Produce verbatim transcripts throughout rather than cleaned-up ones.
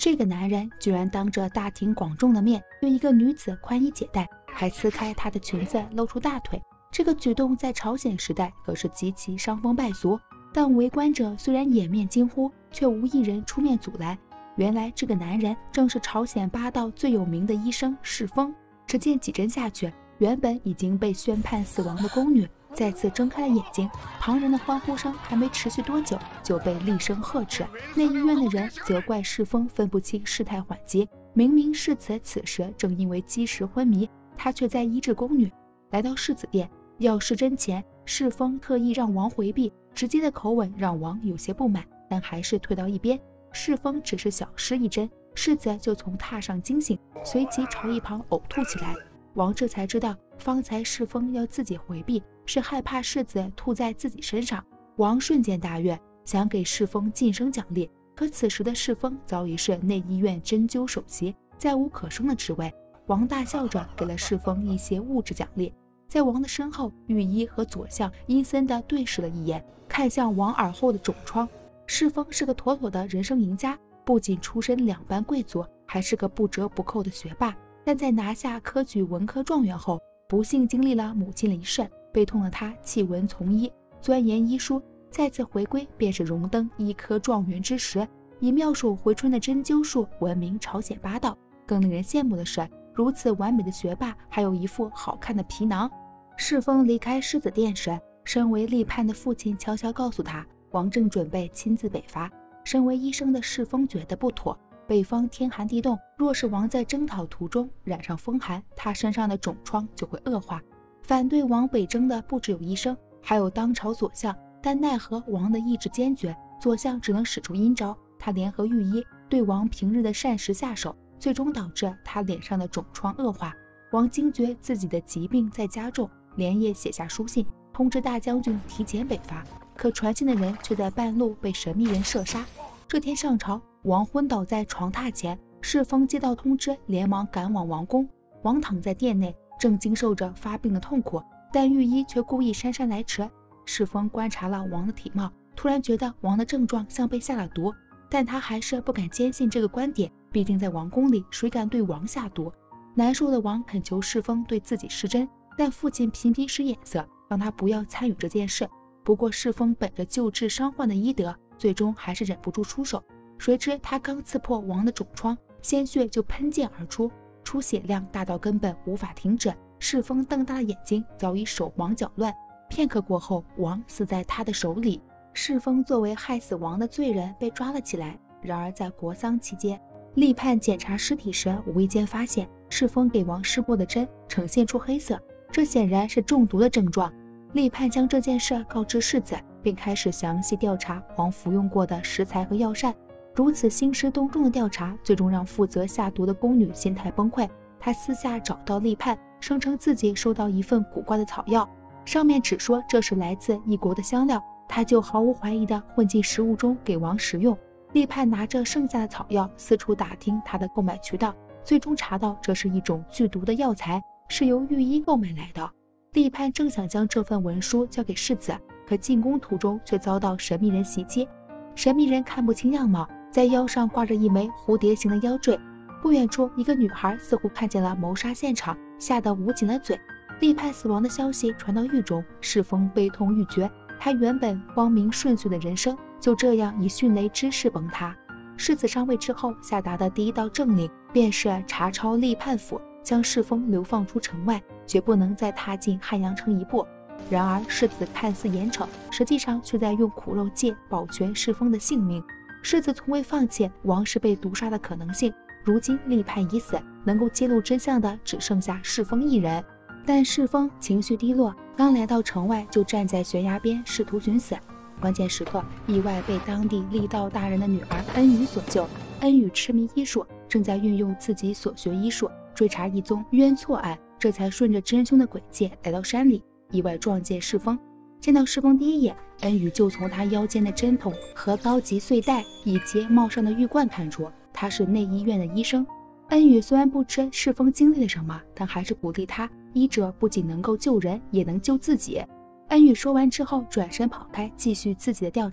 这个男人居然当着大庭广众的面对一个女子宽衣解带，还撕开她的裙子露出大腿。这个举动在朝鲜时代可是极其伤风败俗，但围观者虽然掩面惊呼，却无一人出面阻拦。原来这个男人正是朝鲜八道最有名的医生世峰。只见几针下去，原本已经被宣判死亡的宫女再次睁开了眼睛，旁人的欢呼声还没持续多久，就被厉声呵斥。内医院的人责怪世峰分不清事态缓急，明明世子此时正因为积食昏迷，他却在医治宫女。来到世子殿要试针前，世峰特意让王回避，直接的口吻让王有些不满，但还是退到一边。世峰只是小施一针，世子就从榻上惊醒，随即朝一旁呕吐起来。王这才知道，方才世峰要自己回避，是害怕世子吐在自己身上。王瞬间大悦，想给世峰晋升奖励，可此时的世峰早已是内医院针灸首席，再无可升的职位。王大笑着给了世峰一些物质奖励。在王的身后，御医和左相阴森地对视了一眼，看向王耳后的肿疮。世峰是个妥妥的人生赢家，不仅出身两般贵族，还是个不折不扣的学霸。但在拿下科举文科状元后，不幸经历了母亲离世，悲痛的他弃文从医，钻研医书，再次回归便是荣登医科状元之时，以妙手回春的针灸术闻名朝鲜八道。更令人羡慕的是，如此完美的学霸还有一副好看的皮囊。世峰离开狮子殿时，身为立判的父亲悄悄告诉他，王正准备亲自北伐。身为医生的世峰觉得不妥，北方天寒地冻，若是王在征讨途中染上风寒，他身上的肿疮就会恶化。反对王北征的不只有医生，还有当朝左相，但奈何王的意志坚决，左相只能使出阴招。他联合御医对王平日的膳食下手，最终导致他脸上的肿疮恶化。王惊觉自己的疾病在加重，连夜写下书信通知大将军提前北伐，可传信的人却在半路被神秘人射杀。这天上朝，王昏倒在床榻前，世峰接到通知，连忙赶往王宫。王躺在殿内，正经受着发病的痛苦，但御医却故意姗姗来迟。世峰观察了王的体貌，突然觉得王的症状像被下了毒，但他还是不敢坚信这个观点，毕竟在王宫里，谁敢对王下毒？难受的王恳求世峰对自己施针，但父亲频频使眼色，让他不要参与这件事。不过世峰本着救治伤患的医德，最终还是忍不住出手。谁知他刚刺破王的肿疮，鲜血就喷溅而出，出血量大到根本无法停止。世峰瞪大了眼睛，早已手忙脚乱。片刻过后，王死在他的手里。世峰作为害死王的罪人被抓了起来。然而在国丧期间，立判检查尸体时，无意间发现世峰给王施过的针呈现出黑色，这显然是中毒的症状。立判将这件事告知世子，并开始详细调查王服用过的食材和药膳。如此兴师动众的调查，最终让负责下毒的宫女心态崩溃。她私下找到立判，声称自己收到一份古怪的草药，上面只说这是来自异国的香料，他就毫无怀疑地混进食物中给王食用。立判拿着剩下的草药四处打听他的购买渠道，最终查到这是一种剧毒的药材，是由御医购买来的。立判正想将这份文书交给世子，可进宫途中却遭到神秘人袭击。神秘人看不清样貌，在腰上挂着一枚蝴蝶形的腰坠。不远处，一个女孩似乎看见了谋杀现场，吓得捂紧了嘴。立判死亡的消息传到狱中，世峰悲痛欲绝，他原本光明顺遂的人生就这样以迅雷之势崩塌。世子上位之后下达的第一道政令便是查抄立判府，将世峰流放出城外，绝不能再踏进汉阳城一步。然而世子看似严惩，实际上却在用苦肉计保全世峰的性命。世子从未放弃王氏被毒杀的可能性，如今立判已死，能够揭露真相的只剩下世峰一人。但世峰情绪低落，刚来到城外就站在悬崖边试图寻死。关键时刻意外被当地力道大人的女儿恩宇所救。恩宇痴迷医术，正在运用自己所学医术追查一宗冤错案，这才顺着真凶的轨迹来到山里，意外撞见世峰。见到世峰第一眼，恩宇就从他腰间的针筒和高级穗带以及帽上的玉冠看出他是内医院的医生。恩宇虽然不知世峰经历了什么，但还是鼓励他，医者不仅能够救人，也能救自己。恩宇说完之后转身跑开，继续自己的调查。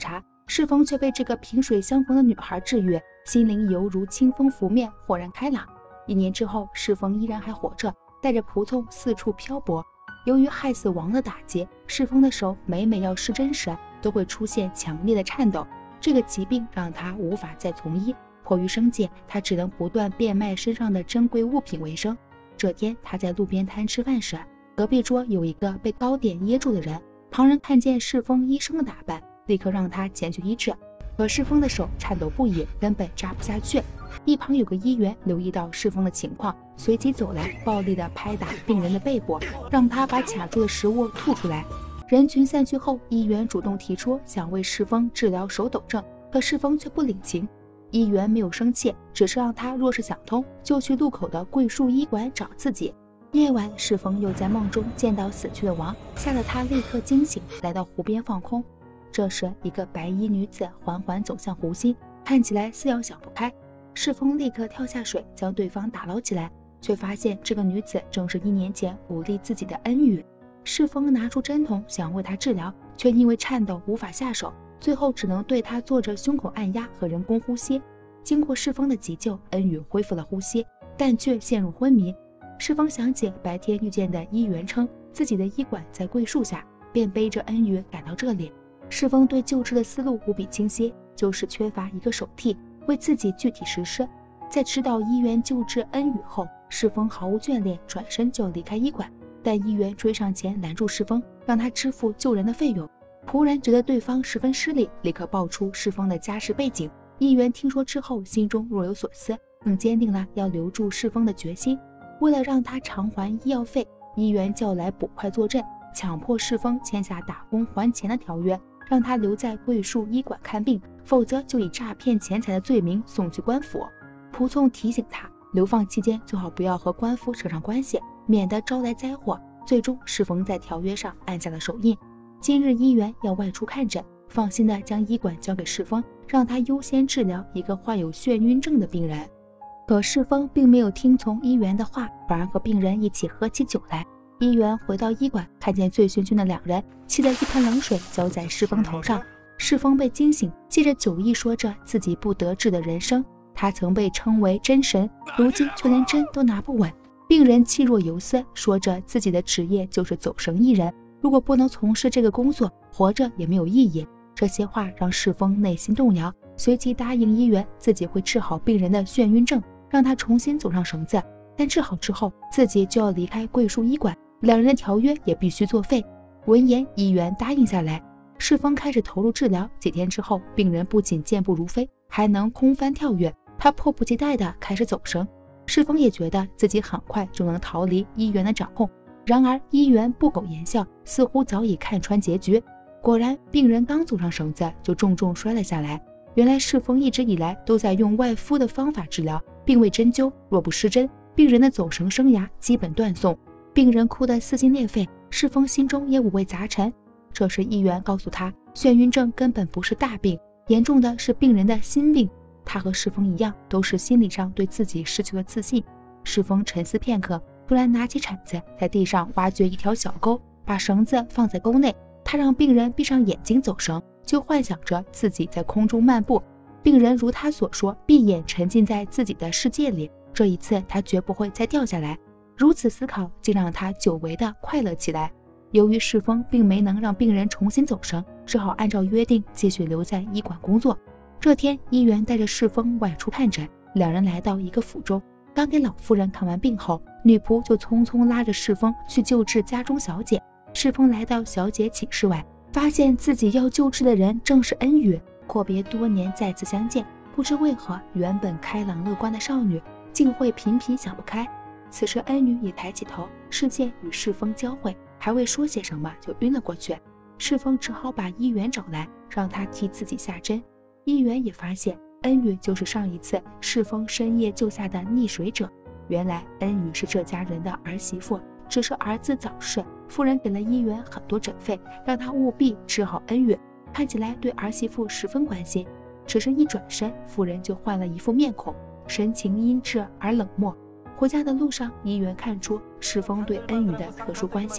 世峰却被这个萍水相逢的女孩制约，心灵犹如清风拂面，豁然开朗。一年之后，世峰依然还活着，带着仆从四处漂泊。由于害死王的打击，世峰的手每每要施针时，都会出现强烈的颤抖。这个疾病让他无法再从医，迫于生计，他只能不断变卖身上的珍贵物品为生。这天，他在路边摊吃饭时，隔壁桌有一个被糕点噎住的人，旁人看见世峰医生的打扮，立刻让他前去医治。可世峰的手颤抖不已，根本扎不下去。一旁有个医员留意到世峰的情况，随即走来，暴力地拍打病人的背部，让他把卡住的食物吐出来。人群散去后，医员主动提出想为世峰治疗手抖症，可世峰却不领情。医员没有生气，只是让他若是想通，就去路口的桂树医馆找自己。夜晚，世峰又在梦中见到死去的王，吓得他立刻惊醒，来到湖边放空。这时，一个白衣女子缓缓走向湖心，看起来似要想不开。世峰立刻跳下水，将对方打捞起来，却发现这个女子正是一年前鼓励自己的恩宇。世峰拿出针筒想为她治疗，却因为颤抖无法下手，最后只能对她做着胸口按压和人工呼吸。经过世峰的急救，恩宇恢复了呼吸，但却陷入昏迷。世峰想起白天遇见的医员称自己的医馆在桂树下，便背着恩宇赶到这里。世峰对救治的思路无比清晰，就是缺乏一个手替，为自己具体实施。在知道医院救治恩宇后，世峰毫无眷恋，转身就离开医馆。但医员追上前拦住世峰，让他支付救人的费用。仆人觉得对方十分失礼，立刻报出世峰的家世背景。医员听说之后，心中若有所思，更坚定了要留住世峰的决心。为了让他偿还医药费，医员叫来捕快坐镇，强迫世峰签下打工还钱的条约，让他留在桂树医馆看病，否则就以诈骗钱财的罪名送去官府。仆从提醒他，流放期间最好不要和官府扯上关系，免得招来灾祸。最终，世峰在条约上按下了手印。今日医员要外出看诊，放心地将医馆交给世峰，让他优先治疗一个患有眩晕症的病人。可世峰并没有听从医员的话，反而和病人一起喝起酒来。医员回到医馆，看见醉醺醺的两人，气得一盆冷水浇在世峰头上。世峰被惊醒，借着酒意说着自己不得志的人生。他曾被称为真神，如今却连针都拿不稳。病人气若游丝，说着自己的职业就是走神艺人，如果不能从事这个工作，活着也没有意义。这些话让世峰内心动摇，随即答应医员自己会治好病人的眩晕症，让他重新走上绳子。但治好之后，自己就要离开桂树医馆，两人的条约也必须作废。闻言，医员答应下来。世峰开始投入治疗，几天之后，病人不仅健步如飞，还能空翻跳跃。他迫不及待地开始走绳。世峰也觉得自己很快就能逃离医员的掌控。然而医员不苟言笑，似乎早已看穿结局。果然，病人刚走上绳子就重重摔了下来。原来世峰一直以来都在用外敷的方法治疗，并未针灸，若不施针，病人的走绳生涯基本断送。病人哭得撕心裂肺，世峰心中也五味杂陈。这时医员告诉他，眩晕症根本不是大病，严重的是病人的心病。他和世峰一样，都是心理上对自己失去了自信。世峰沉思片刻，突然拿起铲子，在地上挖掘一条小沟，把绳子放在沟内。他让病人闭上眼睛走绳，就幻想着自己在空中漫步。病人如他所说，闭眼沉浸在自己的世界里。这一次，他绝不会再掉下来。如此思考，竟让他久违的快乐起来。由于世峰并没能让病人重新走绳，只好按照约定继续留在医馆工作。这天，医员带着世峰外出看诊，两人来到一个府中，刚给老夫人看完病后，女仆就匆匆拉着世峰去救治家中小姐。世峰来到小姐寝室外，发现自己要救治的人正是恩宇。阔别多年再次相见，不知为何原本开朗乐观的少女竟会频频想不开。此时恩宇也抬起头，视线与世峰交汇，还未说些什么就晕了过去。世峰只好把医员找来，让他替自己下针。医员也发现恩宇就是上一次世峰深夜救下的溺水者。原来恩宇是这家人的儿媳妇，只是儿子早逝，夫人给了医员很多诊费，让他务必治好恩宇，看起来对儿媳妇十分关心。只是一转身，夫人就换了一副面孔，神情阴鸷而冷漠。回家的路上，医员看出世峰对恩宇的特殊关心，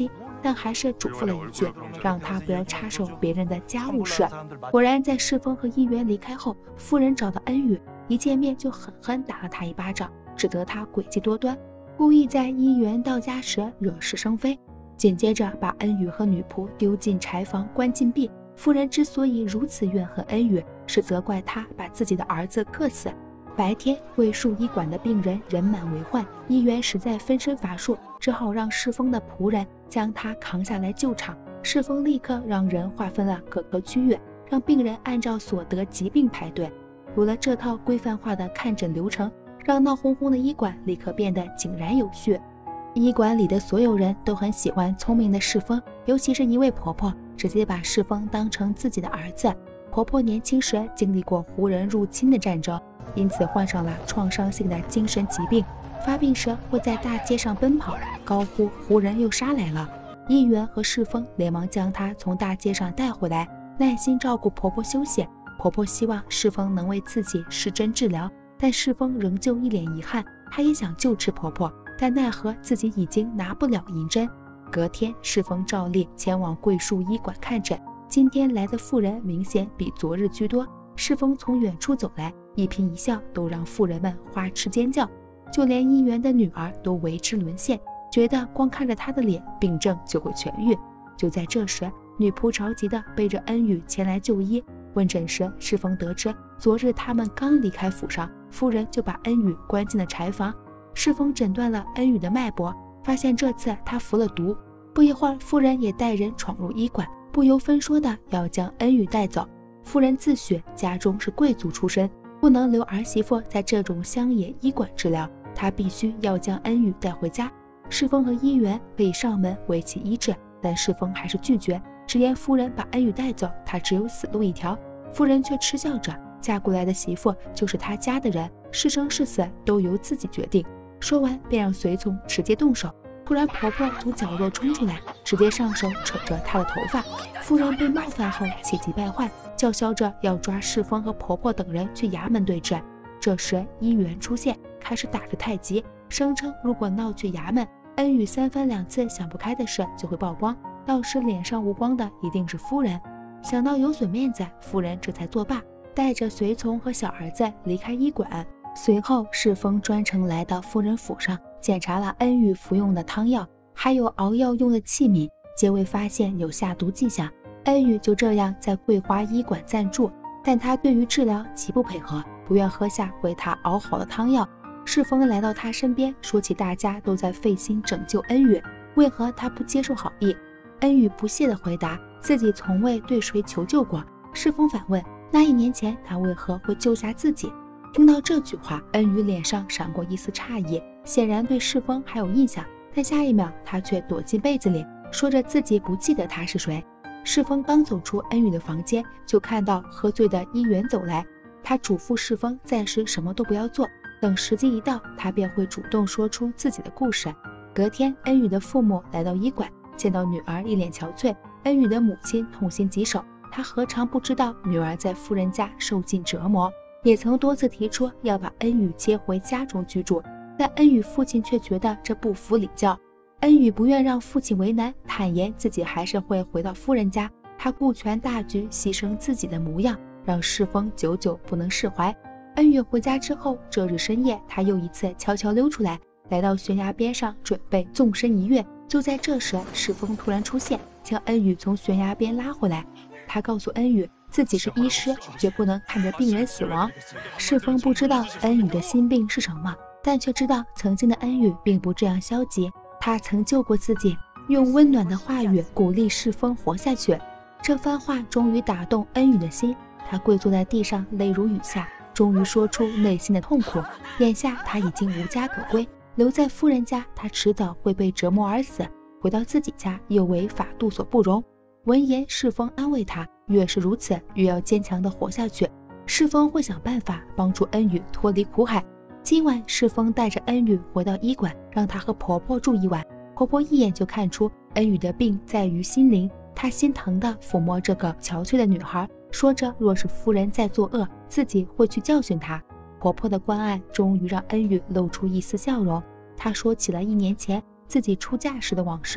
但还是嘱咐了一句，让他不要插手别人的家务事。果然，在世风和议员离开后，夫人找到恩宇，一见面就狠狠打了他一巴掌，指责他诡计多端，故意在议员到家时惹是生非。紧接着把恩宇和女仆丢进柴房关禁闭。夫人之所以如此怨恨恩宇，是责怪他把自己的儿子克死。白天桂树医馆的病人人满为患，医员实在分身乏术，只好让世风的仆人将他扛下来救场。世风立刻让人划分了各个区域，让病人按照所得疾病排队。有了这套规范化的看诊流程，让闹哄哄的医馆立刻变得井然有序。医馆里的所有人都很喜欢聪明的世风，尤其是一位婆婆，直接把世风当成自己的儿子。婆婆年轻时经历过胡人入侵的战争，因此患上了创伤性的精神疾病，发病时会在大街上奔跑，高呼胡人又杀来了。议员和世风连忙将她从大街上带回来，耐心照顾婆婆休息。婆婆希望世风能为自己施针治疗，但世风仍旧一脸遗憾，她也想救治婆婆，但奈何自己已经拿不了银针。隔天，世风照例前往桂树医馆看诊。今天来的妇人明显比昨日居多。世风从远处走来，一颦一笑都让妇人们花痴尖叫，就连医员的女儿都为之沦陷，觉得光看着他的脸，病症就会痊愈。就在这时，女仆着急地背着恩宇前来就医。问诊时，世风得知昨日他们刚离开府上，夫人就把恩宇关进了柴房。世风诊断了恩宇的脉搏，发现这次他服了毒。不一会儿，夫人也带人闯入医馆，不由分说的要将恩宇带走。夫人自诩家中是贵族出身，不能留儿媳妇在这种乡野医馆治疗，她必须要将恩宇带回家。世风和医员可以上门为其医治，但世风还是拒绝，直言夫人把恩宇带走，他只有死路一条。夫人却嗤笑着，嫁过来的媳妇就是他家的人，是生是死都由自己决定。说完便让随从直接动手。突然婆婆从角落冲出来，直接上手扯着她的头发。夫人被冒犯后气急败坏，叫嚣着要抓世风和婆婆等人去衙门对质。这时医员出现，开始打着太极，声称如果闹去衙门，恩宇三番两次想不开的事就会曝光，到时脸上无光的一定是夫人。想到有损面子，夫人这才作罢，带着随从和小儿子离开医馆。随后世风专程来到夫人府上，检查了恩宇服用的汤药，还有熬药用的器皿，皆未发现有下毒迹象。恩宇就这样在桂华医馆暂住，但他对于治疗极不配合，不愿喝下为他熬好的汤药。世风来到他身边，说起大家都在费心拯救恩宇，为何他不接受好意？恩宇不屑地回答自己从未对谁求救过。世风反问，那一年前他为何会救下自己？听到这句话，恩宇脸上闪过一丝诧异，显然对世风还有印象，但下一秒他却躲进被子里，说着自己不记得他是谁。世风刚走出恩宇的房间，就看到喝醉的医员走来，他嘱咐世风暂时什么都不要做，等时机一到，他便会主动说出自己的故事。隔天，恩宇的父母来到医馆，见到女儿一脸憔悴，恩宇的母亲痛心疾首，她何尝不知道女儿在夫人家受尽折磨，也曾多次提出要把恩宇接回家中居住，但恩宇父亲却觉得这不符礼教。恩宇不愿让父亲为难，坦言自己还是会回到夫人家，他顾全大局，牺牲自己的模样，让世风久久不能释怀。恩宇回家之后，这日深夜，他又一次悄悄溜出来，来到悬崖边上，准备纵身一跃。就在这时，世风突然出现，将恩宇从悬崖边拉回来。他告诉恩宇，自己是医师，绝不能看着病人死亡。世风不知道恩宇的心病是什么，但却知道曾经的恩宇并不这样消极，他曾救过自己，用温暖的话语鼓励世风活下去。这番话终于打动恩宇的心，他跪坐在地上，泪如雨下，终于说出内心的痛苦。眼下他已经无家可归，留在夫人家，他迟早会被折磨而死；回到自己家，又为法度所不容。闻言，世风安慰他，越是如此，越要坚强地活下去。世风会想办法帮助恩宇脱离苦海。今晚，世风带着恩宇回到医馆，让她和婆婆住一晚。婆婆一眼就看出恩宇的病在于心灵，她心疼地抚摸这个憔悴的女孩，说着若是夫人在作恶，自己会去教训她。婆婆的关爱终于让恩宇露出一丝笑容，她说起了一年前自己出嫁时的往事。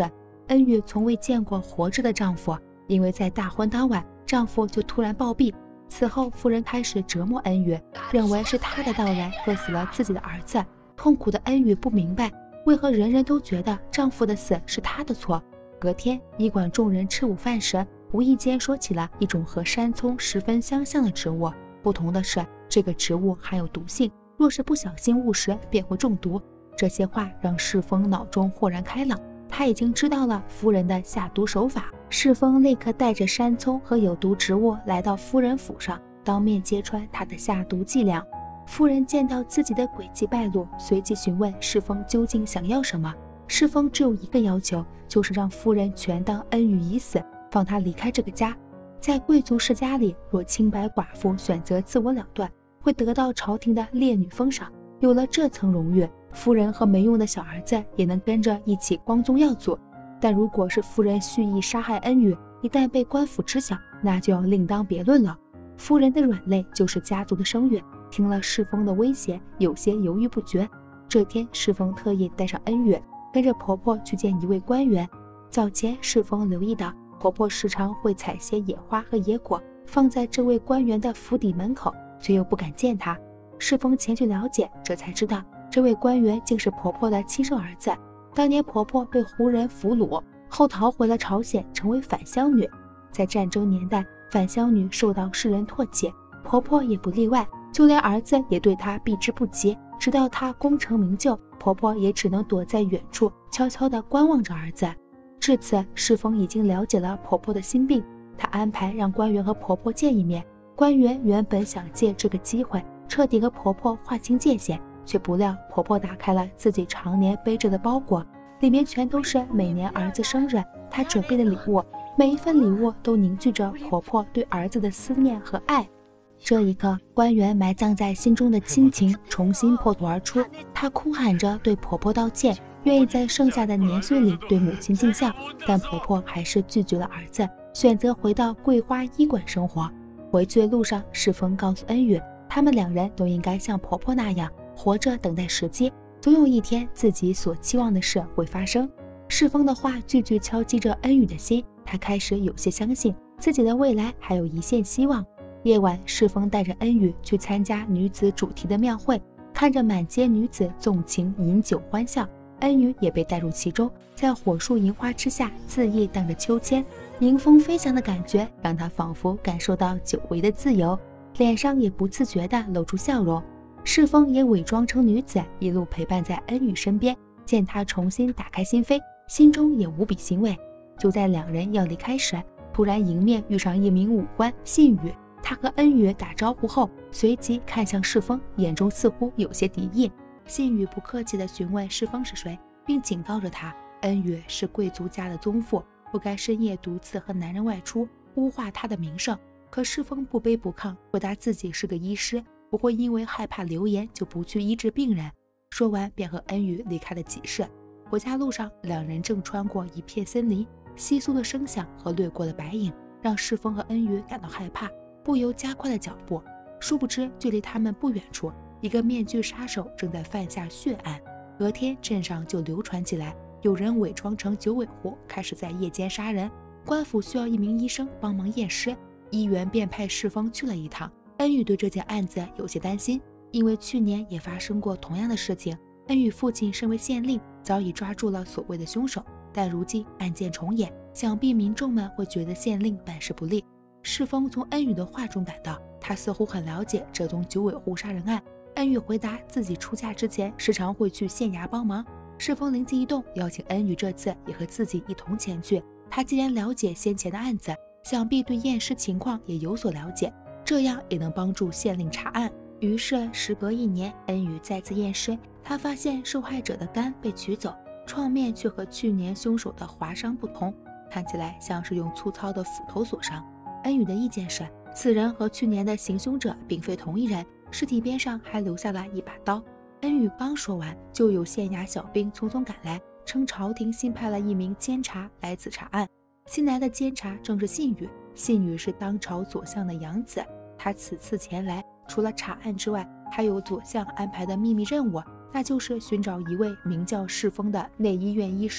恩玉从未见过活着的丈夫，因为在大婚当晚，丈夫就突然暴毙。此后，夫人开始折磨恩玉，认为是她的到来饿死了自己的儿子。痛苦的恩玉不明白，为何人人都觉得丈夫的死是她的错。隔天，医馆众人吃午饭时，无意间说起了一种和山葱十分相像的植物，不同的是，这个植物含有毒性，若是不小心误食，便会中毒。这些话让世风脑中豁然开朗，他已经知道了夫人的下毒手法。世风立刻带着山葱和有毒植物来到夫人府上，当面揭穿他的下毒伎俩。夫人见到自己的诡计败露，随即询问世风究竟想要什么。世风只有一个要求，就是让夫人全当恩宇已死，放她离开这个家。在贵族世家里，若清白寡妇选择自我了断，会得到朝廷的烈女封赏。有了这层荣誉，夫人和没用的小儿子也能跟着一起光宗耀祖。但如果是夫人蓄意杀害恩宇，一旦被官府知晓，那就要另当别论了。夫人的软肋就是家族的声誉。听了世风的威胁，有些犹豫不决。这天，世风特意带上恩宇，跟着婆婆去见一位官员。早前，世风留意到婆婆时常会采些野花和野果，放在这位官员的府邸门口，却又不敢见她。世风前去了解，这才知道这位官员竟是婆婆的亲生儿子。当年婆婆被胡人俘虏后，逃回了朝鲜，成为返乡女。在战争年代，返乡女受到世人唾弃，婆婆也不例外，就连儿子也对她避之不及。直到她功成名就，婆婆也只能躲在远处，悄悄地观望着儿子。至此，世风已经了解了婆婆的心病，她安排让官员和婆婆见一面。官员原本想借这个机会彻底和婆婆划清界限，却不料婆婆打开了自己常年背着的包裹，里面全都是每年儿子生日她准备的礼物，每一份礼物都凝聚着婆婆对儿子的思念和爱。这一刻，官员埋葬在心中的亲情重新破土而出，她哭喊着对婆婆道歉，愿意在剩下的年岁里对母亲尽孝，但婆婆还是拒绝了儿子，选择回到桂花医馆生活。回去的路上，世风告诉恩宇，他们两人都应该像婆婆那样活着等待时机，总有一天自己所期望的事会发生。世风的话句句敲击着恩宇的心，他开始有些相信自己的未来还有一线希望。夜晚，世风带着恩宇去参加女子主题的庙会，看着满街女子纵情饮酒欢笑，恩宇也被带入其中，在火树银花之下恣意荡着秋千，迎风飞翔的感觉让他仿佛感受到久违的自由，脸上也不自觉地露出笑容。世风也伪装成女子，一路陪伴在恩宇身边，见她重新打开心扉，心中也无比欣慰。就在两人要离开时，突然迎面遇上一名武官信宇，他和恩宇打招呼后，随即看向世风，眼中似乎有些敌意。信宇不客气地询问世风是谁，并警告着他，恩宇是贵族家的宗父，不该深夜独自和男人外出，污化他的名声。可世风不卑不亢，回答自己是个医师，不会因为害怕流言就不去医治病人。说完便和恩宇离开了集市。回家路上，两人正穿过一片森林，窸窣的声响和掠过的白影让世风和恩宇感到害怕，不由加快了脚步。殊不知距离他们不远处，一个面具杀手正在犯下血案。隔天镇上就流传起来，有人伪装成九尾狐，开始在夜间杀人。官府需要一名医生帮忙验尸，医员便派世风去了一趟。恩宇对这件案子有些担心，因为去年也发生过同样的事情。恩宇父亲身为县令，早已抓住了所谓的凶手，但如今案件重演，想必民众们会觉得县令办事不力。世风从恩宇的话中感到，他似乎很了解这宗九尾狐杀人案。恩宇回答自己出嫁之前时常会去县衙帮忙。世风灵机一动，邀请恩宇这次也和自己一同前去。他既然了解先前的案子，想必对验尸情况也有所了解，这样也能帮助县令查案。于是时隔一年，恩宇再次验尸，他发现受害者的肝被取走，创面却和去年凶手的划伤不同，看起来像是用粗糙的斧头所伤。恩宇的意见是，此人和去年的行凶者并非同一人，尸体边上还留下了一把刀。恩宇刚说完，就有县衙小兵匆匆赶来，称朝廷新派了一名监察来此查案。新来的监察正是信宇，信宇是当朝左相的养子，他此次前来除了查案之外，还有左相安排的秘密任务，那就是寻找一位名叫世风的内医院医师。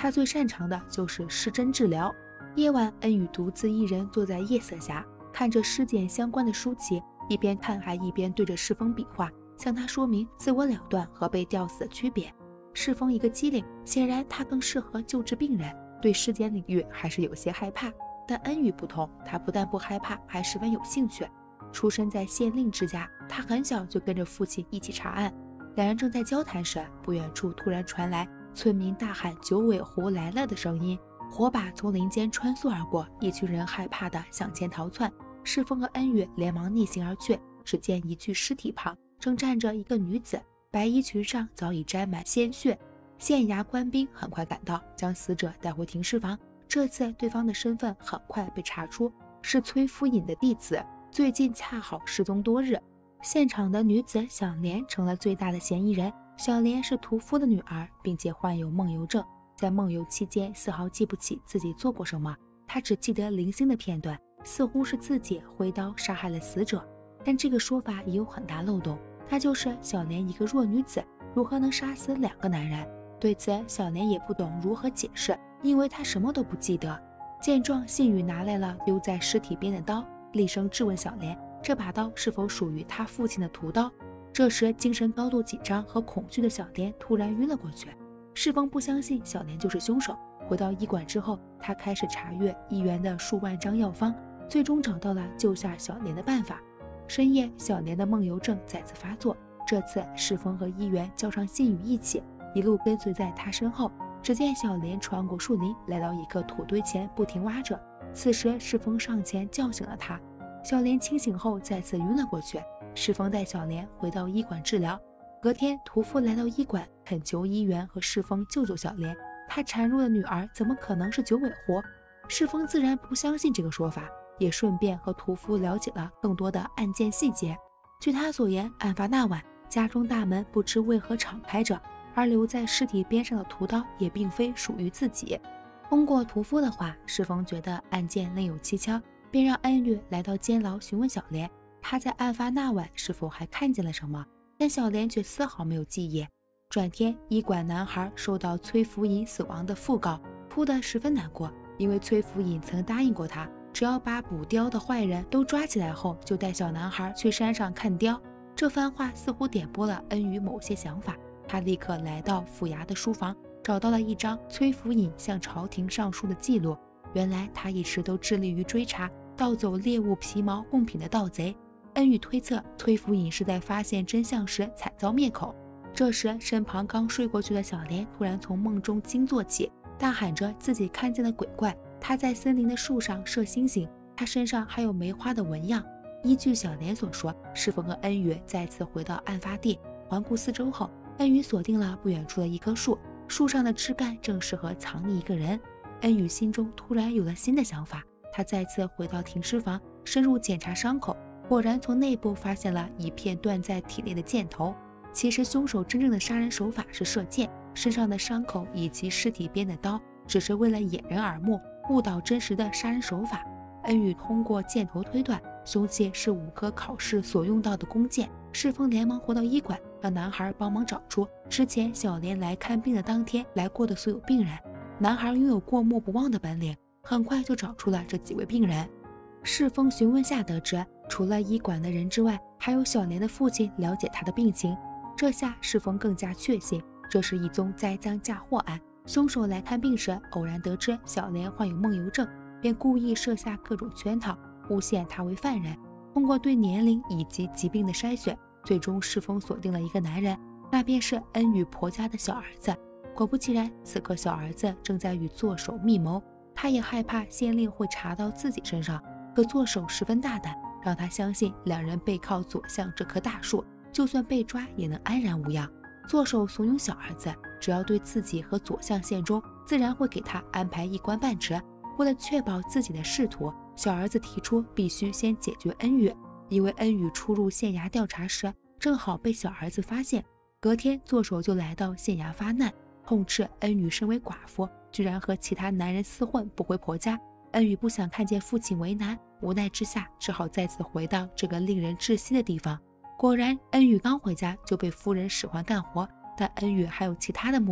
他最擅长的就是施针治疗。夜晚，恩宇独自一人坐在夜色下，看着尸检相关的书籍，一边看还一边对着世峰比划，向他说明自我了断和被吊死的区别。世峰一个机灵，显然他更适合救治病人，对尸检领域还是有些害怕。但恩宇不同，他不但不害怕，还十分有兴趣。出生在县令之家，他很小就跟着父亲一起查案。两人正在交谈时，不远处突然传来村民大喊九尾狐来了的声音，火把从林间穿梭而过，一群人害怕地向前逃窜。世峰和恩宇连忙逆行而去，只见一具尸体旁正站着一个女子，白衣裙上早已沾满鲜血。县衙官兵很快赶到，将死者带回停尸房。这次对方的身份很快被查出，是崔夫隐的弟子，最近恰好失踪多日。现场的女子小莲成了最大的嫌疑人。小莲是屠夫的女儿，并且患有梦游症，在梦游期间丝毫记不起自己做过什么，她只记得零星的片段，似乎是自己挥刀杀害了死者。但这个说法也有很大漏洞，她就是小莲一个弱女子，如何能杀死两个男人？对此，小莲也不懂如何解释，因为她什么都不记得。见状，信宇拿来了丢在尸体边的刀，厉声质问小莲，这把刀是否属于他父亲的屠刀？这时，精神高度紧张和恐惧的小莲突然晕了过去。世峰不相信小莲就是凶手。回到医馆之后，他开始查阅医院的数万张药方，最终找到了救下小莲的办法。深夜，小莲的梦游症再次发作，这次世峰和医员叫上信宇一起，一路跟随在他身后。只见小莲穿过树林，来到一个土堆前，不停挖着。此时，世峰上前叫醒了他。小莲清醒后再次晕了过去。世峰带小莲回到医馆治疗。隔天，屠夫来到医馆，恳求医员和世峰救救小莲。他缠入的女儿怎么可能是九尾狐？世峰自然不相信这个说法，也顺便和屠夫了解了更多的案件细节。据他所言，案发那晚，家中大门不知为何敞开着，而留在尸体边上的屠刀也并非属于自己。通过屠夫的话，世峰觉得案件另有蹊跷，便让恩宇来到监牢询问小莲，他在案发那晚是否还看见了什么？但小莲却丝毫没有记忆。转天，医馆男孩收到崔福隐死亡的讣告，哭得十分难过，因为崔福隐曾答应过他，只要把捕雕的坏人都抓起来后，就带小男孩去山上看雕。这番话似乎点拨了恩宇某些想法，他立刻来到府衙的书房，找到了一张崔福隐向朝廷上书的记录。原来他一直都致力于追查盗走猎物皮毛贡品的盗贼。恩宇推测崔福隐是在发现真相时惨遭灭口。这时，身旁刚睡过去的小莲突然从梦中惊坐起，大喊着自己看见了鬼怪。他在森林的树上射星星，他身上还有梅花的纹样。依据小莲所说，世峰和恩宇再次回到案发地，环顾四周后，恩宇锁定了不远处的一棵树，树上的枝干正适合藏匿一个人。恩宇心中突然有了新的想法，他再次回到停尸房，深入检查伤口，果然从内部发现了一片断在体内的箭头。其实凶手真正的杀人手法是射箭，身上的伤口以及尸体边的刀只是为了掩人耳目，误导真实的杀人手法。恩宇通过箭头推断，凶器是五科考试所用到的弓箭。世峰连忙回到医馆，让男孩帮忙找出之前小莲来看病的当天来过的所有病人。男孩拥有过目不忘的本领，很快就找出了这几位病人。世峰询问下得知，除了医馆的人之外，还有小莲的父亲了解他的病情。这下世峰更加确信这是一宗栽赃嫁祸案。凶手来看病时偶然得知小莲患有梦游症，便故意设下各种圈套，诬陷她为犯人。通过对年龄以及疾病的筛选，最终世峰锁定了一个男人，那便是恩宇婆家的小儿子。果不其然，此刻小儿子正在与作手密谋，他也害怕县令会查到自己身上，可作手十分大胆，让他相信两人背靠左巷这棵大树，就算被抓也能安然无恙。作手怂恿小儿子，只要对自己和左相献忠，自然会给他安排一官半职。为了确保自己的仕途，小儿子提出必须先解决恩宇，因为恩宇出入县衙调查时正好被小儿子发现。隔天，作手就来到县衙发难，痛斥恩宇身为寡妇，居然和其他男人厮混，不回婆家。恩宇不想看见父亲为难，无奈之下只好再次回到这个令人窒息的地方。果然，恩宇刚回家就被夫人使唤干活，但恩宇还有其他的目的。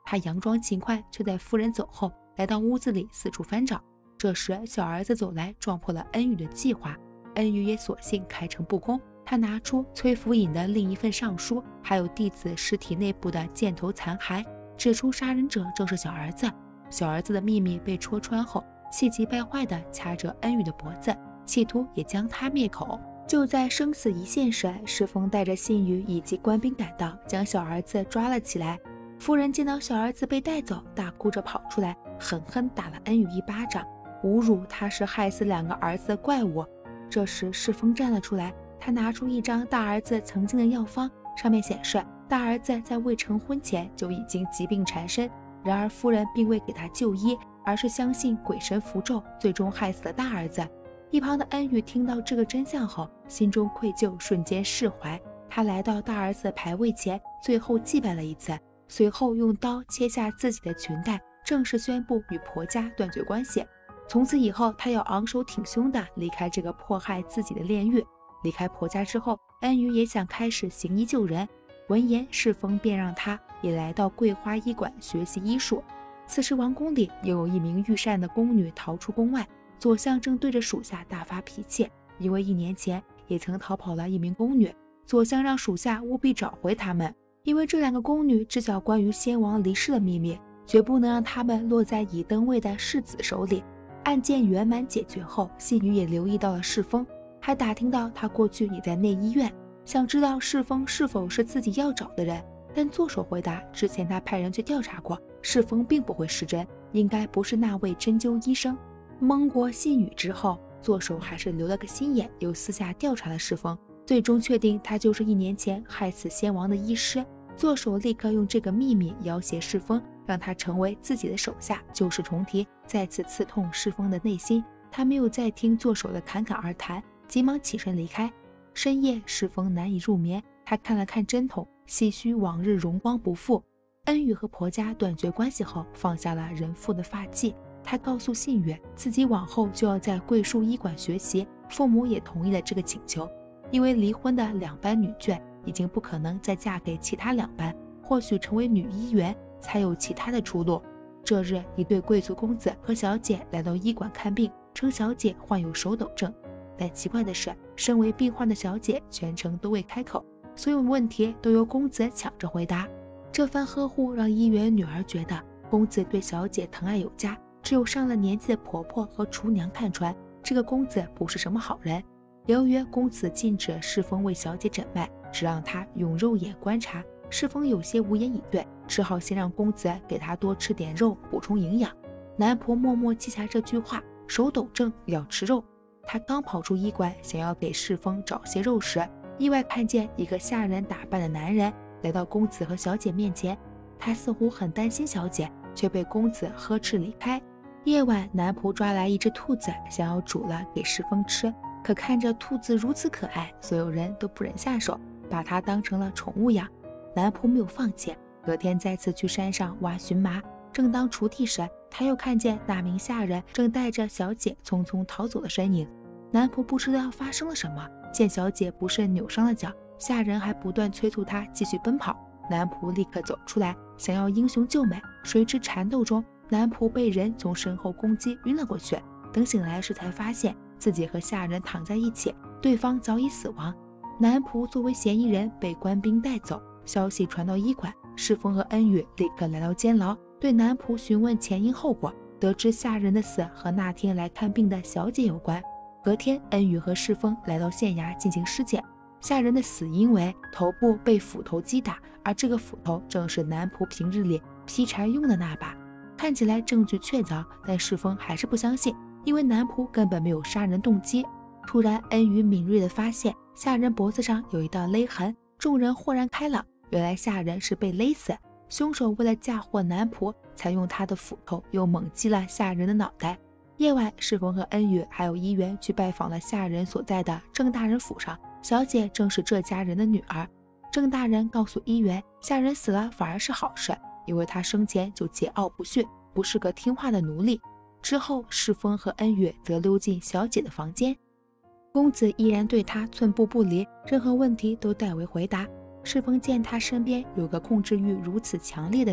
他佯装勤快，却在夫人走后来到屋子里四处翻找。这时小儿子走来，撞破了恩宇的计划。恩宇也索性开诚布公，他拿出崔福尹的另一份上书，还有弟子尸体内部的箭头残骸，指出杀人者正是小儿子。小儿子的秘密被戳穿后，气急败坏地掐着恩宇的脖子，企图也将他灭口。就在生死一线时，世风带着信宇以及官兵赶到，将小儿子抓了起来。夫人见到小儿子被带走，大哭着跑出来，狠狠打了恩宇一巴掌，侮辱他是害死两个儿子的怪物。这时世风站了出来，他拿出一张大儿子曾经的药方，上面显示大儿子在未成婚前就已经疾病缠身，然而夫人并未给他就医，而是相信鬼神符咒，最终害死了大儿子。一旁的恩宇听到这个真相后，心中愧疚瞬间释怀，他来到大儿子的牌位前，最后祭拜了一次，随后用刀切下自己的裙带，正式宣布与婆家断绝关系。从此以后，他要昂首挺胸地离开这个迫害自己的炼狱。离开婆家之后，恩宇也想开始行医救人，闻言世风便让他也来到桂花医馆学习医术。此时王宫里又有一名御膳的宫女逃出宫外，左相正对着属下大发脾气，因为一年前也曾逃跑了一名宫女，左相让属下务必找回他们，因为这两个宫女知晓关于先王离世的秘密，绝不能让他们落在已登位的世子手里。案件圆满解决后，信宇也留意到了世风，还打听到他过去也在内医院，想知道世风是否是自己要找的人，但坐手回答之前他派人去调查过，世风并不会失真，应该不是那位针灸医生。蒙过信宇之后，坐手还是留了个心眼，又私下调查了世风，最终确定他就是一年前害死先王的医师。坐手立刻用这个秘密要挟世风，让他成为自己的手下，旧事重提，再次刺痛世风的内心。他没有再听坐手的侃侃而谈，急忙起身离开。深夜世风难以入眠，他看了看针筒，唏嘘往日荣光不复。恩宇和婆家断绝关系后，放下了人父的发髻，他告诉信宇自己往后就要在桂树医馆学习，父母也同意了这个请求。因为离婚的两班女眷已经不可能再嫁给其他两班，或许成为女医员才有其他的出路。这日，一对贵族公子和小姐来到医馆看病，称小姐患有手抖症。但奇怪的是，身为病患的小姐全程都未开口，所有问题都由公子抢着回答。这番呵护让医院女儿觉得公子对小姐疼爱有加，只有上了年纪的婆婆和厨娘看穿这个公子不是什么好人。由于公子禁止世风为小姐诊脉，只让他用肉眼观察，世风有些无言以对，只好先让公子给他多吃点肉补充营养。男仆默默记下这句话，手抖症要吃肉。他刚跑出医馆，想要给世风找些肉时，意外看见一个下人打扮的男人来到公子和小姐面前，他似乎很担心小姐，却被公子呵斥离开。夜晚，男仆抓来一只兔子，想要煮了给世风吃，可看着兔子如此可爱，所有人都不忍下手，把它当成了宠物养。男仆没有放弃，隔天再次去山上挖荨麻，正当锄地时，他又看见那名下人正带着小姐匆匆逃走的身影。男仆不知道发生了什么，见小姐不慎扭伤了脚，下人还不断催促他继续奔跑。男仆立刻走出来，想要英雄救美，谁知缠斗中，男仆被人从身后攻击，晕了过去。等醒来时，才发现自己和下人躺在一起，对方早已死亡。男仆作为嫌疑人被官兵带走，消息传到医馆，世风和恩宇立刻来到监牢，对男仆询问前因后果，得知下人的死和那天来看病的小姐有关。隔天，恩宇和世风来到县衙进行尸检，下人的死因为头部被斧头击打，而这个斧头正是男仆平日里劈柴用的那把。看起来证据确凿，但世风还是不相信，因为男仆根本没有杀人动机。突然，恩宇敏锐地发现下人脖子上有一道勒痕，众人豁然开朗，原来下人是被勒死，凶手为了嫁祸男仆，才用他的斧头又猛击了下人的脑袋。夜晚，世风和恩宇还有医员去拜访了下人所在的郑大人府上，小姐正是这家人的女儿。郑大人告诉医员，下人死了反而是好事，因为他生前就桀骜不驯，不是个听话的奴隶。之后，世风和恩宇则溜进小姐的房间，公子依然对他寸步不离，任何问题都代为回答。世风见他身边有个控制欲如此强烈的人，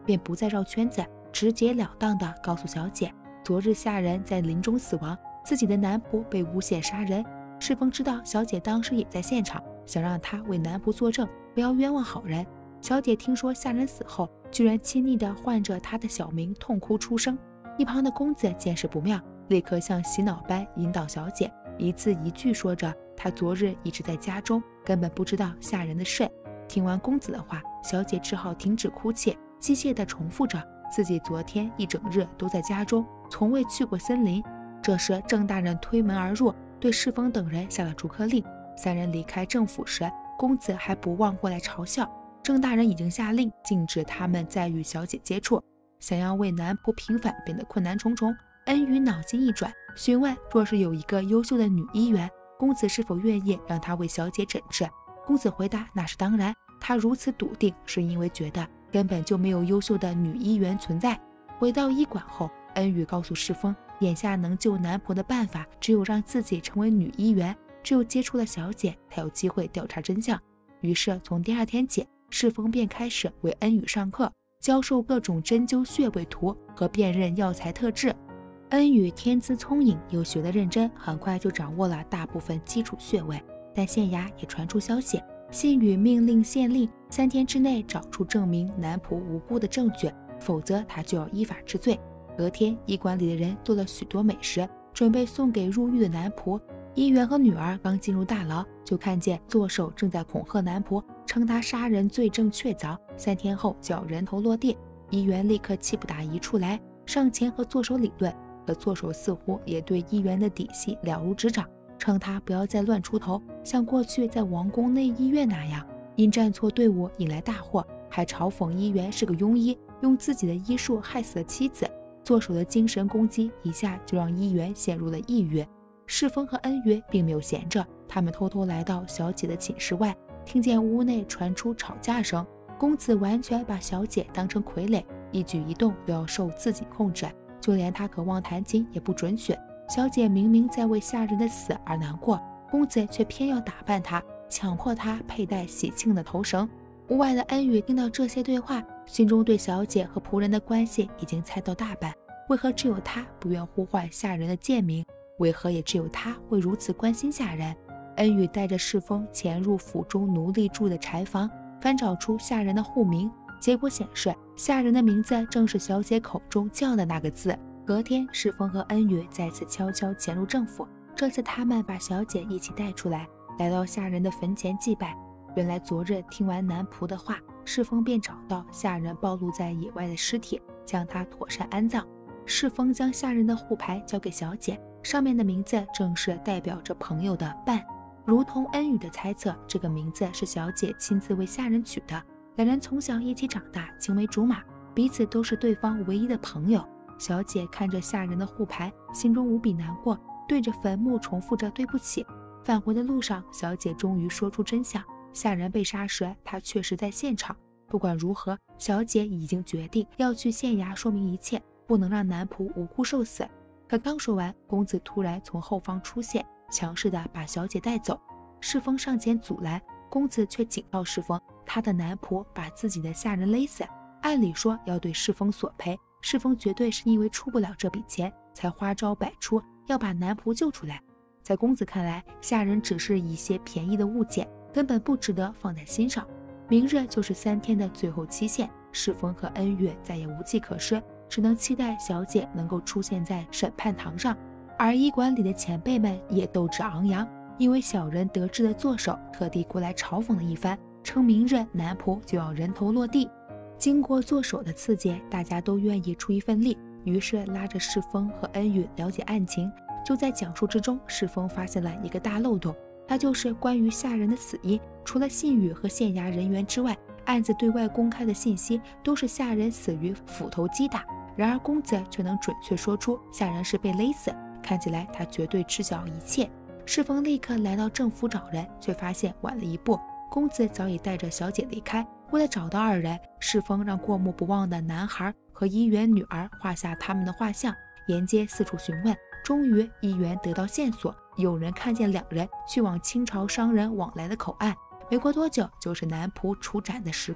便不再绕圈子，直截了当地告诉小姐，昨日下人在林中死亡，自己的男仆被诬陷杀人。世风知道小姐当时也在现场，想让她为男仆作证，不要冤枉好人。小姐听说下人死后，居然亲昵地唤着她的小名，痛哭出声。一旁的公子见势不妙，立刻像洗脑般引导小姐，一字一句说着她昨日一直在家中，根本不知道下人的事。听完公子的话，小姐只好停止哭泣，机械地重复着自己昨天一整日都在家中，从未去过森林。这时郑大人推门而入，对世风等人下了逐客令。三人离开郑府时，公子还不忘过来嘲笑。郑大人已经下令禁止他们再与小姐接触，想要为男仆平反变得困难重重。恩宇脑筋一转，询问若是有一个优秀的女医员，公子是否愿意让她为小姐诊治。公子回答那是当然，他如此笃定是因为觉得根本就没有优秀的女医员存在。回到医馆后，恩宇告诉世风，眼下能救男仆的办法只有让自己成为女医员，只有接触了小姐才有机会调查真相。于是从第二天起，世风便开始为恩宇上课，教授各种针灸穴位图和辨认药材特质。恩宇天资聪颖，又学得认真，很快就掌握了大部分基础穴位。但县衙也传出消息，信宇命令县令三天之内找出证明男仆无辜的证据，否则他就要依法治罪。隔天，医馆里的人做了许多美食，准备送给入狱的男仆。医员和女儿刚进入大牢，就看见坐手正在恐吓男仆，称他杀人罪证确凿，三天后就要人头落地。医员立刻气不打一处来，上前和坐手理论，可坐手似乎也对医员的底细了如指掌，称他不要再乱出头，像过去在王宫内医院那样，因站错队伍引来大祸，还嘲讽医员是个庸医，用自己的医术害死了妻子。坐手的精神攻击一下就让医员陷入了抑郁。世风和恩约并没有闲着，他们偷偷来到小姐的寝室外，听见屋内传出吵架声。公子完全把小姐当成傀儡，一举一动都要受自己控制，就连他渴望弹琴也不准许。小姐明明在为下人的死而难过，公子却偏要打扮她，强迫她佩戴喜庆的头绳。屋外的恩宇听到这些对话，心中对小姐和仆人的关系已经猜到大半。为何只有他不愿呼唤下人的贱名？为何也只有他会如此关心下人？恩宇带着世风潜入府中奴隶住的柴房，翻找出下人的户名，结果显示下人的名字正是小姐口中叫的那个字。隔天，世风和恩宇再次悄悄潜入郑府，这次他们把小姐一起带出来，来到下人的坟前祭拜。原来昨日听完男仆的话，世风便找到下人暴露在野外的尸体，将他妥善安葬。世风将下人的户牌交给小姐，上面的名字正是代表着朋友的伴。如同恩宇的猜测，这个名字是小姐亲自为下人取的。两人从小一起长大，青梅竹马，彼此都是对方唯一的朋友。小姐看着下人的户牌，心中无比难过，对着坟墓重复着对不起。返回的路上，小姐终于说出真相，下人被杀时，她确实在现场。不管如何，小姐已经决定要去县衙说明一切，不能让男仆无辜受死。可刚说完，公子突然从后方出现，强势地把小姐带走。世风上前阻拦，公子却警告世风，他的男仆把自己的下人勒死，按理说要对世风索赔。世风绝对是因为出不了这笔钱，才花招百出要把男仆救出来。在公子看来，下人只是一些便宜的物件，根本不值得放在心上。明日就是三天的最后期限，世风和恩月再也无计可施，只能期待小姐能够出现在审判堂上。而医馆里的前辈们也斗志昂扬，因为小人得志的坐手特地过来嘲讽了一番，称明日男仆就要人头落地。经过坐手的刺激，大家都愿意出一份力，于是拉着世风和恩宇了解案情。就在讲述之中，世风发现了一个大漏洞，那就是关于下人的死因，除了信宇和县衙人员之外，案子对外公开的信息都是下人死于斧头击打，然而公子却能准确说出下人是被勒死，看起来他绝对知晓一切。世风立刻来到郑府找人，却发现晚了一步，公子早已带着小姐离开。为了找到二人，世风让过目不忘的男孩和医员女儿画下他们的画像，沿街四处询问。终于医员得到线索，有人看见两人去往清朝商人往来的口岸。没过多久，就是男仆处斩的时刻。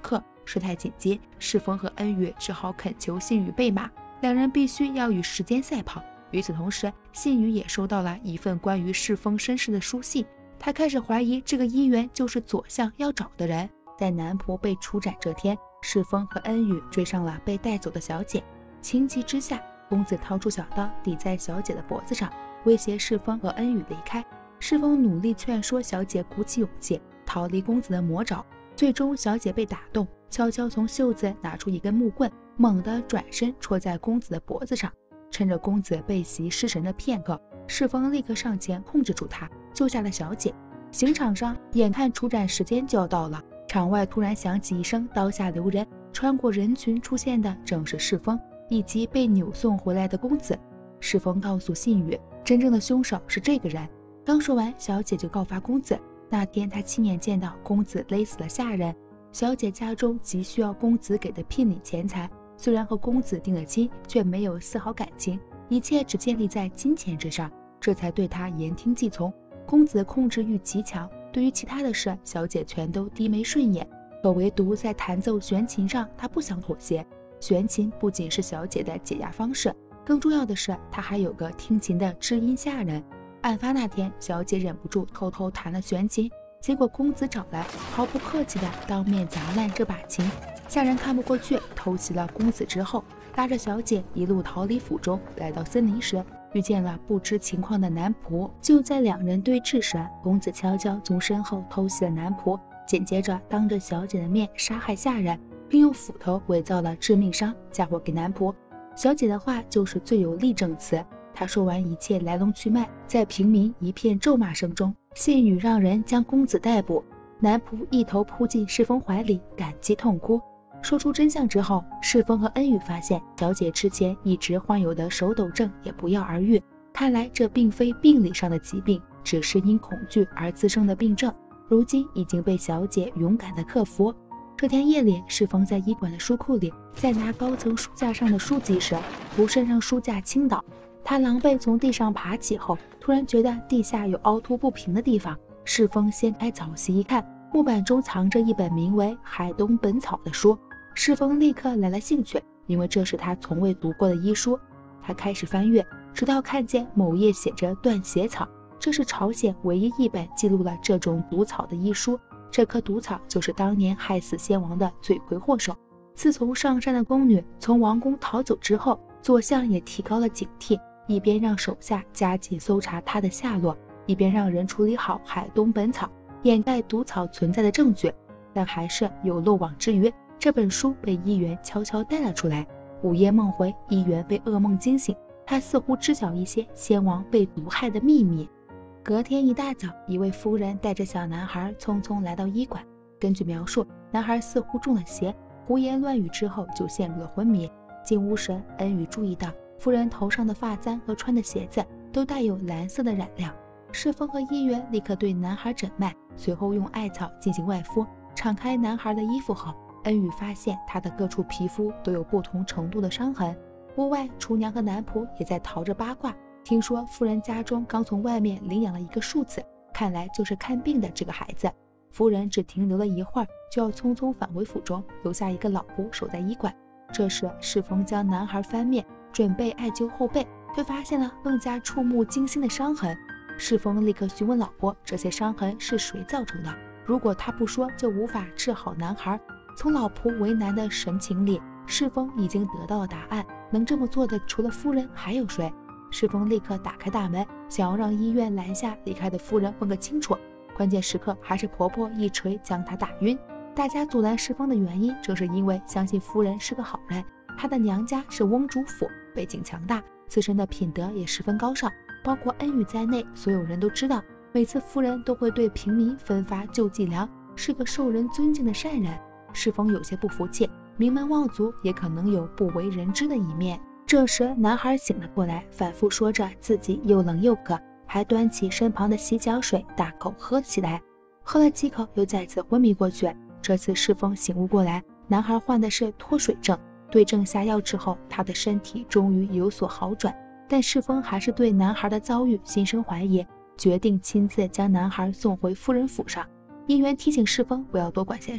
事态紧急，世风和恩宇只好恳求信宇备马，两人必须要与时间赛跑。与此同时，信宇也收到了一份关于世风身世的书信，他开始怀疑这个伊原就是左相要找的人。在南仆被处斩这天，世风和恩宇追上了被带走的小姐，情急之下，公子掏出小刀抵在小姐的脖子上，威胁世风和恩宇离开。世风努力劝说小姐鼓起勇气逃离公子的魔爪，最终小姐被打动，悄悄从袖子拿出一根木棍，猛地转身戳在公子的脖子上。趁着公子被袭失神的片刻，世风立刻上前控制住他，救下了小姐。刑场上眼看处斩时间就要到了，场外突然响起一声刀下留人，穿过人群出现的正是世风以及被扭送回来的公子。世风告诉信宇，真正的凶手是这个人。刚说完，小姐就告发公子，那天她亲眼见到公子勒死了下人，小姐家中急需要公子给的聘礼钱财，虽然和公子定了亲，却没有丝毫感情，一切只建立在金钱之上，这才对她言听计从。公子控制欲极强，对于其他的事，小姐全都低眉顺眼，可唯独在弹奏弦琴上，她不想妥协。弦琴不仅是小姐的解压方式，更重要的是，她还有个听琴的知音下人。案发那天，小姐忍不住偷偷弹了弦琴，结果公子找来，毫不客气地当面砸烂这把琴。下人看不过去，偷袭了公子之后，拉着小姐一路逃离府中，来到森林时，遇见了不知情况的男仆。就在两人对峙时，公子悄悄从身后偷袭了男仆，紧接着当着小姐的面杀害下人，并用斧头伪造了致命伤嫁祸给男仆。小姐的话就是最有力证词。他说完一切来龙去脉，在平民一片咒骂声中，信宇让人将公子逮捕。男仆一头扑进世风怀里，感激痛哭。说出真相之后，世风和恩宇发现小姐之前一直患有的手抖症也不药而愈，看来这并非病理上的疾病，只是因恐惧而滋生的病症，如今已经被小姐勇敢地克服。这天夜里，世风在医馆的书库里，在拿高层书架上的书籍时，不慎让书架倾倒。他狼狈从地上爬起后，突然觉得地下有凹凸不平的地方。世风掀开早席一看，木板中藏着一本名为《海东本草》的书。世风立刻来了兴趣，因为这是他从未读过的医书。他开始翻阅，直到看见某页写着断血草，这是朝鲜唯一一本记录了这种毒草的医书。这棵毒草就是当年害死先王的罪魁祸首。自从上山的宫女从王宫逃走之后，左相也提高了警惕，一边让手下加紧搜查他的下落，一边让人处理好海东本草，掩盖毒草存在的证据。但还是有漏网之鱼，这本书被伊原悄悄带了出来。午夜梦回，伊原被噩梦惊醒，他似乎知晓一些先王被毒害的秘密。隔天一大早，一位夫人带着小男孩匆匆来到医馆。根据描述，男孩似乎中了邪，胡言乱语之后就陷入了昏迷。进屋时，恩宇注意到夫人头上的发簪和穿的鞋子都带有蓝色的染料。世风和伊原立刻对男孩诊脉，随后用艾草进行外敷。敞开男孩的衣服后，恩宇发现他的各处皮肤都有不同程度的伤痕。屋外，厨娘和男仆也在讨着八卦，听说夫人家中刚从外面领养了一个庶子，看来就是看病的这个孩子。夫人只停留了一会儿，就要匆匆返回府中，留下一个老仆守在医馆。这时，世风将男孩翻面，准备艾灸后背，却发现了更加触目惊心的伤痕。世风立刻询问老婆，这些伤痕是谁造成的？如果他不说，就无法治好男孩。从老仆为难的神情里，世风已经得到了答案。能这么做的，除了夫人，还有谁？世风立刻打开大门，想要让医院拦下离开的夫人问个清楚。关键时刻，还是婆婆一锤将他打晕。大家阻拦世风的原因，正是因为相信夫人是个好人。她的娘家是翁主府，背景强大，自身的品德也十分高尚。包括恩宇在内，所有人都知道，每次夫人都会对平民分发救济粮，是个受人尊敬的善人。世风有些不服气，名门望族也可能有不为人知的一面。这时，男孩醒了过来，反复说着自己又冷又渴，还端起身旁的洗脚水大口喝起来。喝了几口，又再次昏迷过去。这次世风醒悟过来，男孩患的是脱水症，对症下药之后，他的身体终于有所好转。但世风还是对男孩的遭遇心生怀疑，决定亲自将男孩送回夫人府上。医员提醒世风不要多管闲事，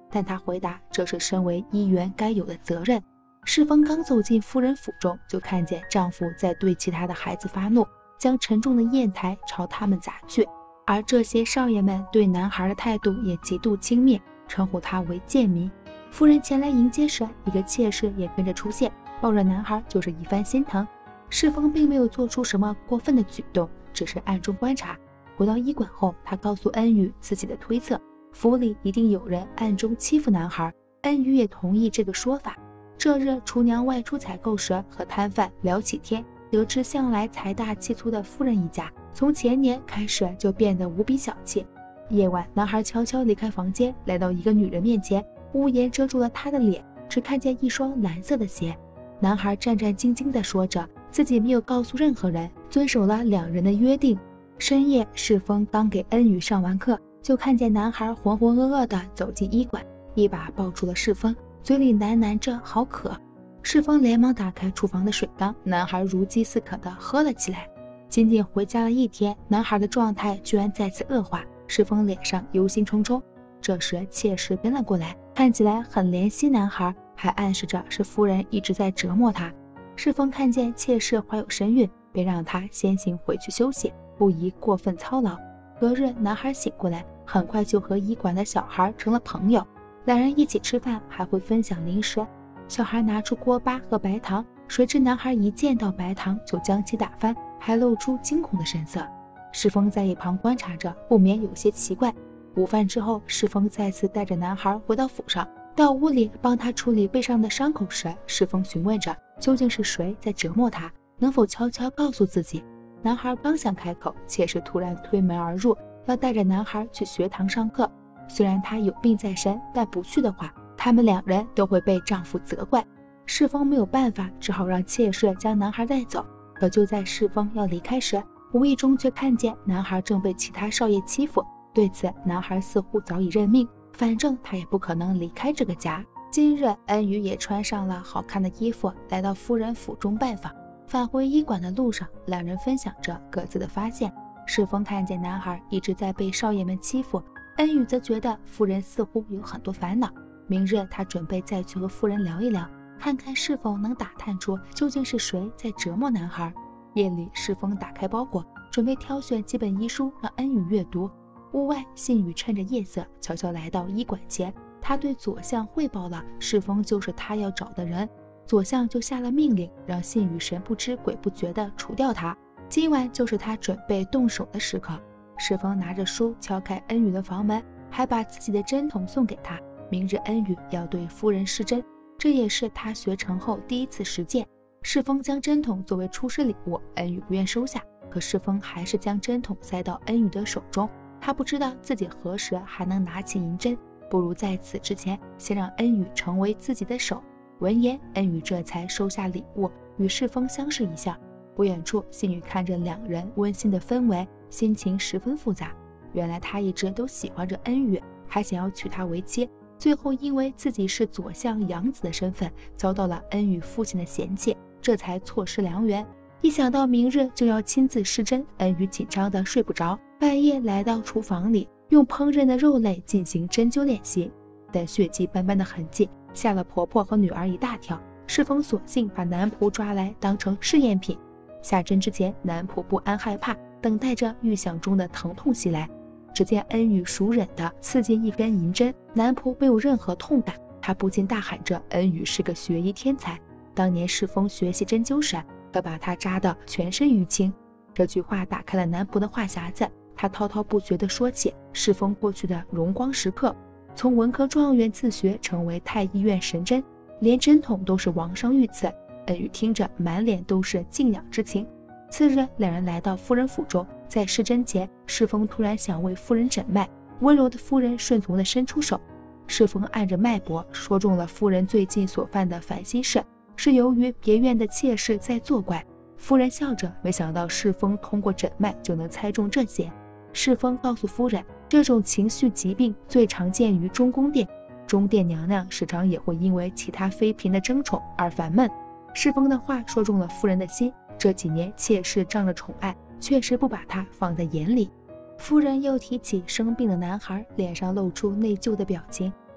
但他回答这是身为医员该有的责任。世风刚走进夫人府中，就看见丈夫在对其他的孩子发怒，将沉重的砚台朝他们砸去，而这些少爷们对男孩的态度也极度轻蔑，称呼他为贱民。夫人前来迎接时，一个妾室也跟着出现，抱着男孩就是一番心疼。世风并没有做出什么过分的举动，只是暗中观察。回到医馆后，他告诉恩宇自己的推测，府里一定有人暗中欺负男孩。恩宇也同意这个说法。这日厨娘外出采购时，和摊贩聊起天，得知向来财大气粗的夫人一家从前年开始就变得无比小气。夜晚，男孩悄悄离开房间，来到一个女人面前，屋檐遮住了他的脸，只看见一双蓝色的鞋。男孩战战兢兢地说着自己没有告诉任何人，遵守了两人的约定。深夜，世风刚给恩宇上完课，就看见男孩浑浑噩噩地走进医馆，一把抱住了世风，嘴里喃喃着好渴。世风连忙打开厨房的水缸，男孩如饥似渴地喝了起来。仅仅回家了一天，男孩的状态居然再次恶化，世风脸上忧心忡忡。这时妾室跟了过来，看起来很怜惜男孩，还暗示着是夫人一直在折磨他。世风看见妾室怀有身孕，便让他先行回去休息，不宜过分操劳。隔日，男孩醒过来，很快就和医馆的小孩成了朋友，两人一起吃饭，还会分享零食。小孩拿出锅巴和白糖，谁知男孩一见到白糖就将其打翻，还露出惊恐的神色。世风在一旁观察着，不免有些奇怪。午饭之后，世风再次带着男孩回到府上，到屋里帮他处理背上的伤口时，世风询问着究竟是谁在折磨他，能否悄悄告诉自己。男孩刚想开口，妾室突然推门而入，要带着男孩去学堂上课。虽然他有病在身，但不去的话，他们两人都会被丈夫责怪。世风没有办法，只好让妾室将男孩带走。可就在世风要离开时，无意中却看见男孩正被其他少爷欺负。对此，男孩似乎早已认命，反正他也不可能离开这个家。今日，恩宇也穿上了好看的衣服，来到夫人府中拜访。返回医馆的路上，两人分享着各自的发现。世风看见男孩一直在被少爷们欺负，恩宇则觉得夫人似乎有很多烦恼。明日他准备再去和夫人聊一聊，看看是否能打探出究竟是谁在折磨男孩。夜里，世风打开包裹，准备挑选几本医书让恩宇阅读。屋外，信宇趁着夜色悄悄来到医馆前，他对左相汇报了世风就是他要找的人。左相就下了命令，让信宇神不知鬼不觉地除掉他。今晚就是他准备动手的时刻。世风拿着书敲开恩宇的房门，还把自己的针筒送给他。明日恩宇要对夫人施针，这也是他学成后第一次实践。世风将针筒作为出师礼物，恩宇不愿收下，可世风还是将针筒塞到恩宇的手中。他不知道自己何时还能拿起银针，不如在此之前先让恩宇成为自己的手。闻言，恩宇这才收下礼物，与世风相视一笑。不远处，信宇看着两人温馨的氛围，心情十分复杂。原来他一直都喜欢着恩宇，还想要娶她为妻，最后因为自己是左相养子的身份，遭到了恩宇父亲的嫌弃，这才错失良缘。一想到明日就要亲自施针，恩宇紧张的睡不着，半夜来到厨房里，用烹饪的肉类进行针灸练习，但血迹斑斑的痕迹吓了婆婆和女儿一大跳。世风索性把男仆抓来当成试验品。下针之前，男仆不安害怕，等待着预想中的疼痛袭来。只见恩宇熟忍地刺进一根银针，男仆没有任何痛感，他不禁大喊着恩宇是个学医天才。当年世风学习针灸时，可把他扎得全身淤青。这句话打开了男仆的话匣子，他滔滔不绝地说起世风过去的荣光时刻，从文科状元自学成为太医院神针，连针筒都是王上御赐。恩宇听着满脸都是敬仰之情。次日，两人来到夫人府中，在施针前，世风突然想为夫人诊脉，温柔的夫人顺从地伸出手。世风按着脉搏，说中了夫人最近所犯的烦心事，是由于别院的妾室在作怪。夫人笑着，没想到世风通过诊脉就能猜中这些。世风告诉夫人，这种情绪疾病最常见于中宫殿，中殿娘娘时常也会因为其他妃嫔的争宠而烦闷。世风的话说中了夫人的心，这几年妾室仗着宠爱，确实不把她放在眼里。夫人又提起生病的男孩，脸上露出内疚的表情，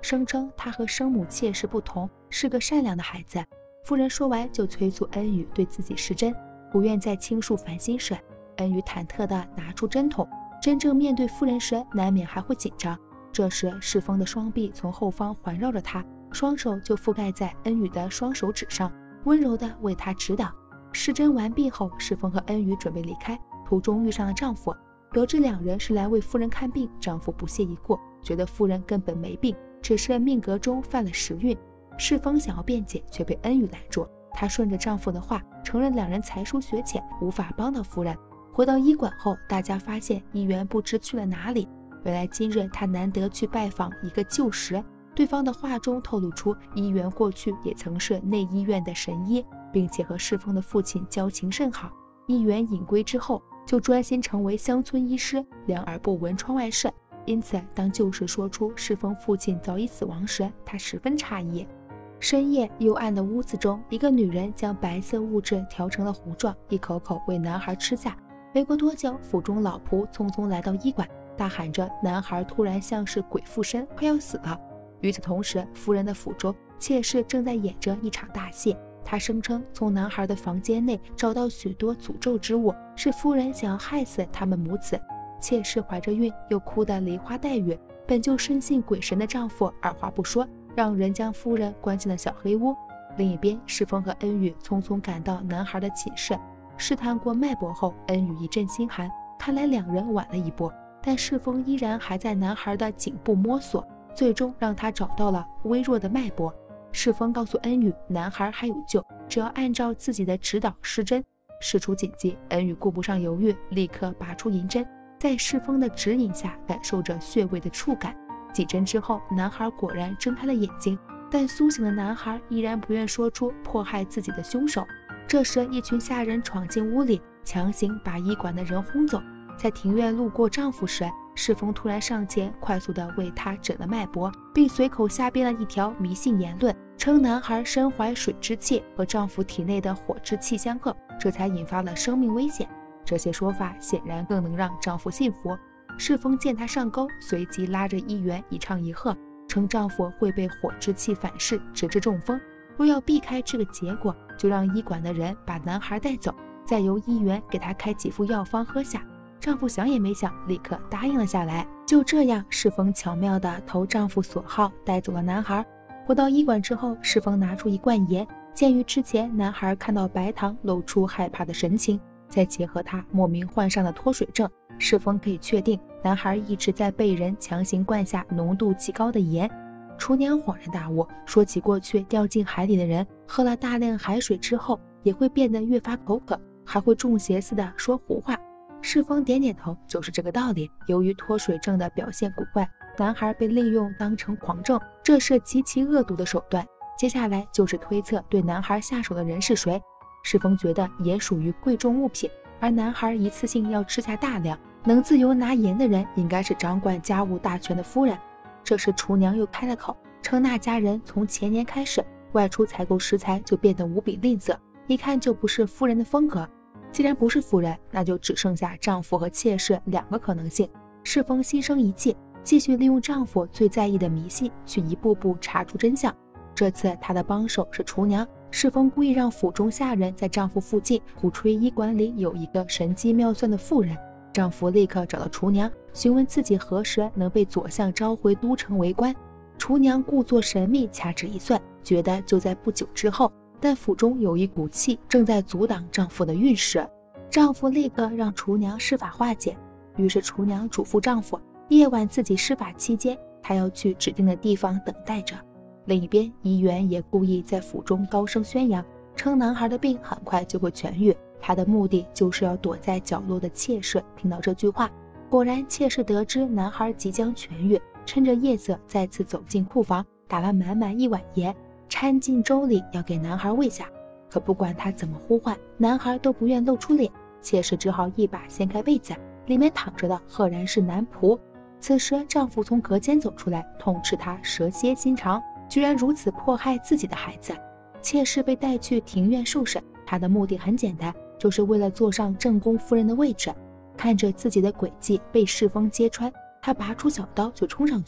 声称他和生母妾室不同，是个善良的孩子。夫人说完就催促恩宇对自己施针，不愿再倾诉烦心事。恩宇忐忑地拿出针筒，真正面对夫人时难免还会紧张。这时世风的双臂从后方环绕着他，双手就覆盖在恩宇的双手指上，温柔地为他指导。施针完毕后，世风和恩宇准备离开，途中遇上了丈夫，得知两人是来为夫人看病，丈夫不屑一顾，觉得夫人根本没病，只是命格中犯了时运。世风想要辩解，却被恩宇拦住。她顺着丈夫的话，承认两人才疏学浅，无法帮到夫人。回到医馆后，大家发现医员不知去了哪里。原来今日他难得去拜访一个旧识，对方的话中透露出医员过去也曾是内医院的神医，并且和世风的父亲交情甚好。医员隐归之后，就专心成为乡村医师，两耳不闻窗外事。因此当旧识说出世风父亲早已死亡时，他十分诧异。深夜幽暗的屋子中，一个女人将白色物质调成了糊状，一口口喂男孩吃下。没过多久，府中老仆匆匆来到医馆，大喊着男孩突然像是鬼附身，快要死了。与此同时，夫人的府中妾室正在演着一场大戏。她声称从男孩的房间内找到许多诅咒之物，是夫人想要害死他们母子。妾室怀着孕，又哭得梨花带雨，本就深信鬼神的丈夫二话不说，让人将夫人关进了小黑屋。另一边，世风和恩宇匆匆赶到男孩的寝室，试探过脉搏后，恩宇一阵心寒，看来两人晚了一步。但世风依然还在男孩的颈部摸索，最终让他找到了微弱的脉搏。世风告诉恩宇，男孩还有救，只要按照自己的指导施针。事出紧急，恩宇顾不上犹豫，立刻拔出银针，在世风的指引下感受着穴位的触感。几针之后，男孩果然睁开了眼睛，但苏醒的男孩依然不愿说出迫害自己的凶手。这时一群下人闯进屋里，强行把医馆的人轰走。在庭院路过丈夫时，世风突然上前，快速地为他诊了脉搏，并随口瞎编了一条迷信言论，称男孩身怀水之气，和丈夫体内的火之气相克，这才引发了生命危险。这些说法显然更能让丈夫信服。世风见他上钩，随即拉着医员一唱一和，称丈夫会被火之气反噬，直至中风。若要避开这个结果，就让医馆的人把男孩带走，再由医员给他开几副药方喝下。丈夫想也没想，立刻答应了下来。就这样，世风巧妙地投丈夫所好，带走了男孩。回到医馆之后，世风拿出一罐盐，鉴于之前男孩看到白糖露出害怕的神情，再结合他莫名患上的脱水症，世风可以确定男孩一直在被人强行灌下浓度极高的盐。厨娘恍然大悟，说起过去掉进海里的人喝了大量海水之后也会变得越发口渴，还会中邪似的说胡话。世风点点头，就是这个道理。由于脱水症的表现古怪，男孩被利用当成狂症，这是极其恶毒的手段。接下来就是推测对男孩下手的人是谁。世风觉得盐属于贵重物品，而男孩一次性要吃下大量，能自由拿盐的人应该是掌管家务大权的夫人。这时厨娘又开了口，称那家人从前年开始外出采购食材就变得无比吝啬，一看就不是夫人的风格。既然不是夫人，那就只剩下丈夫和妾室两个可能性。世风心生一计，继续利用丈夫最在意的迷信去一步步查出真相。这次她的帮手是厨娘，世风故意让府中下人在丈夫附近鼓吹医馆里有一个神机妙算的妇人。丈夫立刻找到厨娘，询问自己何时能被左相召回都城为官。厨娘故作神秘，掐指一算，觉得就在不久之后。但府中有一股气正在阻挡丈夫的运势，丈夫立刻让厨娘施法化解。于是厨娘嘱咐丈夫，夜晚自己施法期间，他要去指定的地方等待着。另一边，医员也故意在府中高声宣扬，称男孩的病很快就会痊愈，他的目的就是要躲在角落的妾室听到这句话。果然，妾室得知男孩即将痊愈，趁着夜色再次走进库房，打了满满一碗盐，掺进粥里要给男孩喂下。可不管他怎么呼唤，男孩都不愿露出脸。妾室只好一把掀开被子，里面躺着的赫然是男仆。此时丈夫从隔间走出来，痛斥他蛇蝎心肠，居然如此迫害自己的孩子。妾室被带去庭院受审，他的目的很简单，就是为了坐上正宫夫人的位置。看着自己的诡计被世风揭穿，他拔出小刀就冲上去，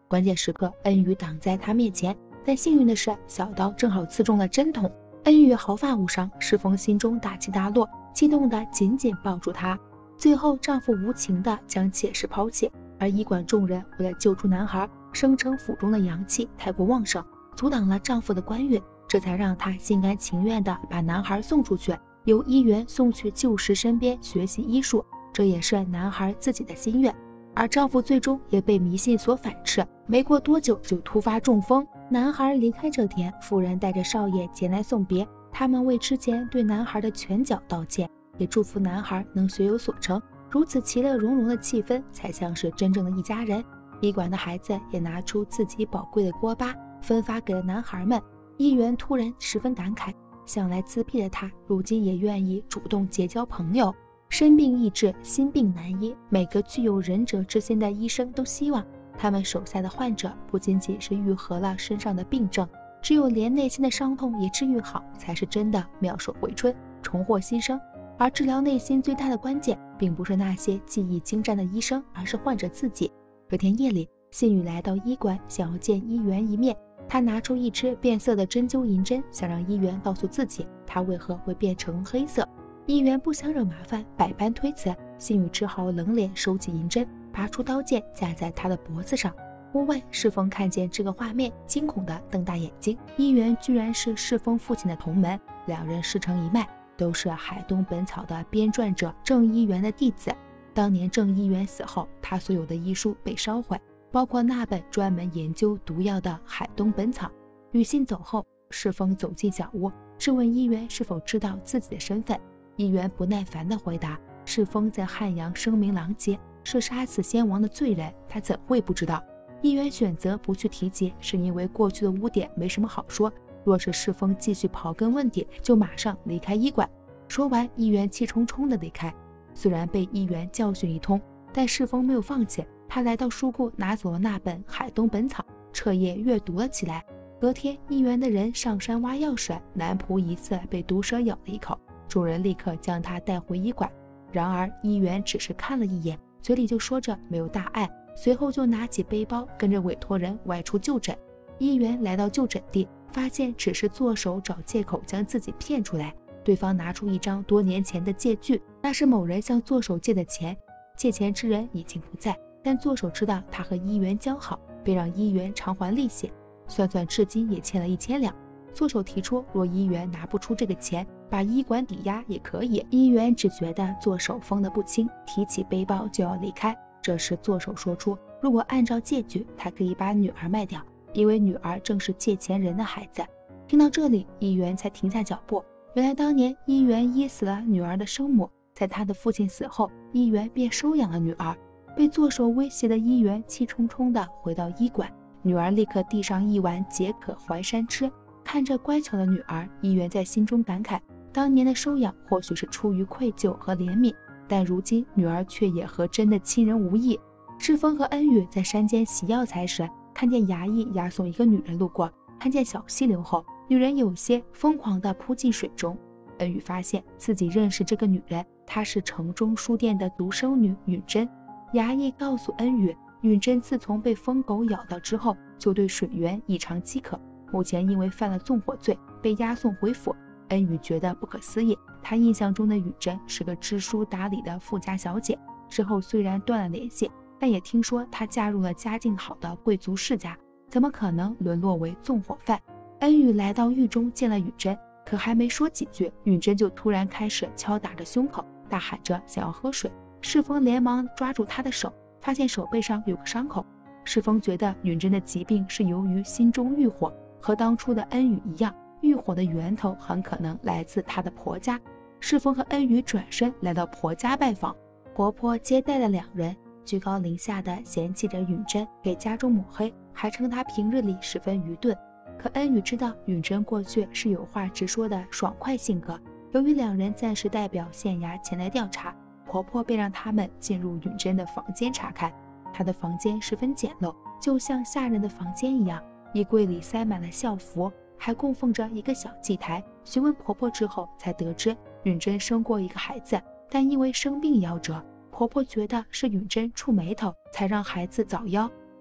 关键时刻恩宇挡在他面前，但幸运的是小刀正好刺中了针筒，恩宇毫发无伤。世峰心中大起大落，激动地紧紧抱住她。最后丈夫无情地将妾室抛弃，而医馆众人为了救出男孩，声称府中的阳气太过旺盛，阻挡了丈夫的官运，这才让她心甘情愿地把男孩送出去，由医员送去旧时身边学习医术，这也是男孩自己的心愿。而丈夫最终也被迷信所反噬，没过多久就突发中风。男孩离开这天，夫人带着少爷前来送别，他们为之前对男孩的拳脚道歉，也祝福男孩能学有所成。如此其乐融融的气氛，才像是真正的一家人。医馆的孩子也拿出自己宝贵的锅巴，分发给了男孩们。议员突然十分感慨，向来自闭的他，如今也愿意主动结交朋友。生病易治，心病难医，每个具有仁者之心的医生都希望他们手下的患者不仅仅是愈合了身上的病症，只有连内心的伤痛也治愈好，才是真的妙手回春，重获新生。而治疗内心最大的关键，并不是那些技艺精湛的医生，而是患者自己。这天夜里，信宇来到医馆，想要见医员一面。他拿出一支变色的针灸银针，想让医员告诉自己他为何会变成黑色。医员不想惹麻烦，百般推辞，信宇只好冷脸收起银针，拔出刀剑架在他的脖子上。屋外，世峰看见这个画面，惊恐地瞪大眼睛。医员居然是世峰父亲的同门，两人师承一脉，都是海东本草的编撰者郑医元的弟子。当年郑医元死后，他所有的医书被烧毁，包括那本专门研究毒药的海东本草。与信走后，世峰走进小屋，质问医元是否知道自己的身份。医员不耐烦地回答：世峰在汉阳声名狼藉，是杀死先王的罪人，他怎会不知道？医员选择不去提及，是因为过去的污点没什么好说，若是世峰继续刨根问底，就马上离开医馆。说完，医员气冲冲地离开。虽然被医员教训一通，但世峰没有放弃，他来到书库，拿走了那本《海东本草》，彻夜阅读了起来。隔天，医院的人上山挖药时，男仆疑似被毒蛇咬了一口，众人立刻将他带回医馆。然而医员只是看了一眼，嘴里就说着没有大碍，随后就拿起背包，跟着委托人外出就诊。医员来到就诊地，发现只是做手找借口将自己骗出来。对方拿出一张多年前的借据，那是某人向做手借的钱，借钱之人已经不在，但做手知道他和医员交好，便让医员偿还利息，算算至今也欠了一千两。做手提出，若医员拿不出这个钱，把医馆抵押也可以。医员只觉得做手疯得不轻，提起背包就要离开。这时做手说出，如果按照借据，他可以把女儿卖掉，因为女儿正是借钱人的孩子。听到这里，医员才停下脚步。原来当年医员医死了女儿的生母，在他的父亲死后，医员便收养了女儿。被做手威胁的医员气冲冲地回到医馆，女儿立刻递上一碗解渴淮山吃。看着乖巧的女儿，医员在心中感慨，当年的收养或许是出于愧疚和怜悯，但如今女儿却也和真的亲人无异。世峰和恩宇在山间洗药材时，看见衙役押送一个女人路过，看见小溪流后，女人有些疯狂地扑进水中。恩宇发现自己认识这个女人，她是城中书店的独生女允珍。衙役告诉恩宇，允珍自从被疯狗咬到之后，就对水源异常饥渴，目前因为犯了纵火罪，被押送回府。恩宇觉得不可思议，他印象中的允珍是个知书达理的富家小姐，之后虽然断了联系，但也听说她嫁入了家境好的贵族世家，怎么可能沦落为纵火犯？恩宇来到狱中见了允珍，可还没说几句，允珍就突然开始敲打着胸口，大喊着想要喝水。世峰连忙抓住她的手，发现手背上有个伤口。世峰觉得允珍的疾病是由于心中欲火，和当初的恩宇一样，欲火的源头很可能来自她的婆家。世峰和恩宇转身来到婆家拜访，婆婆接待了两人，居高临下的嫌弃着允珍，给家中抹黑，还称她平日里十分愚钝。可恩宇知道允珍过去是有话直说的爽快性格，由于两人暂时代表县衙前来调查，婆婆便让他们进入允珍的房间查看。她的房间十分简陋，就像下人的房间一样，衣柜里塞满了校服，还供奉着一个小祭台。询问婆婆之后，才得知允珍生过一个孩子，但因为生病夭折，婆婆觉得是允珍触霉头，才让孩子早夭。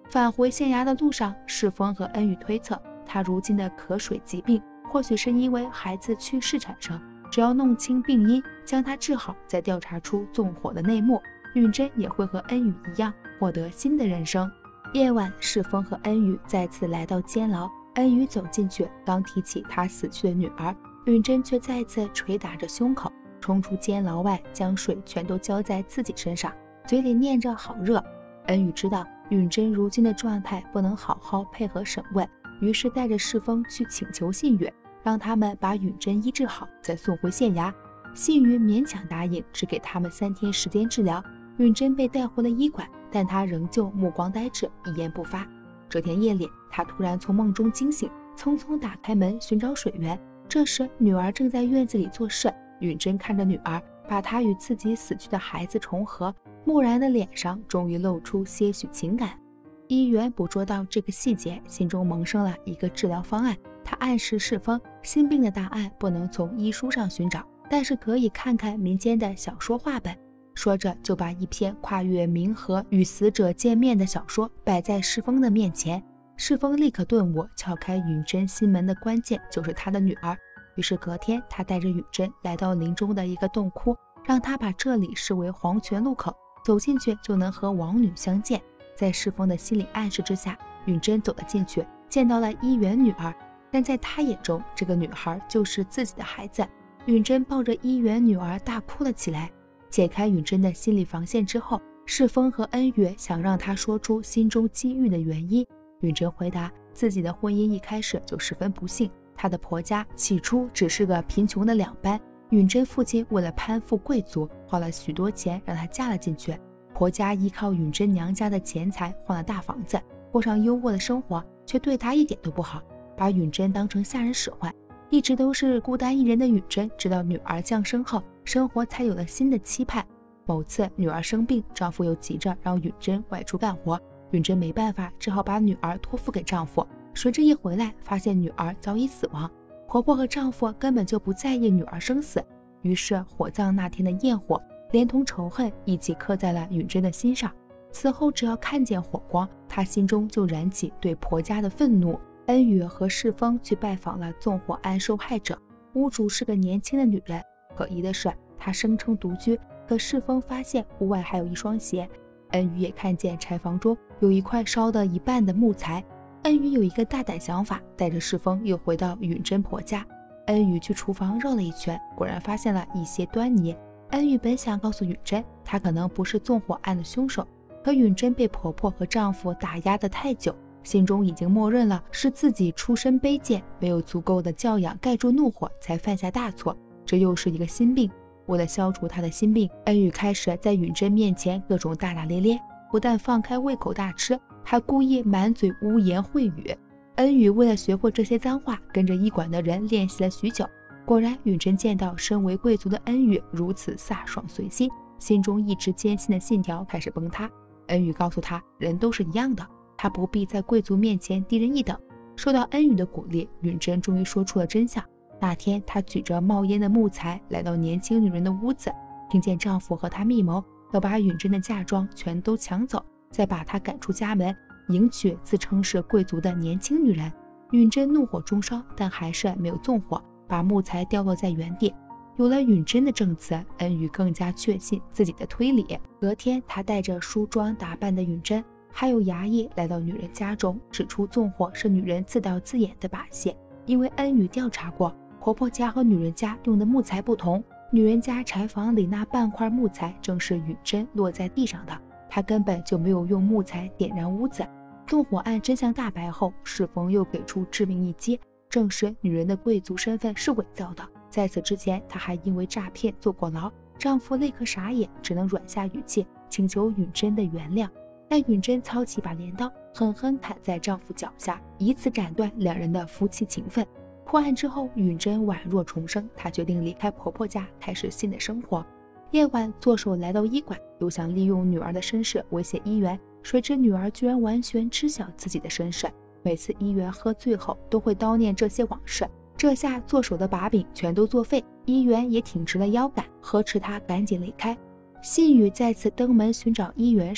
返回县衙的路上，世峰和恩宇推测，他如今的渴水疾病或许是因为孩子去世产生，只要弄清病因，将他治好，再调查出纵火的内幕，允真也会和恩宇一样获得新的人生。夜晚，世峰和恩宇再次来到监牢，恩宇走进去，刚提起他死去的女儿，允真却再次捶打着胸口，冲出监牢外，将水全都浇在自己身上，嘴里念着好热。恩宇知道允真如今的状态不能好好配合审问，于是带着世峰去请求信宇，让他们把允真医治好，再送回县衙。信宇勉强答应，只给他们三天时间治疗。允真被带回了医馆，但他仍旧目光呆滞，一言不发。这天夜里，他突然从梦中惊醒，匆匆打开门寻找水源。这时，女儿正在院子里做事。允真看着女儿，把她与自己死去的孩子重合，木然的脸上终于露出些许情感。医员捕捉到这个细节，心中萌生了一个治疗方案。他暗示世峰，心病的答案不能从医书上寻找，但是可以看看民间的小说话本。说着，就把一篇跨越冥河与死者见面的小说摆在世峰的面前。世峰立刻顿悟，撬开允真心门的关键就是他的女儿。于是隔天，他带着允真来到林中的一个洞窟，让他把这里视为黄泉路口，走进去就能和王女相见。在世峰的心理暗示之下，允真走了进去，见到了医员女儿，但在他眼中，这个女孩就是自己的孩子。允真抱着医员女儿大哭了起来。解开允真的心理防线之后，世峰和恩宇想让她说出心中积郁的原因。允真回答，自己的婚姻一开始就十分不幸，她的婆家起初只是个贫穷的两班，允真父亲为了攀附贵族，花了许多钱让她嫁了进去。婆家依靠允真娘家的钱财换了大房子，过上优渥的生活，却对她一点都不好，把允真当成下人使唤。一直都是孤单一人的允真，直到女儿降生后，生活才有了新的期盼。某次女儿生病，丈夫又急着让允真外出干活，允真没办法，只好把女儿托付给丈夫。谁知一回来，发现女儿早已死亡，婆婆和丈夫根本就不在意女儿生死。于是火葬那天的焰火连同仇恨一起刻在了允真的心上。此后只要看见火光，她心中就燃起对婆家的愤怒。恩宇和世峰去拜访了纵火案受害者，屋主是个年轻的女人。可疑的是，她声称独居，可世峰发现屋外还有一双鞋。恩宇也看见柴房中有一块烧得一半的木材。恩宇有一个大胆想法，带着世峰又回到允真婆家。恩宇去厨房绕了一圈，果然发现了一些端倪。恩宇本想告诉允真，她可能不是纵火案的凶手，可允真被婆婆和丈夫打压得太久，心中已经默认了是自己出身卑贱，没有足够的教养盖住怒火，才犯下大错。这又是一个心病。为了消除他的心病，恩宇开始在允真面前各种大大咧咧，不但放开胃口大吃，还故意满嘴污言秽语。恩宇为了学会这些脏话，跟着医馆的人练习了许久。果然，允真见到身为贵族的恩宇如此飒爽随心，心中一直坚信的信条开始崩塌。恩宇告诉他，人都是一样的，他不必在贵族面前低人一等。受到恩宇的鼓励，允真终于说出了真相。那天，她举着冒烟的木材来到年轻女人的屋子，听见丈夫和她密谋，要把允真的嫁妆全都抢走，再把她赶出家门，迎娶自称是贵族的年轻女人。允真怒火中烧，但还是没有纵火，把木材掉落在原地。有了允真的证词，恩宇更加确信自己的推理。隔天，他带着梳妆打扮的允真还有衙役来到女人家中，指出纵火是女人自导自演的把戏。因为恩宇调查过，婆婆家和女人家用的木材不同，女人家柴房里那半块木材正是允真落在地上的，她根本就没有用木材点燃屋子。纵火案真相大白后，世峰又给出致命一击，证实女人的贵族身份是伪造的。在此之前，她还因为诈骗坐过牢。丈夫立刻傻眼，只能软下语气请求允真的原谅。但允真操起把镰刀，狠狠砍在丈夫脚下，以此斩断两人的夫妻情分。破案之后，允真宛若重生，她决定离开婆婆家，开始新的生活。夜晚，作手来到医馆，又想利用女儿的身世威胁医员，谁知女儿居然完全知晓自己的身世。每次医员喝醉后，都会叨念这些往事。这下作手的把柄全都作废，医员也挺直了腰杆，呵斥他赶紧离开。信宇再次登门寻找医员时，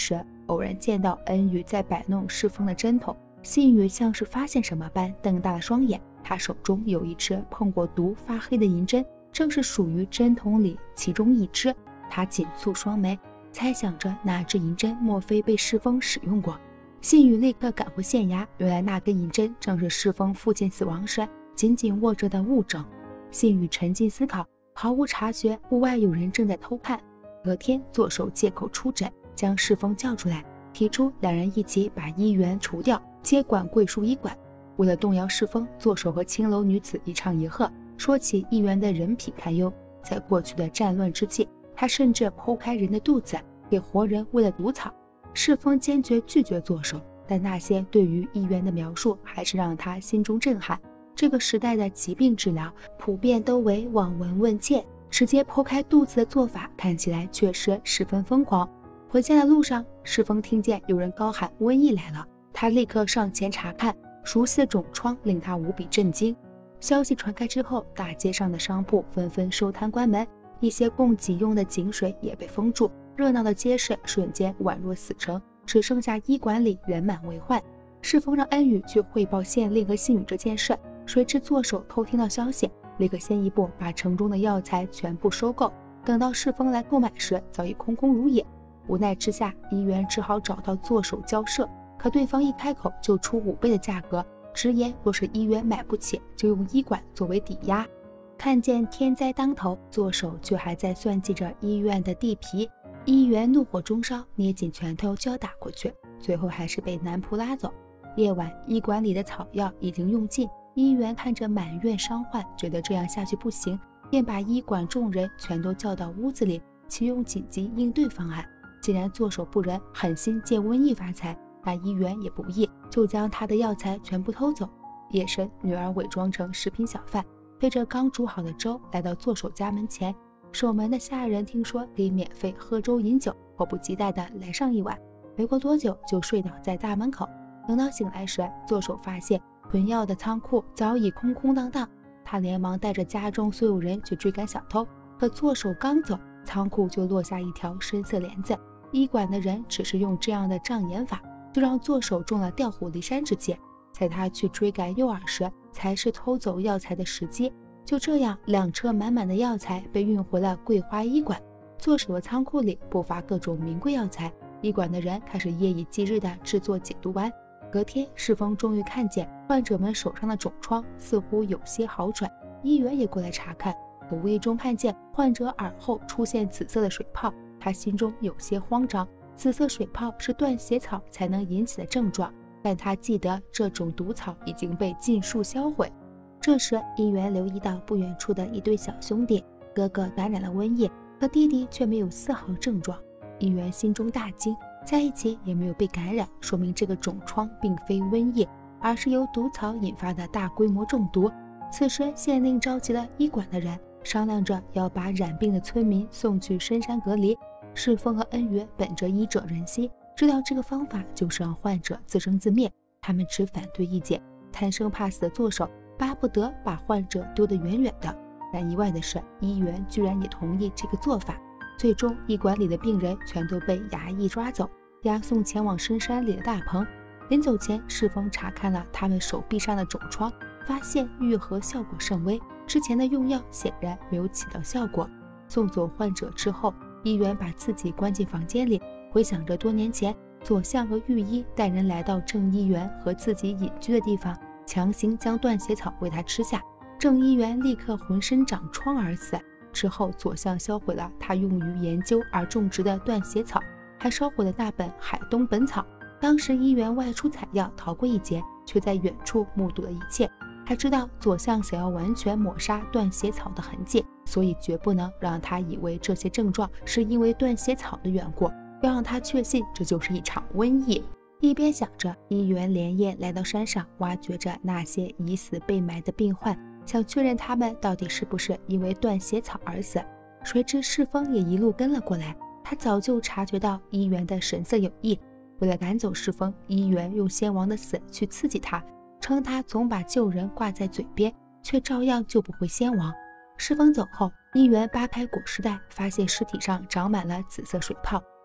偶然见到恩宇在摆弄世风的针头，信宇像是发现什么般瞪大了双眼。他手中有一只碰过毒发黑的银针，正是属于针筒里其中一只。他紧蹙双眉，猜想着那只银针莫非被世风使用过。信宇立刻赶回县衙，原来那根银针正是世风父亲死亡时紧紧握着的物证。信宇沉浸思考，毫无察觉屋外有人正在偷看。隔天坐守借口出诊，将世风叫出来，提出两人一起把医员除掉，接管桂树医馆。为了动摇世风，坐守和青楼女子一唱一和，说起议员的人品堪忧。在过去的战乱之际，他甚至剖开人的肚子给活人喂了毒草。世风坚决拒绝坐守，但那些对于议员的描述还是让他心中震撼。这个时代的疾病治疗普遍都为望闻问切，直接剖开肚子的做法看起来确实十分疯狂。回家的路上，世风听见有人高喊瘟疫来了，他立刻上前查看，熟悉的肿疮令他无比震惊。消息传开之后，大街上的商铺纷纷收摊关门，一些供给用的井水也被封住，热闹的街市瞬间宛若死城，只剩下医馆里人满为患。世风让恩宇去汇报县令和信宇这件事，谁知坐守偷听到消息，立刻先一步把城中的药材全部收购，等到世风来购买时，早已空空如也。无奈之下，医员只好找到坐守交涉，可对方一开口就出五倍的价格，直言若是医院买不起，就用医馆作为抵押。看见天灾当头，坐守却还在算计着医院的地皮。医员怒火中烧，捏紧拳头就要打过去，最后还是被男仆拉走。夜晚，医馆里的草药已经用尽，医员看着满院伤患，觉得这样下去不行，便把医馆众人全都叫到屋子里，启用紧急应对方案。既然坐守不仁，狠心借瘟疫发财，那医员也不易，就将他的药材全部偷走。夜深，女儿伪装成食品小贩，背着刚煮好的粥来到坐守家门前。守门的下人听说可以免费喝粥饮酒，迫不及待地来上一碗，没过多久就睡倒在大门口。等到醒来时，坐守发现囤药的仓库早已空空荡荡，他连忙带着家中所有人去追赶小偷，可坐守刚走，仓库就落下一条深色帘子。医馆的人只是用这样的障眼法，就让坐守中了调虎离山之计。在他去追赶诱饵时，才是偷走药材的时机。就这样，两车满满的药材被运回了桂花医馆。坐守的仓库里不乏各种名贵药材，医馆的人开始夜以继日地制作解毒丸。隔天，世风终于看见患者们手上的肿疮似乎有些好转，医员也过来查看，可无意中看见患者耳后出现紫色的水泡，他心中有些慌张。紫色水泡是断血草才能引起的症状，但他记得这种毒草已经被尽数销毁。这时，医员留意到不远处的一对小兄弟，哥哥感染了瘟疫，可弟弟却没有丝毫症状。医员心中大惊，在一起也没有被感染，说明这个肿疮并非瘟疫，而是由毒草引发的大规模中毒。此时，县令召集了医馆的人，商量着要把染病的村民送去深山隔离。世风和恩宇本着医者仁心，知道这个方法就是让患者自生自灭，他们持反对意见。贪生怕死的坐守巴不得把患者丢得远远的，但意外的是，医员居然也同意这个做法。最终，医馆里的病人全都被衙役抓走，押送前往深山里的大棚。临走前，世风查看了他们手臂上的肿疮，发现愈合效果甚微，之前的用药显然没有起到效果。送走患者之后，医员把自己关进房间里，回想着多年前左相和御医带人来到郑医员和自己隐居的地方，强行将断血草为他吃下，郑医员立刻浑身长疮而死。之后，左相销毁了他用于研究而种植的断血草，还烧毁了那本《海东本草》。当时医员外出采药，逃过一劫，却在远处目睹了一切。他知道左相想要完全抹杀断血草的痕迹，所以绝不能让他以为这些症状是因为断血草的缘故，要让他确信这就是一场瘟疫。一边想着，医员连夜来到山上，挖掘着那些已死被埋的病患，想确认他们到底是不是因为断血草而死。谁知世风也一路跟了过来，他早就察觉到医员的神色有异。为了赶走世风，医员用先王的死去刺激他，称他总把救人挂在嘴边，却照样救不回先王。世风走后，医员扒开裹尸袋，发现尸体上长满了紫色水泡，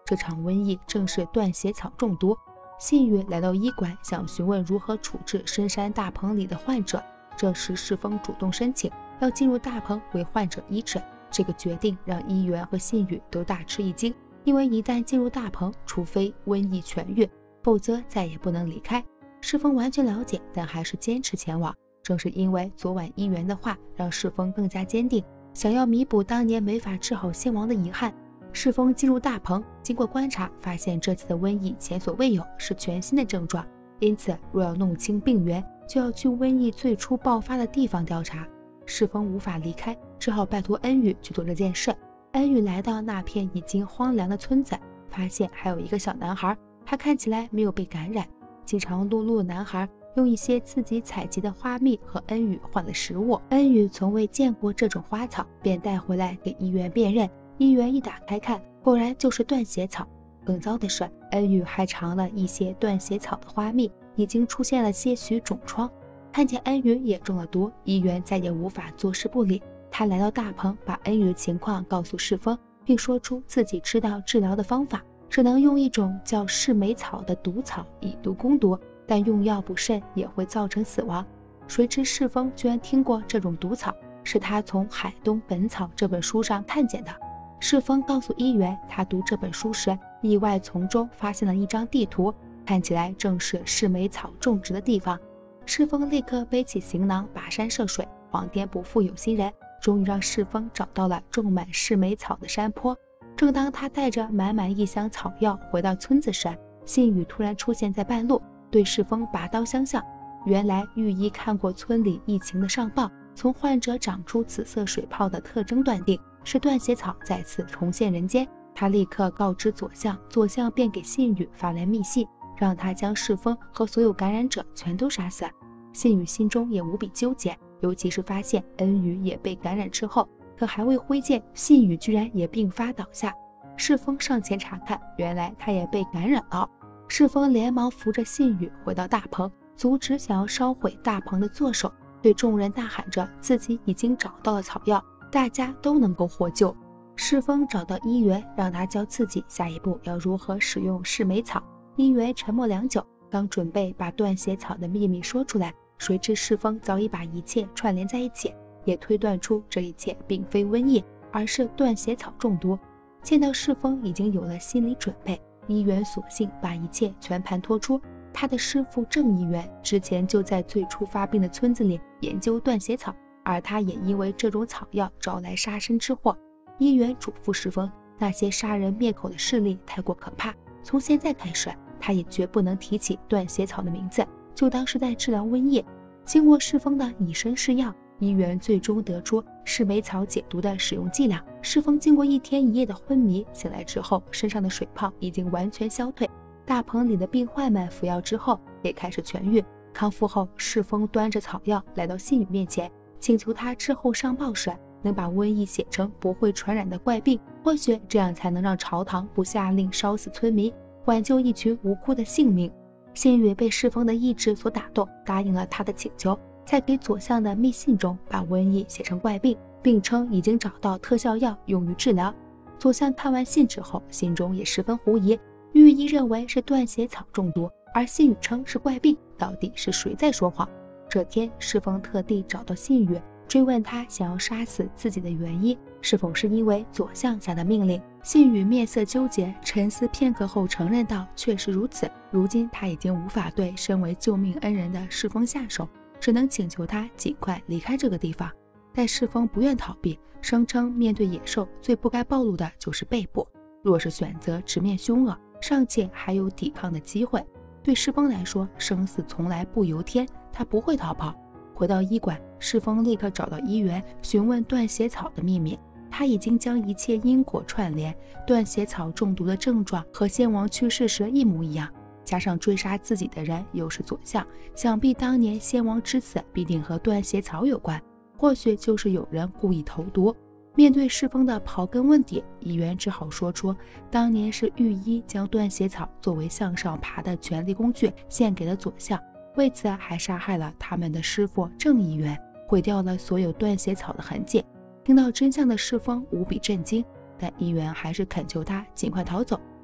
这场瘟疫正是断血草中毒。信宇来到医馆，想询问如何处置深山大棚里的患者。这时世峰主动申请要进入大棚为患者医治，这个决定让医员和信宇都大吃一惊，因为一旦进入大棚，除非瘟疫痊愈，否则再也不能离开。世峰完全了解，但还是坚持前往。正是因为昨晚医员的话，让世峰更加坚定，想要弥补当年没法治好先王的遗憾。世峰进入大棚，经过观察，发现这次的瘟疫前所未有，是全新的症状。因此，若要弄清病源，就要去瘟疫最初爆发的地方调查。世峰无法离开，只好拜托恩宇去做这件事。恩宇来到那片已经荒凉的村子，发现还有一个小男孩，他看起来没有被感染。饥肠辘辘的男孩用一些自己采集的花蜜和恩宇换了食物。恩宇从未见过这种花草，便带回来给医员辨认。医员一打开看，果然就是断血草。更糟的是，恩宇还尝了一些断血草的花蜜，已经出现了些许肿疮。看见恩宇也中了毒，医员再也无法坐视不理。他来到大棚，把恩宇的情况告诉世峰，并说出自己知道治疗的方法，只能用一种叫赤眉草的毒草以毒攻毒，但用药不慎也会造成死亡。谁知世峰居然听过这种毒草，是他从《海东本草》这本书上看见的。世峰告诉医员，他读这本书时意外从中发现了一张地图，看起来正是赤眉草种植的地方。世峰立刻背起行囊，跋山涉水，皇天不负有心人，终于让世峰找到了种满赤眉草的山坡。正当他带着满满一箱草药回到村子时，信宇突然出现在半路，对世峰拔刀相向。原来御医看过村里疫情的上报，从患者长出紫色水泡的特征断定是断血草再次重现人间。他立刻告知左相，左相便给信宇发来密信，让他将世峰和所有感染者全都杀死。信宇心中也无比纠结，尤其是发现恩宇也被感染之后，可还未挥剑，信宇居然也病发倒下。世峰上前查看，原来他也被感染了。世峰连忙扶着信宇回到大棚，阻止想要烧毁大棚的作手，对众人大喊着自己已经找到了草药，大家都能够获救。世峰找到医员，让他教自己下一步要如何使用赤眉草。医员沉默良久，刚准备把断血草的秘密说出来，谁知世峰早已把一切串联在一起，也推断出这一切并非瘟疫，而是断血草中毒。见到世峰已经有了心理准备，医员索性把一切全盘托出。他的师父郑医员之前就在最初发病的村子里研究断血草，而他也因为这种草药招来杀身之祸。医员嘱咐世峰，那些杀人灭口的势力太过可怕，从现在开始他也绝不能提起断血草的名字，就当是在治疗瘟疫。经过世峰的以身试药，医员最终得出赤眉草解毒的使用剂量。世峰经过一天一夜的昏迷，醒来之后身上的水泡已经完全消退。大棚里的病患们服药之后也开始痊愈。康复后，世峰端着草药来到信宇面前，请求他之后上报时能把瘟疫写成不会传染的怪病，或许这样才能让朝堂不下令烧死村民，挽救一群无辜的性命。信宇被世峰的意志所打动，答应了他的请求，在给左相的密信中把瘟疫写成怪病，并称已经找到特效药用于治疗。左相看完信之后，心中也十分狐疑，御医认为是断血草中毒，而信宇称是怪病，到底是谁在说谎？这天，世峰特地找到信宇，追问他想要杀死自己的原因，是否是因为左相下的命令。信宇面色纠结，沉思片刻后承认道：确实如此，如今他已经无法对身为救命恩人的世峰下手，只能请求他尽快离开这个地方。但世峰不愿逃避，声称面对野兽最不该暴露的就是背部，若是选择直面凶恶，尚且还有抵抗的机会。对世峰来说，生死从来不由天，他不会逃跑。回到医馆，世峰立刻找到医员，询问断血草的秘密。他已经将一切因果串联，断血草中毒的症状和先王去世时一模一样，加上追杀自己的人又是左相，想必当年先王之死必定和断血草有关，或许就是有人故意投毒。面对世峰的刨根问底，医员只好说出当年是御医将断血草作为向上爬的权力工具献给了左相，为此还杀害了他们的师父郑医员，毁掉了所有断血草的痕迹。听到真相的世峰无比震惊，但医员还是恳求他尽快逃走，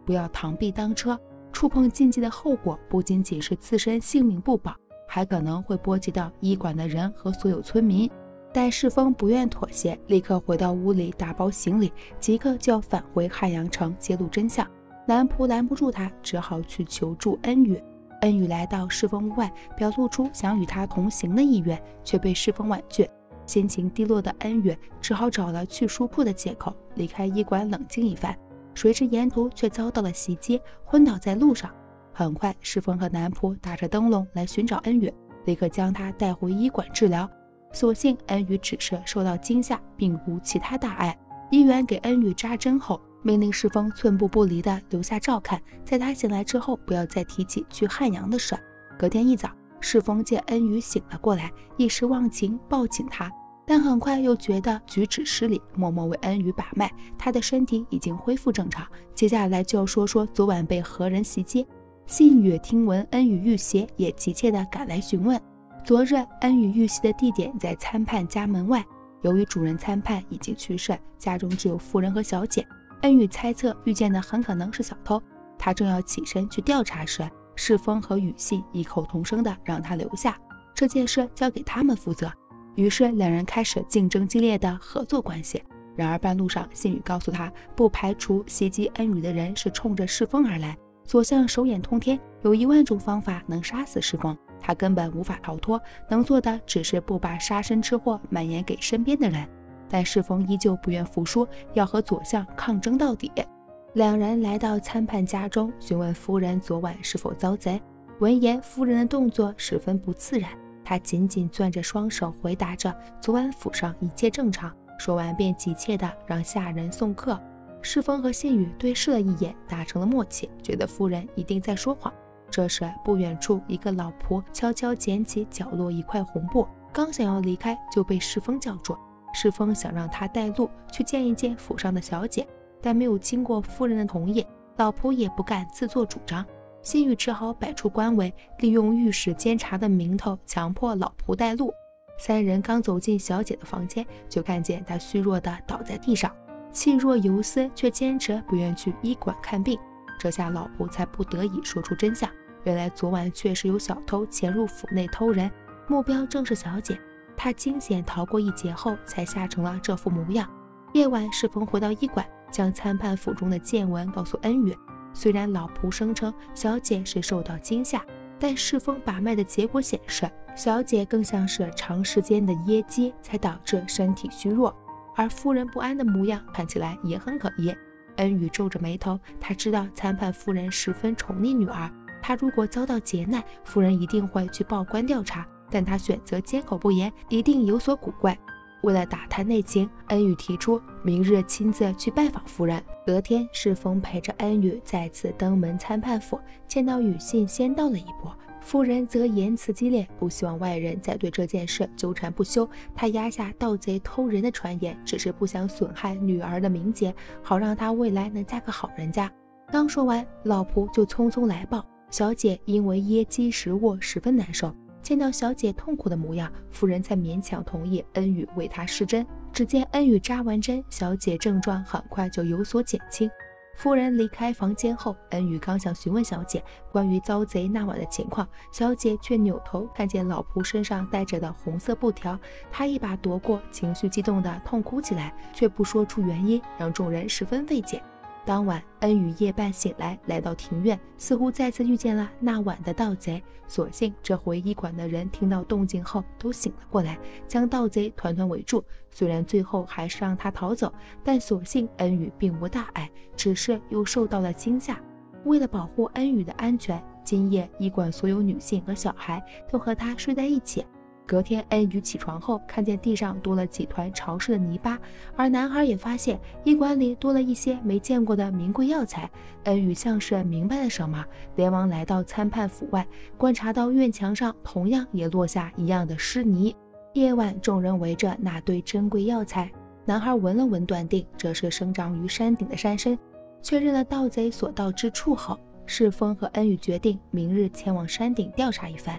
不要螳臂当车。触碰禁忌的后果不仅仅是自身性命不保，还可能会波及到医馆的人和所有村民。但世峰不愿妥协，立刻回到屋里打包行李，即刻就要返回汉阳城揭露真相。男仆拦不住他，只好去求助恩宇。恩宇来到世峰屋外，表露出想与他同行的意愿，却被世峰婉拒。心情低落的恩宇只好找了去书铺的借口，离开医馆冷静一番。谁知沿途却遭到了袭击，昏倒在路上。很快，世峰和男仆打着灯笼来寻找恩宇，立刻将他带回医馆治疗。所幸恩宇只是受到惊吓，并无其他大碍。医院给恩宇扎针后，命令世峰寸步不离地留下照看，在他醒来之后不要再提起去汉阳的事。隔天一早，世峰见恩宇醒了过来，一时忘情抱紧他，但很快又觉得举止失礼，默默为恩宇把脉。他的身体已经恢复正常。接下来就要说说昨晚被何人袭击。信宇听闻恩宇遇袭，也急切地赶来询问。昨日恩宇遇袭的地点在参判家门外，由于主人参判已经去世，家中只有夫人和小姐。恩宇猜测遇见的很可能是小偷，他正要起身去调查时，世峰和宇信异口同声地让他留下，这件事交给他们负责。于是两人开始竞争激烈的合作关系。然而半路上，信宇告诉他，不排除袭击恩宇的人是冲着世峰而来。左相手眼通天，有一万种方法能杀死世峰，他根本无法逃脱，能做的只是不把杀身之祸蔓延给身边的人。但世峰依旧不愿服输，要和左相抗争到底。两人来到参判家中，询问夫人昨晚是否遭贼。闻言，夫人的动作十分不自然，她紧紧攥着双手，回答着昨晚府上一切正常。说完便急切地让下人送客。世峰和信宇对视了一眼，达成了默契，觉得夫人一定在说谎。这时不远处，一个老仆悄悄捡起角落一块红布，刚想要离开，就被世峰叫住。世峰想让他带路去见一见府上的小姐，但没有经过夫人的同意，老仆也不敢自作主张。信宇只好摆出官威，利用御史监察的名头，强迫老仆带路。三人刚走进小姐的房间，就看见她虚弱地倒在地上，气若游丝，却坚持不愿去医馆看病。这下老仆才不得已说出真相，原来昨晚确实有小偷潜入府内偷人，目标正是小姐。她惊险逃过一劫后，才吓成了这副模样。夜晚，世峰回到医馆，将参判府中的见闻告诉恩宇。虽然老仆声称小姐是受到惊吓，但世峰把脉的结果显示，小姐更像是长时间的噎饥才导致身体虚弱，而夫人不安的模样看起来也很可疑。恩宇皱着眉头，他知道参判夫人十分宠溺女儿，他如果遭到劫难，夫人一定会去报官调查，但他选择缄口不言，一定有所古怪。为了打探内情，恩宇提出明日亲自去拜访夫人。隔天，世峰陪着恩宇再次登门参判府，见到宇信先到了一步，夫人则言辞激烈，不希望外人再对这件事纠缠不休。她压下盗贼偷人的传言，只是不想损害女儿的名节，好让她未来能嫁个好人家。刚说完，老仆就匆匆来报，小姐因为噎饥食卧，十分难受。见到小姐痛苦的模样，夫人才勉强同意恩宇为她施针。只见恩宇扎完针，小姐症状很快就有所减轻。夫人离开房间后，恩宇刚想询问小姐关于遭贼那晚的情况，小姐却扭头看见老仆身上带着的红色布条，她一把夺过，情绪激动地痛哭起来，却不说出原因，让众人十分费解。当晚，恩宇夜半醒来，来到庭院，似乎再次遇见了那晚的盗贼。所幸这回医馆的人听到动静后都醒了过来，将盗贼团团围住。虽然最后还是让他逃走，但所幸恩宇并无大碍，只是又受到了惊吓。为了保护恩宇的安全，今夜医馆所有女性和小孩都和他睡在一起。隔天，恩宇起床后看见地上多了几团潮湿的泥巴，而男孩也发现医馆里多了一些没见过的名贵药材。恩宇像是明白了什么，连忙来到参判府外，观察到院墙上同样也落下一样的湿泥。夜晚，众人围着那堆珍贵药材，男孩闻了闻，断定这是生长于山顶的山参。确认了盗贼所到之处后，世峰和恩宇决定明日前往山顶调查一番。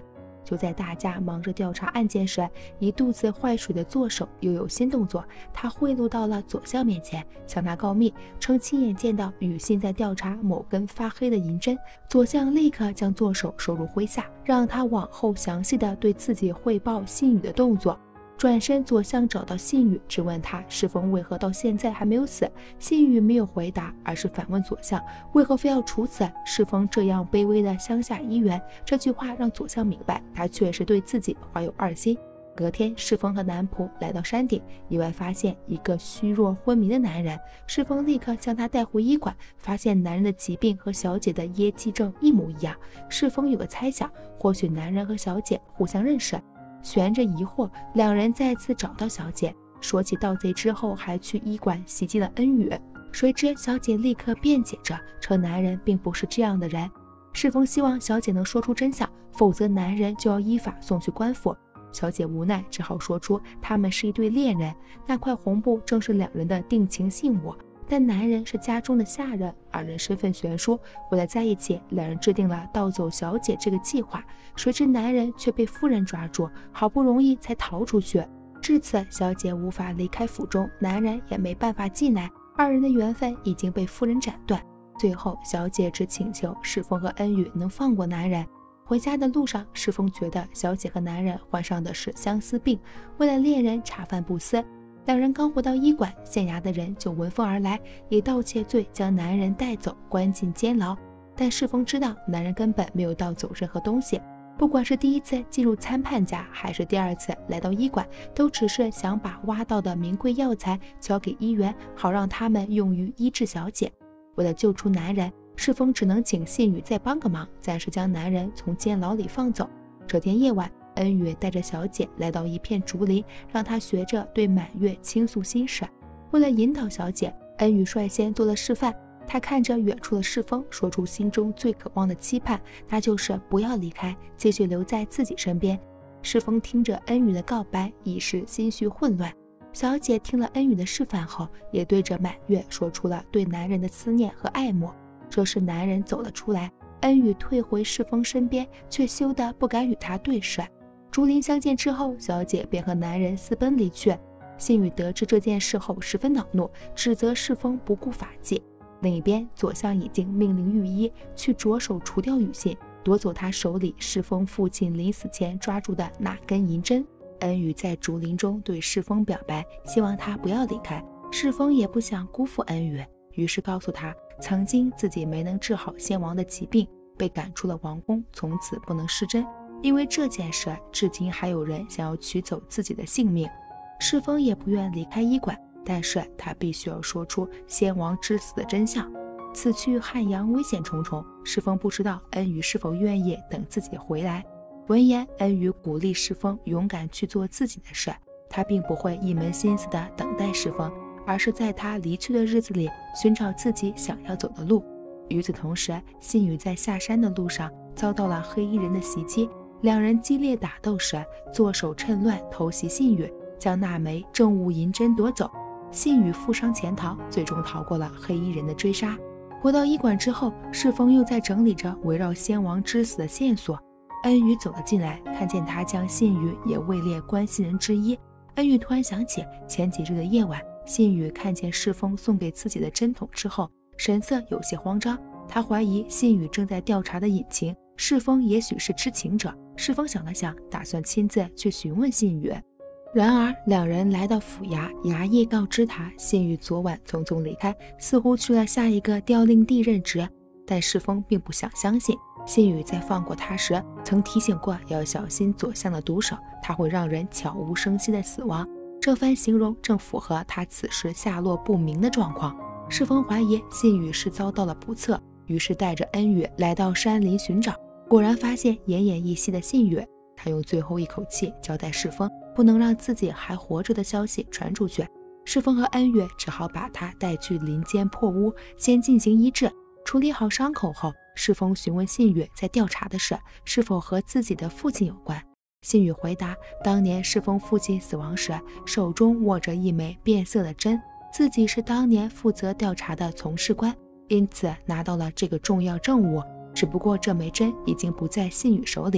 就在大家忙着调查案件时，一肚子坏水的左手又有新动作。他贿赂到了左相面前，向他告密，称亲眼见到雨欣在调查某根发黑的银针。左相立刻将左手收入麾下，让他往后详细的对自己汇报信宇的动作。转身，左相找到信宇，质问他世风为何到现在还没有死。信宇没有回答，而是反问左相为何非要处死世风这样卑微的乡下医员。这句话让左相明白，他确实对自己怀有二心。隔天，世风和南仆来到山顶，意外发现一个虚弱昏迷的男人。世风立刻将他带回医馆，发现男人的疾病和小姐的噎气症一模一样。世风有个猜想，或许男人和小姐互相认识。悬着疑惑，两人再次找到小姐，说起盗贼之后还去医馆袭击了恩宇。谁知小姐立刻辩解着，称男人并不是这样的人。世风希望小姐能说出真相，否则男人就要依法送去官府。小姐无奈，只好说出他们是一对恋人，那块红布正是两人的定情信物。但男人是家中的下人，二人身份悬殊，为了在一起，两人制定了盗走小姐这个计划。谁知男人却被夫人抓住，好不容易才逃出去。至此，小姐无法离开府中，男人也没办法进来，二人的缘分已经被夫人斩断。最后，小姐只请求世风和恩宇能放过男人。回家的路上，世风觉得小姐和男人患上的是相思病，为了恋人茶饭不思。两人刚回到医馆，县衙的人就闻风而来，以盗窃罪将男人带走，关进监牢。但世风知道男人根本没有盗走任何东西，不管是第一次进入参判家，还是第二次来到医馆，都只是想把挖到的名贵药材交给医员，好让他们用于医治小姐。为了救出男人，世风只能请信宇再帮个忙，暂时将男人从监牢里放走。这天夜晚，恩宇带着小姐来到一片竹林，让她学着对满月倾诉心事。为了引导小姐，恩宇率先做了示范。他看着远处的世风，说出心中最渴望的期盼，那就是不要离开，继续留在自己身边。世风听着恩宇的告白，已是心绪混乱。小姐听了恩宇的示范后，也对着满月说出了对男人的思念和爱慕。这时男人走了出来，恩宇退回世风身边，却羞得不敢与他对视。竹林相见之后，小姐便和男人私奔离去。信宇得知这件事后十分恼怒，指责世风不顾法纪。另一边，左相已经命令御医去着手除掉雨信，夺走他手里世风父亲临死前抓住的那根银针。恩宇在竹林中对世风表白，希望他不要离开。世风也不想辜负恩宇，于是告诉他，曾经自己没能治好先王的疾病，被赶出了王宫，从此不能施针。因为这件事，至今还有人想要取走自己的性命。世风也不愿离开医馆，但是他必须要说出先王之死的真相。此去汉阳危险重重，世风不知道恩宇是否愿意等自己回来。闻言，恩宇鼓励世风勇敢去做自己的事，他并不会一门心思地等待世风，而是在他离去的日子里寻找自己想要走的路。与此同时，信宇在下山的路上遭到了黑衣人的袭击，两人激烈打斗时，左手趁乱偷袭信宇，将那枚证物银针夺走。信宇负伤潜逃，最终逃过了黑衣人的追杀。回到医馆之后，世风又在整理着围绕先王之死的线索。恩宇走了进来，看见他将信宇也位列关系人之一。恩宇突然想起前几日的夜晚，信宇看见世风送给自己的针筒之后，神色有些慌张。他怀疑信宇正在调查的隐情，世风也许是知情者。世风想了想，打算亲自去询问信宇。然而两人来到府衙，衙役告知他，信宇昨晚匆匆离开，似乎去了下一个调令地任职。但世风并不想相信，信宇在放过他时曾提醒过要小心左相的毒手，他会让人悄无声息的死亡。这番形容正符合他此时下落不明的状况。世风怀疑信宇是遭到了不测，于是带着恩宇来到山林寻找，果然发现奄奄一息的信宇。他用最后一口气交代世风，不能让自己还活着的消息传出去。世风和恩宇只好把他带去林间破屋，先进行医治。处理好伤口后，世风询问信宇在调查的事是否和自己的父亲有关。信宇回答，当年世风父亲死亡时，手中握着一枚变色的针，自己是当年负责调查的从事官，因此拿到了这个重要证物。只不过这枚针已经不在信宇手里。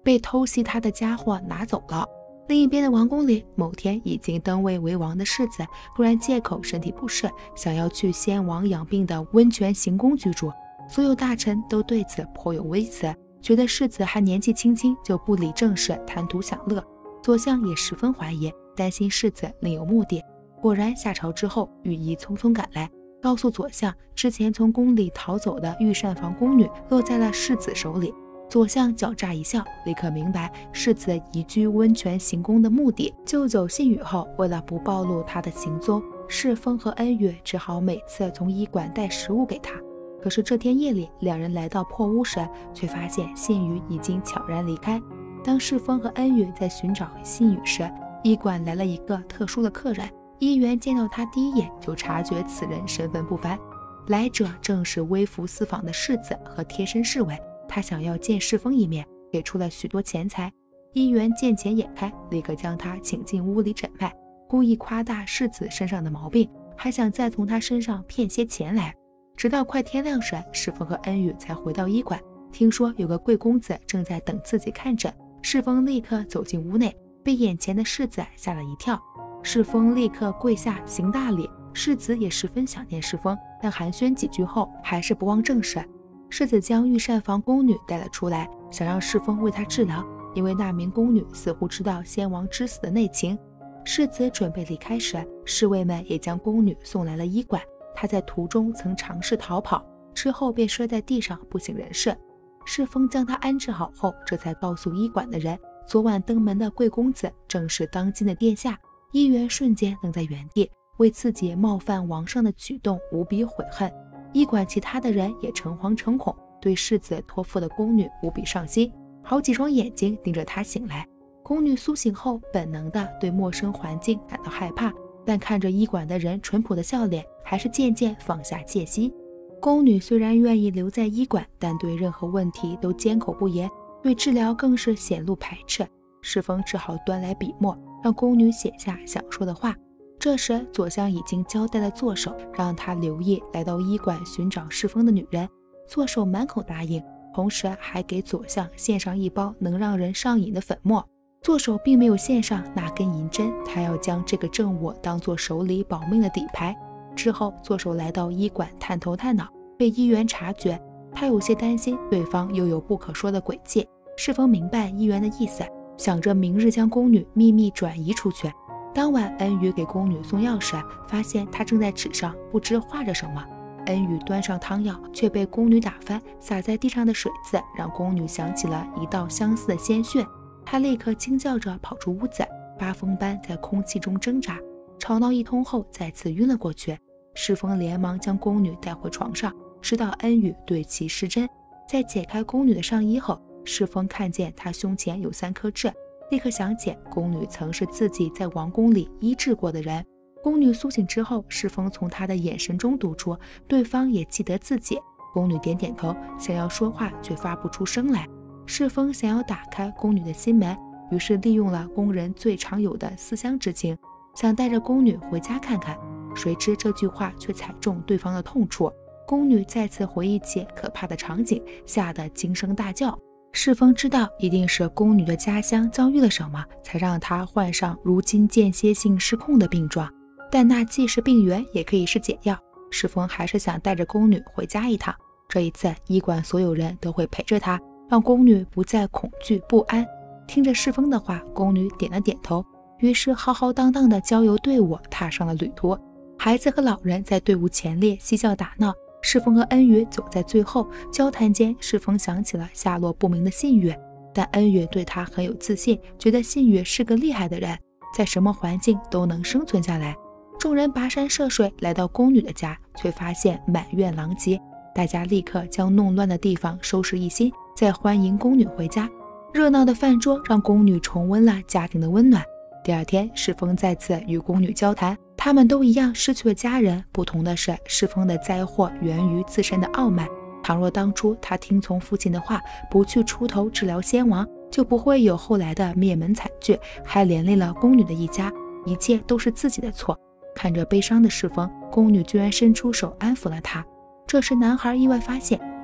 被偷袭他的家伙拿走了。另一边的王宫里，某天已经登位为王的世子突然借口身体不适，想要去先王养病的温泉行宫居住。所有大臣都对此颇有微词，觉得世子还年纪轻轻就不理政事，贪图享乐。左相也十分怀疑，担心世子另有目的。果然下朝之后，御医匆匆赶来，告诉左相，之前从宫里逃走的御膳房宫女落在了世子手里。左相狡诈一笑，立刻明白世子移居温泉行宫的目的。救走信宇后，为了不暴露他的行踪，世风和恩宇只好每次从医馆带食物给他。可是这天夜里，两人来到破屋时，却发现信宇已经悄然离开。当世风和恩宇在寻找信宇时，医馆来了一个特殊的客人。医员见到他第一眼就察觉此人身份不凡，来者正是微服私访的世子和贴身侍卫。他想要见世风一面，给出了许多钱财。医员见钱眼开，立刻将他请进屋里诊脉，故意夸大世子身上的毛病，还想再从他身上骗些钱来。直到快天亮时，世风和恩宇才回到医馆，听说有个贵公子正在等自己看诊。世风立刻走进屋内，被眼前的世子吓了一跳。世风立刻跪下行大礼，世子也十分想念世风，但寒暄几句后还是不忘正事。世子将御膳房宫女带了出来，想让世风为他治疗，因为那名宫女似乎知道先王之死的内情。世子准备离开时，侍卫们也将宫女送来了医馆。他在途中曾尝试逃跑，之后便摔在地上不省人事。世风将他安置好后，这才告诉医馆的人，昨晚登门的贵公子正是当今的殿下。医员瞬间愣在原地，为自己冒犯王上的举动无比悔恨。医馆其他的人也诚惶诚恐，对世子托付的宫女无比上心，好几双眼睛盯着他醒来。宫女苏醒后，本能的对陌生环境感到害怕，但看着医馆的人淳朴的笑脸，还是渐渐放下戒心。宫女虽然愿意留在医馆，但对任何问题都缄口不言，对治疗更是显露排斥。世风只好端来笔墨，让宫女写下想说的话。这时左相已经交代了座首，让他留意来到医馆寻找世风的女人。座首满口答应，同时还给左相献上一包能让人上瘾的粉末。座首并没有献上那根银针，他要将这个正我当作手里保命的底牌。之后座首来到医馆探头探脑，被医员察觉，他有些担心对方又有不可说的诡计。世风明白医员的意思，想着明日将宫女秘密转移出去。当晚恩宇给宫女送药时，发现她正在纸上不知画着什么。恩宇端上汤药，却被宫女打翻，洒在地上的水渍让宫女想起了一道相似的鲜血。她立刻惊叫着跑出屋子，八风般在空气中挣扎，吵闹一通后再次晕了过去。世风连忙将宫女带回床上，直到恩宇对其施针。在解开宫女的上衣后，世风看见她胸前有三颗痣，立刻想起宫女曾是自己在王宫里医治过的人。宫女苏醒之后，世风从她的眼神中读出对方也记得自己。宫女点点头，想要说话却发不出声来。世风想要打开宫女的心门，于是利用了宫人最常有的思乡之情，想带着宫女回家看看。谁知这句话却踩中对方的痛处，宫女再次回忆起可怕的场景，吓得惊声大叫。世风知道一定是宫女的家乡遭遇了什么，才让她患上如今间歇性失控的病状，但那既是病源，也可以是解药。世风还是想带着宫女回家一趟，这一次医馆所有人都会陪着她，让宫女不再恐惧不安。听着世风的话，宫女点了点头，于是浩浩荡荡的郊游队伍踏上了旅途。孩子和老人在队伍前列嬉笑打闹，世风和恩宇走在最后。交谈间，世风想起了下落不明的信宇，但恩宇对他很有自信，觉得信宇是个厉害的人，在什么环境都能生存下来。众人跋山涉水来到宫女的家，却发现满院狼藉，大家立刻将弄乱的地方收拾一新，再欢迎宫女回家。热闹的饭桌让宫女重温了家庭的温暖。第二天，世风再次与宫女交谈，他们都一样失去了家人，不同的是世风的灾祸源于自身的傲慢。倘若当初他听从父亲的话，不去出头治疗先王，就不会有后来的灭门惨剧，还连累了宫女的一家，一切都是自己的错。看着悲伤的世风，宫女居然伸出手安抚了他。这时男孩意外发现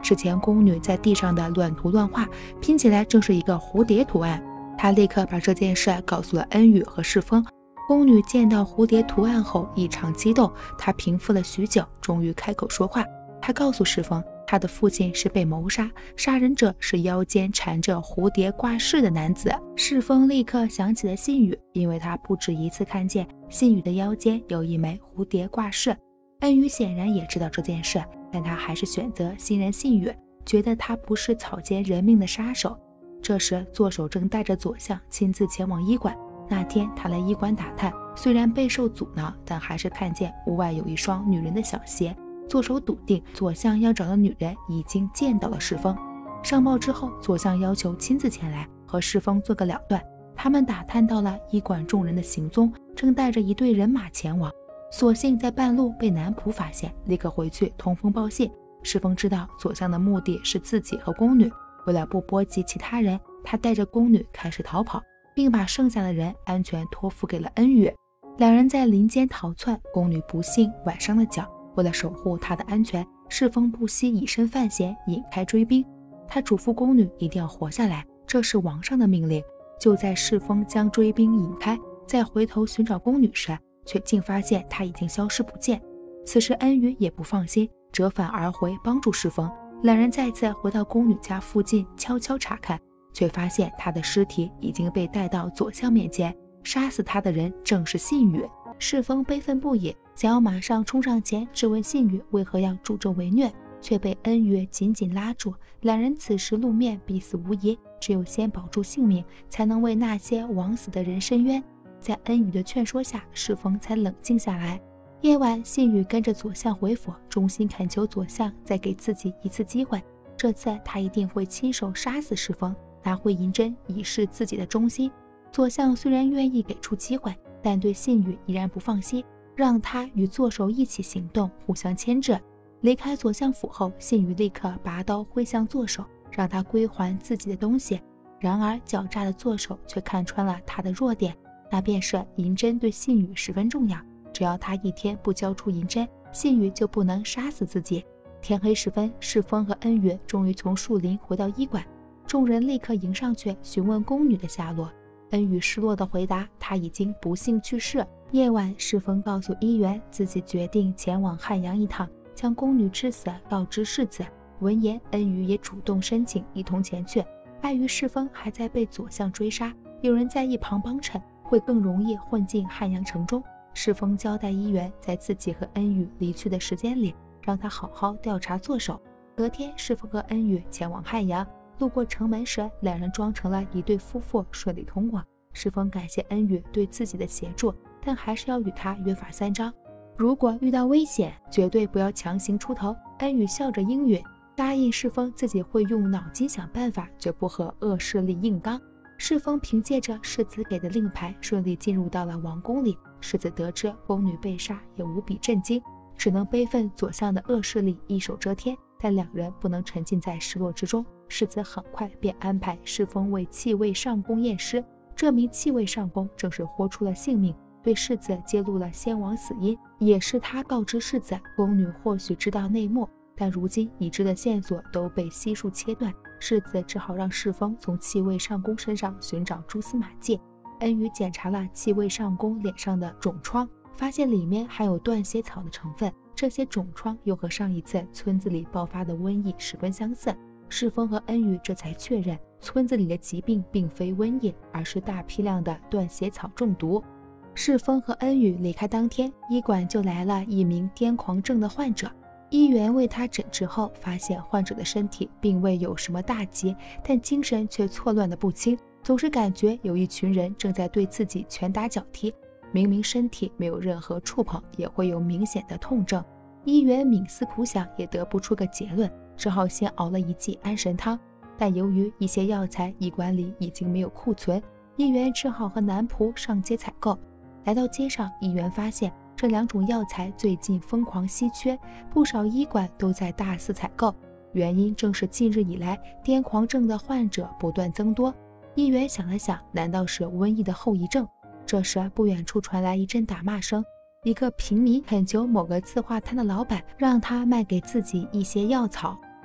事前宫女在地上的乱涂乱画，拼起来正是一个蝴蝶图案。她立刻把这件事告诉了恩宇和世风。宫女见到蝴蝶图案后异常激动，她平复了许久，终于开口说话。她告诉世风，她的父亲是被谋杀，杀人者是腰间缠着蝴蝶挂饰的男子。世风立刻想起了信宇，因为他不止一次看见信宇的腰间有一枚蝴蝶挂饰。恩宇显然也知道这件事，但他还是选择信任信宇，觉得他不是草菅人命的杀手。这时左手正带着左相亲自前往医馆。那天他来医馆打探，虽然备受阻挠，但还是看见屋外有一双女人的小鞋。左手笃定左相要找的女人已经见到了世风。上报之后，左相要求亲自前来和世风做个了断。他们打探到了医馆众人的行踪，正带着一队人马前往，所幸在半路被南仆发现，立刻回去通风报信。世风知道左相的目的是自己和宫女，为了不波及其他人，他带着宫女开始逃跑，并把剩下的人安全托付给了恩宇。两人在林间逃窜，宫女不幸崴伤了脚，为了守护她的安全，世风不惜以身犯险，引开追兵。他嘱咐宫女一定要活下来，这是王上的命令。就在世风将追兵引开，再回头寻找宫女时，却竟发现她已经消失不见。此时恩宇也不放心，折返而回帮助世风。两人再次回到宫女家附近悄悄查看，却发现她的尸体已经被带到左相面前，杀死她的人正是信宇。世风悲愤不已，想要马上冲上前质问信宇为何要助纣为虐，却被恩宇紧紧拉住。两人此时露面必死无疑，只有先保住性命，才能为那些枉死的人伸冤。在恩宇的劝说下，世风才冷静下来。夜晚，信宇跟着左相回府，衷心恳求左相再给自己一次机会，这次他一定会亲手杀死世风，拿回银针以示自己的忠心。左相虽然愿意给出机会，但对信宇依然不放心，让他与左手一起行动，互相牵制。离开左相府后，信宇立刻拔刀挥向左手，让他归还自己的东西。然而狡诈的左手却看穿了他的弱点，那便是银针对信宇十分重要，只要他一天不交出银针，信宇就不能杀死自己。天黑时分，世风和恩宇终于从树林回到医馆，众人立刻迎上去询问宫女的下落。恩宇失落地回答，他已经不幸去世。夜晚，世风告诉医员自己决定前往汉阳一趟，将宫女之死告知世子。闻言，恩宇也主动申请一同前去。碍于世风还在被左相追杀，有人在一旁帮衬，会更容易混进汉阳城中。世风交代医员，在自己和恩宇离去的时间里，让他好好调查左手。隔天，世风和恩宇前往汉阳，路过城门时，两人装成了一对夫妇，顺利通过。世风感谢恩宇对自己的协助，但还是要与他约法三章。如果遇到危险，绝对不要强行出头。恩宇笑着应允，答应世风自己会用脑筋想办法，绝不和恶势力硬刚。世风凭借着世子给的令牌，顺利进入到了王宫里。世子得知宫女被杀，也无比震惊，只能悲愤左相的恶势力一手遮天，但两人不能沉浸在失落之中。世子很快便安排世风为弃位上宫验尸，这名弃位上宫正是豁出了性命，对世子揭露了先王死因，也是他告知世子宫女或许知道内幕，但如今已知的线索都被悉数切断。世子只好让世风从弃位上宫身上寻找蛛丝马迹。恩宇检查了弃位上宫脸上的肿疮，发现里面含有断血草的成分，这些肿疮又和上一次村子里爆发的瘟疫十分相似。世风和恩宇这才确认，村子里的疾病并非瘟疫，而是大批量的断血草中毒。世风和恩宇离开当天，医馆就来了一名癫狂症的患者。医员为他诊治后，发现患者的身体并未有什么大疾，但精神却错乱的不清，总是感觉有一群人正在对自己拳打脚踢，明明身体没有任何触碰，也会有明显的痛症。医员冥思苦想，也得不出个结论，只好先熬了一剂安神汤，但由于一些药材医馆里已经没有库存，医员只好和男仆上街采购。来到街上，医员发现这两种药材最近疯狂稀缺，不少医馆都在大肆采购，原因正是近日以来癫狂症的患者不断增多。医员想了想，难道是瘟疫的后遗症？这时不远处传来一阵打骂声，一个平民恳求某个字画摊的老板让他卖给自己一些药草。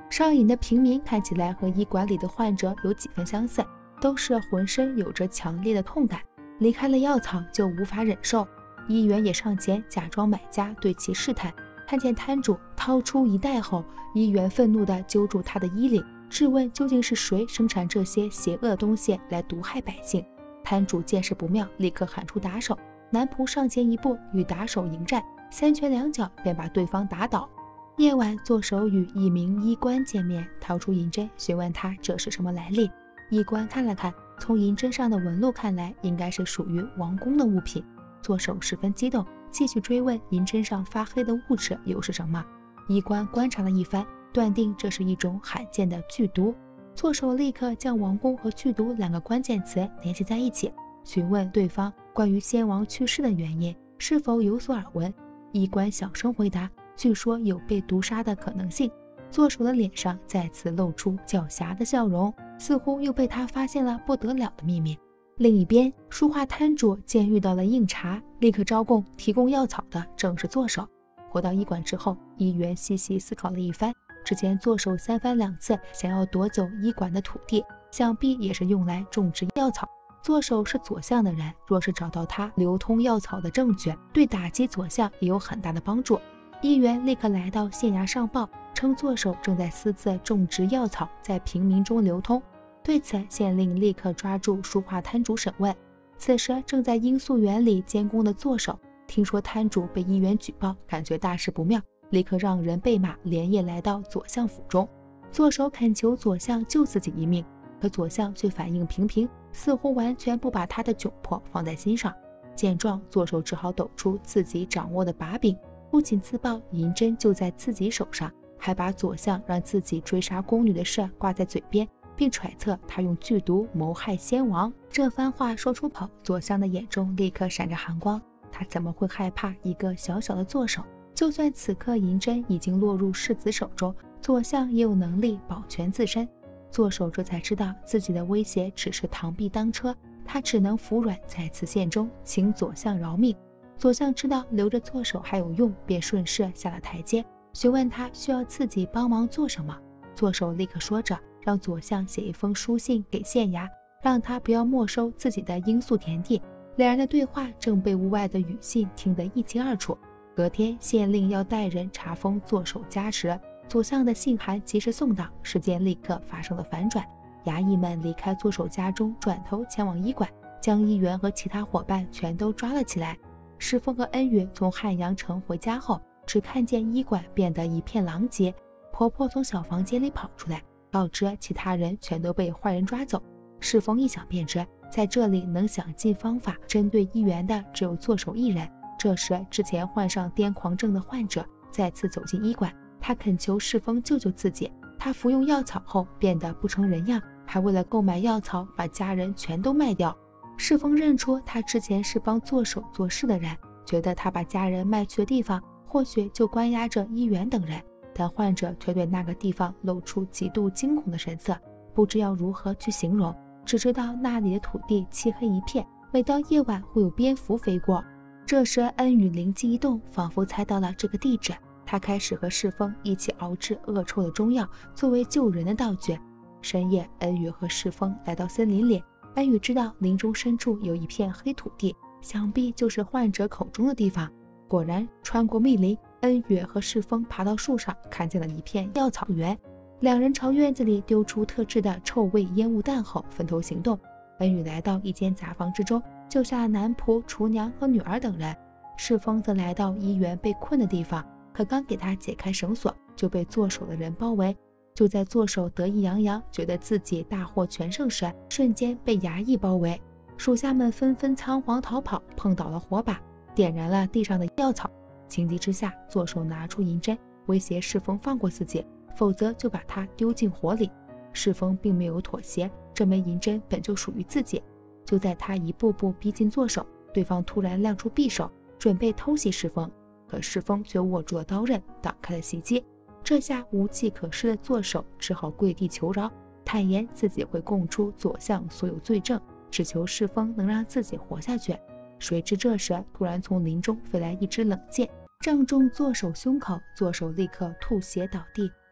上瘾的平民看起来和医馆里的患者有几分相似，都是浑身有着强烈的痛感，离开了药厂就无法忍受。医员也上前假装买家对其试探，看见摊主掏出一袋后，医员愤怒地揪住他的衣领，质问究竟是谁生产这些邪恶的东西来毒害百姓。摊主见势不妙，立刻喊出打手，男仆上前一步与打手迎战，三拳两脚便把对方打倒。夜晚，做手与一名医官见面，掏出银针询问他这是什么来历。医官看了看，从银针上的纹路看来，应该是属于王宫的物品。做手十分激动，继续追问银针上发黑的物质又是什么。医官观察了一番，断定这是一种罕见的剧毒。做手立刻将王宫和剧毒两个关键词联系在一起，询问对方关于先王去世的原因是否有所耳闻。医官小声回答，据说有被毒杀的可能性。做手的脸上再次露出狡黠的笑容，似乎又被他发现了不得了的秘密。另一边，书画摊主见遇到了硬茬，立刻招供，提供药草的正是做手。回到医馆之后，医员细细思考了一番，之前做手三番两次想要夺走医馆的土地，想必也是用来种植药草。做手是左相的人，若是找到他流通药草的证据，对打击左相也有很大的帮助。医员立刻来到县衙上报，称做手正在私自种植药草，在平民中流通。对此，县令立刻抓住书画摊主审问。此时正在罂粟园里监工的做手听说摊主被医员举报，感觉大事不妙，立刻让人备马，连夜来到左相府中。做手恳求左相救自己一命，可左相却反应平平，似乎完全不把他的窘迫放在心上。见状，做手只好抖出自己掌握的把柄，不仅自曝银针就在自己手上，还把左相让自己追杀宫女的事挂在嘴边，并揣测他用剧毒谋害先王。这番话说出口，左相的眼中立刻闪着寒光，他怎么会害怕一个小小的做手？就算此刻银针已经落入世子手中，左相也有能力保全自身。做手这才知道自己的威胁只是螳臂当车，他只能服软，在此县中请左相饶命。左相知道留着做手还有用，便顺势下了台阶，询问他需要自己帮忙做什么。做手立刻说着，让左相写一封书信给县衙，让他不要没收自己的罂粟田地。两人的对话正被屋外的语信听得一清二楚。隔天，县令要带人查封做手家时，左相的信函及时送到，事件立刻发生了反转。衙役们离开做手家中，转头前往医馆，将医员和其他伙伴全都抓了起来。石峰和恩宇从汉阳城回家后，只看见医馆变得一片狼藉。婆婆从小房间里跑出来，告知其他人全都被坏人抓走。石峰一想便知，在这里能想尽方法针对医员的只有做手一人。这时，之前患上癫狂症的患者再次走进医馆，他恳求石峰救救自己。他服用药草后变得不成人样，还为了购买药草把家人全都卖掉。石峰认出他之前是帮做手做事的人，觉得他把家人卖去的地方或许就关押着医员等人，但患者却对那个地方露出极度惊恐的神色，不知要如何去形容，只知道那里的土地漆黑一片，每到夜晚会有蝙蝠飞过。这时恩宇灵机一动，仿佛猜到了这个地址，他开始和世峰一起熬制恶臭的中药，作为救人的道具。深夜，恩宇和世峰来到森林里，恩宇知道林中深处有一片黑土地，想必就是患者口中的地方。果然，穿过密林，恩宇和世峰爬到树上，看见了一片药草园。两人朝院子里丢出特制的臭味烟雾弹后，分头行动。恩宇来到一间杂房之中，救下男仆、厨娘和女儿等人。世峰则来到医院被困的地方，可刚给他解开绳索，就被做手的人包围。就在做手得意洋洋，觉得自己大获全胜时，瞬间被衙役包围。属下们纷纷仓皇逃跑，碰倒了火把，点燃了地上的药草。情急之下，做手拿出银针，威胁世峰放过自己，否则就把他丢进火里。世峰并没有妥协，这枚银针本就属于自己。就在他一步步逼近做手，对方突然亮出匕首，准备偷袭世峰，可世峰却握住了刀刃，挡开了袭击。这下无计可施的做手只好跪地求饶，坦言自己会供出左相所有罪证，只求世峰能让自己活下去。谁知这时突然从林中飞来一支冷箭，正中做手胸口，做手立刻吐血倒地，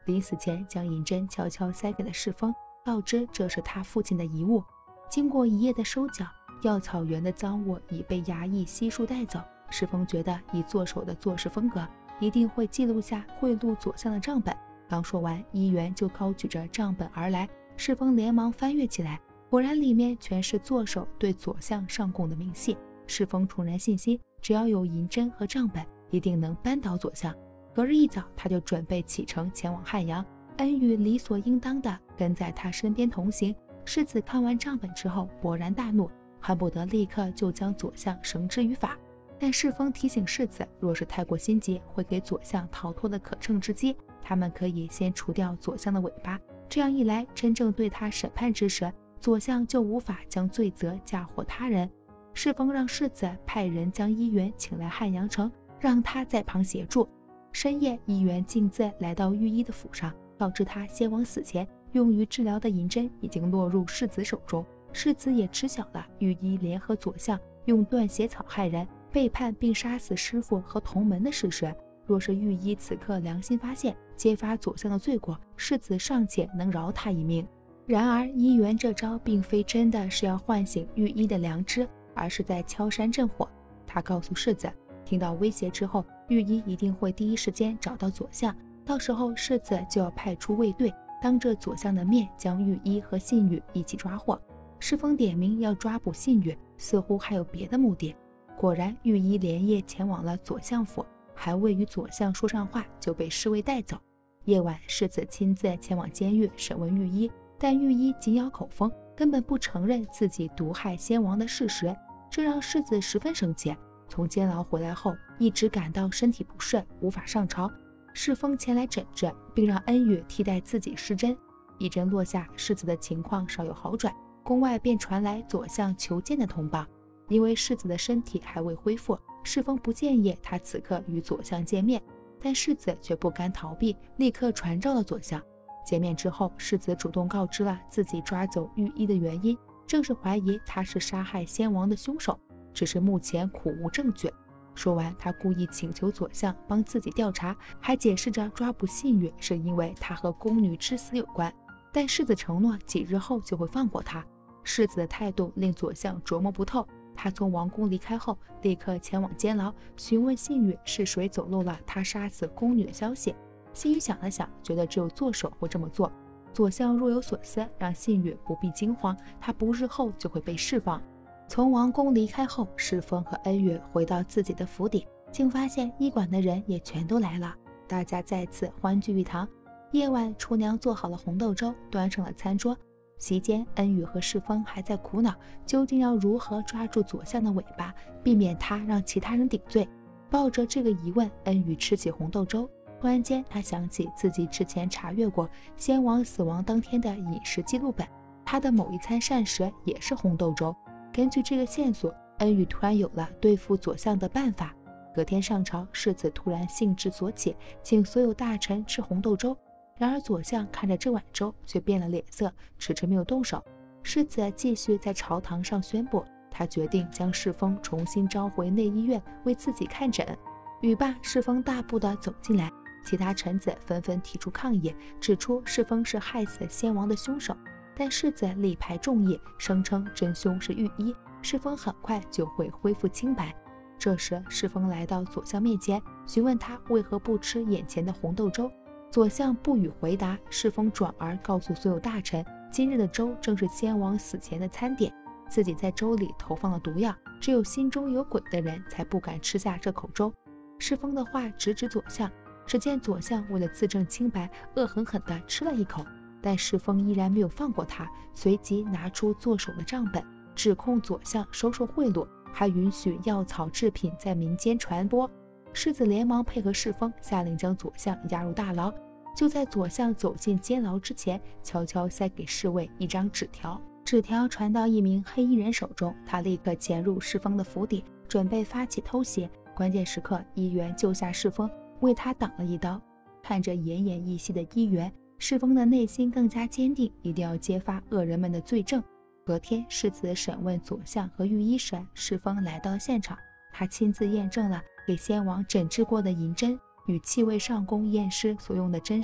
临死前将银针悄悄塞给了世风，告知这是他父亲的遗物。经过一夜的收缴，药草园的赃物已被衙役悉数带走。世风觉得以做手的做事风格，一定会记录下贿赂左相的账本。刚说完，医员就高举着账本而来，世风连忙翻阅起来，果然里面全是做手对左相上供的明细。世风重燃信心，只要有银针和账本，一定能扳倒左相。隔日一早，他就准备启程前往汉阳，恩宇理所应当的跟在他身边同行。世子看完账本之后勃然大怒，恨不得立刻就将左相绳之于法。但世风提醒世子，若是太过心急，会给左相逃脱的可乘之机。他们可以先除掉左相的尾巴，这样一来，真正对他审判之时，左相就无法将罪责嫁祸他人。世风让世子派人将医员请来汉阳城，让他在旁协助。深夜，医员径自来到御医的府上，告知他先王死前用于治疗的银针已经落入世子手中。世子也知晓了御医联合左相用断血草害人，背叛并杀死师父和同门的事实。若是御医此刻良心发现，揭发左相的罪过，世子尚且能饶他一命。然而医员这招并非真的是要唤醒御医的良知，而是在敲山震火。他告诉世子，听到威胁之后，御医一定会第一时间找到左相，到时候世子就要派出卫队，当着左相的面将御医和信宇一起抓获。世风点名要抓捕信宇，似乎还有别的目的。果然，御医连夜前往了左相府，还未与左相说上话，就被侍卫带走。夜晚，世子亲自前往监狱审问御医，但御医紧咬口风，根本不承认自己毒害先王的事实，这让世子十分生气。从监牢回来后，一直感到身体不适，无法上朝。世风前来诊治，并让恩宇替代自己施针。一针落下，世子的情况稍有好转，宫外便传来左相求见的通报。因为世子的身体还未恢复，世风不建议他此刻与左相见面，但世子却不甘逃避，立刻传召了左相。见面之后，世子主动告知了自己抓走御医的原因，正是怀疑他是杀害先王的凶手，只是目前苦无证据。说完，他故意请求左相帮自己调查，还解释着抓捕信宇是因为他和宫女之死有关，但世子承诺几日后就会放过他。世子的态度令左相琢磨不透，他从王宫离开后，立刻前往监牢，询问信宇是谁走漏了他杀死宫女的消息。信宇想了想，觉得只有左手会这么做。左相若有所思，让信宇不必惊慌，他不日后就会被释放。从王宫离开后，世风和恩宇回到自己的府邸，竟发现医馆的人也全都来了，大家再次欢聚一堂。夜晚，厨娘做好了红豆粥，端上了餐桌。席间，恩宇和世风还在苦恼，究竟要如何抓住左相的尾巴，避免他让其他人顶罪。抱着这个疑问，恩宇吃起红豆粥。突然间，他想起自己之前查阅过先王死亡当天的饮食记录本，他的某一餐膳食也是红豆粥。根据这个线索，恩宇突然有了对付左相的办法。隔天上朝，世子突然兴致所起，请所有大臣吃红豆粥。然而左相看着这碗粥，却变了脸色，迟迟没有动手。世子继续在朝堂上宣布，他决定将世风重新召回内医院为自己看诊。语罢，世风大步地走进来，其他臣子纷纷提出抗议，指出世风是害死先王的凶手。但世子力排众议，声称真凶是御医，世风很快就会恢复清白。这时，世风来到左相面前，询问他为何不吃眼前的红豆粥。左相不予回答，世风转而告诉所有大臣，今日的粥正是先王死前的餐点，自己在粥里投放了毒药，只有心中有鬼的人才不敢吃下这口粥。世风的话直指左相，只见左相为了自证清白，恶狠狠地吃了一口。但世风依然没有放过他，随即拿出做手的账本，指控左相收受贿赂，还允许药草制品在民间传播。世子连忙配合世风，下令将左相押入大牢。就在左相走进监牢之前，悄悄塞给侍卫一张纸条，纸条传到一名黑衣人手中，他立刻潜入世风的府邸，准备发起偷袭。关键时刻，医员救下世风，为他挡了一刀。看着奄奄一息的医员，世风的内心更加坚定，一定要揭发恶人们的罪证。隔天，世子审问左相和御医时，世风来到了现场，他亲自验证了给先王诊治过的银针与气味上宫验尸所用的针上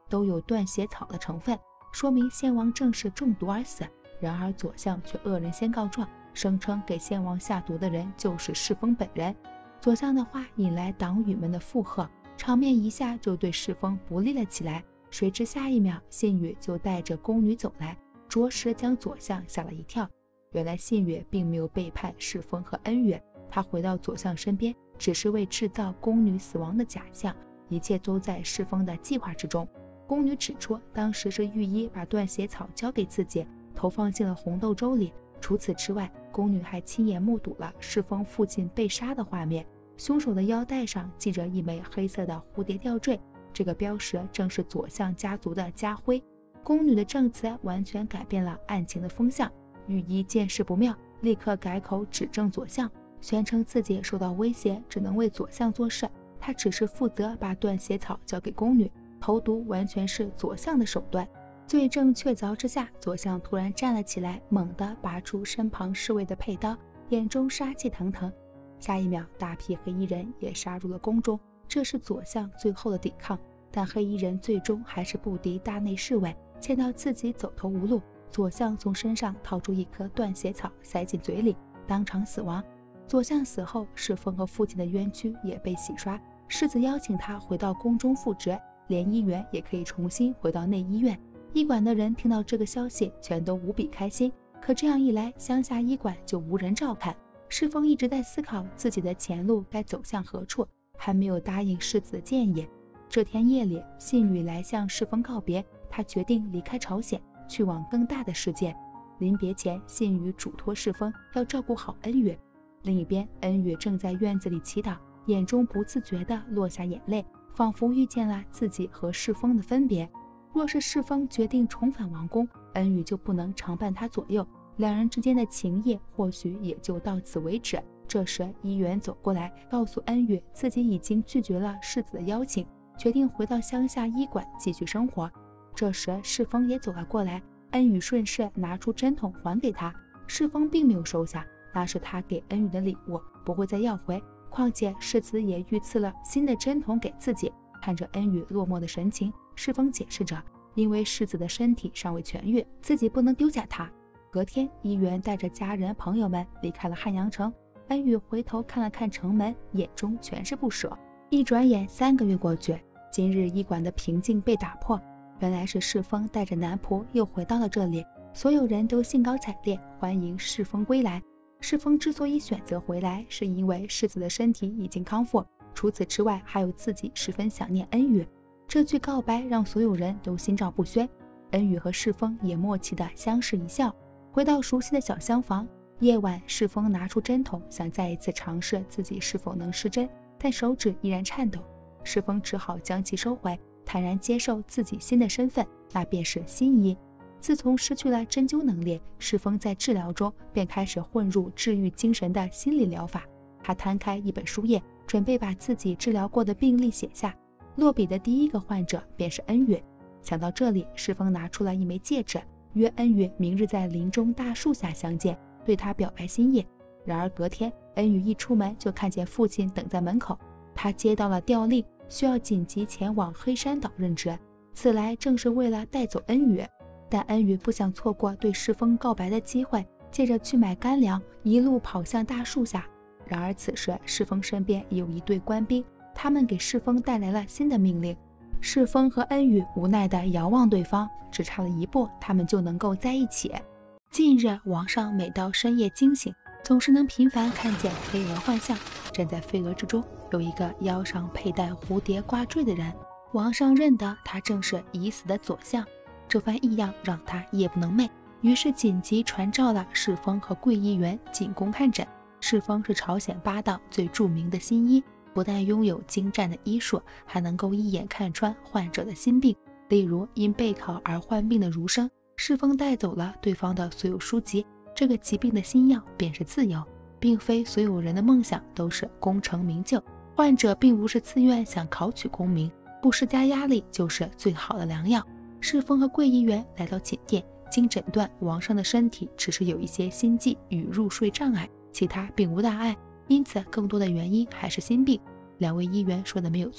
都有断血草的成分，说明先王正是中毒而死。然而左相却恶人先告状，声称给先王下毒的人就是世风本人。左相的话引来党羽们的附和，场面一下就对世风不利了起来。谁知下一秒，信宇就带着宫女走来，着实将左相吓了一跳。原来信宇并没有背叛世风和恩宇，他回到左相身边，只是为制造宫女死亡的假象，一切都在世风的计划之中。宫女指出，当时是御医把断血草交给自己，投放进了红豆粥里。除此之外，宫女还亲眼目睹了世风父亲被杀的画面，凶手的腰带上系着一枚黑色的蝴蝶吊坠，这个标识正是左相家族的家徽。宫女的证词完全改变了案情的风向，御医见势不妙，立刻改口指证左相，宣称自己受到威胁，只能为左相做事，他只是负责把断血草交给宫女，投毒完全是左相的手段。罪证确凿之下，左相突然站了起来，猛地拔出身旁侍卫的佩刀，眼中杀气腾腾。下一秒，大批黑衣人也杀入了宫中，这是左相最后的抵抗。但黑衣人最终还是不敌大内侍卫，见到自己走投无路，左相从身上掏出一颗断血草塞进嘴里，当场死亡。左相死后，世风和父亲的冤屈也被洗刷，世子邀请他回到宫中复职，连医员也可以重新回到内医院。医馆的人听到这个消息，全都无比开心。可这样一来，乡下医馆就无人照看。世风一直在思考自己的前路该走向何处，还没有答应世子的建议。这天夜里，信宇来向世风告别，他决定离开朝鲜，去往更大的世界。临别前，信宇嘱托世风要照顾好恩宇。另一边，恩宇正在院子里祈祷，眼中不自觉地落下眼泪，仿佛遇见了自己和世风的分别。若是世风决定重返王宫，恩宇就不能常伴他左右，两人之间的情谊或许也就到此为止。这时医员走过来，告诉恩宇自己已经拒绝了世子的邀请，决定回到乡下医馆继续生活。这时世风也走了过来，恩宇顺势拿出针筒还给他，世风并没有收下，那是他给恩宇的礼物，不会再要回。况且世子也御赐了新的针筒给自己。看着恩宇落寞的神情，世风解释着，因为世子的身体尚未痊愈，自己不能丢下他。隔天，医员带着家人朋友们离开了汉阳城。恩宇回头看了看城门，眼中全是不舍。一转眼三个月过去，今日医馆的平静被打破。原来是世风带着男仆又回到了这里，所有人都兴高采烈欢迎世风归来。世风之所以选择回来，是因为世子的身体已经康复，除此之外，还有自己十分想念恩宇。这句告白让所有人都心照不宣，恩宇和世风也默契地相视一笑。回到熟悉的小厢房，夜晚，世风拿出针筒，想再一次尝试自己是否能施针，但手指依然颤抖。世风只好将其收回，坦然接受自己新的身份，那便是新医。自从失去了针灸能力，世风在治疗中便开始混入治愈精神的心理疗法。他摊开一本书页，准备把自己治疗过的病例写下。落笔的第一个患者便是恩宇。想到这里，世风拿出了一枚戒指，约恩宇明日在林中大树下相见，对他表白心意。然而隔天，恩宇一出门就看见父亲等在门口，他接到了调令，需要紧急前往黑山岛任职。此来正是为了带走恩宇，但恩宇不想错过对世风告白的机会，接着去买干粮，一路跑向大树下。然而此时世风身边有一队官兵，他们给世风带来了新的命令。世风和恩宇无奈地遥望对方，只差了一步，他们就能够在一起。近日王上每到深夜惊醒，总是能频繁看见飞蛾幻象。站在飞蛾之中，有一个腰上佩戴蝴蝶挂坠的人，王上认得他正是已死的左相。这番异样让他夜不能寐，于是紧急传召了世风和桂议员进宫看诊。世风是朝鲜八道最著名的新医，不但拥有精湛的医术，还能够一眼看穿患者的心病。例如因备考而患病的儒生，世风带走了对方的所有书籍，这个疾病的新药便是自由。并非所有人的梦想都是功成名就，患者并不是自愿想考取功名，不施加压力就是最好的良药。世风和桂议员来到寝殿，经诊断王上的身体只是有一些心悸与入睡障碍，其他并无大碍，因此更多的原因还是心病。两位医员说的没有错，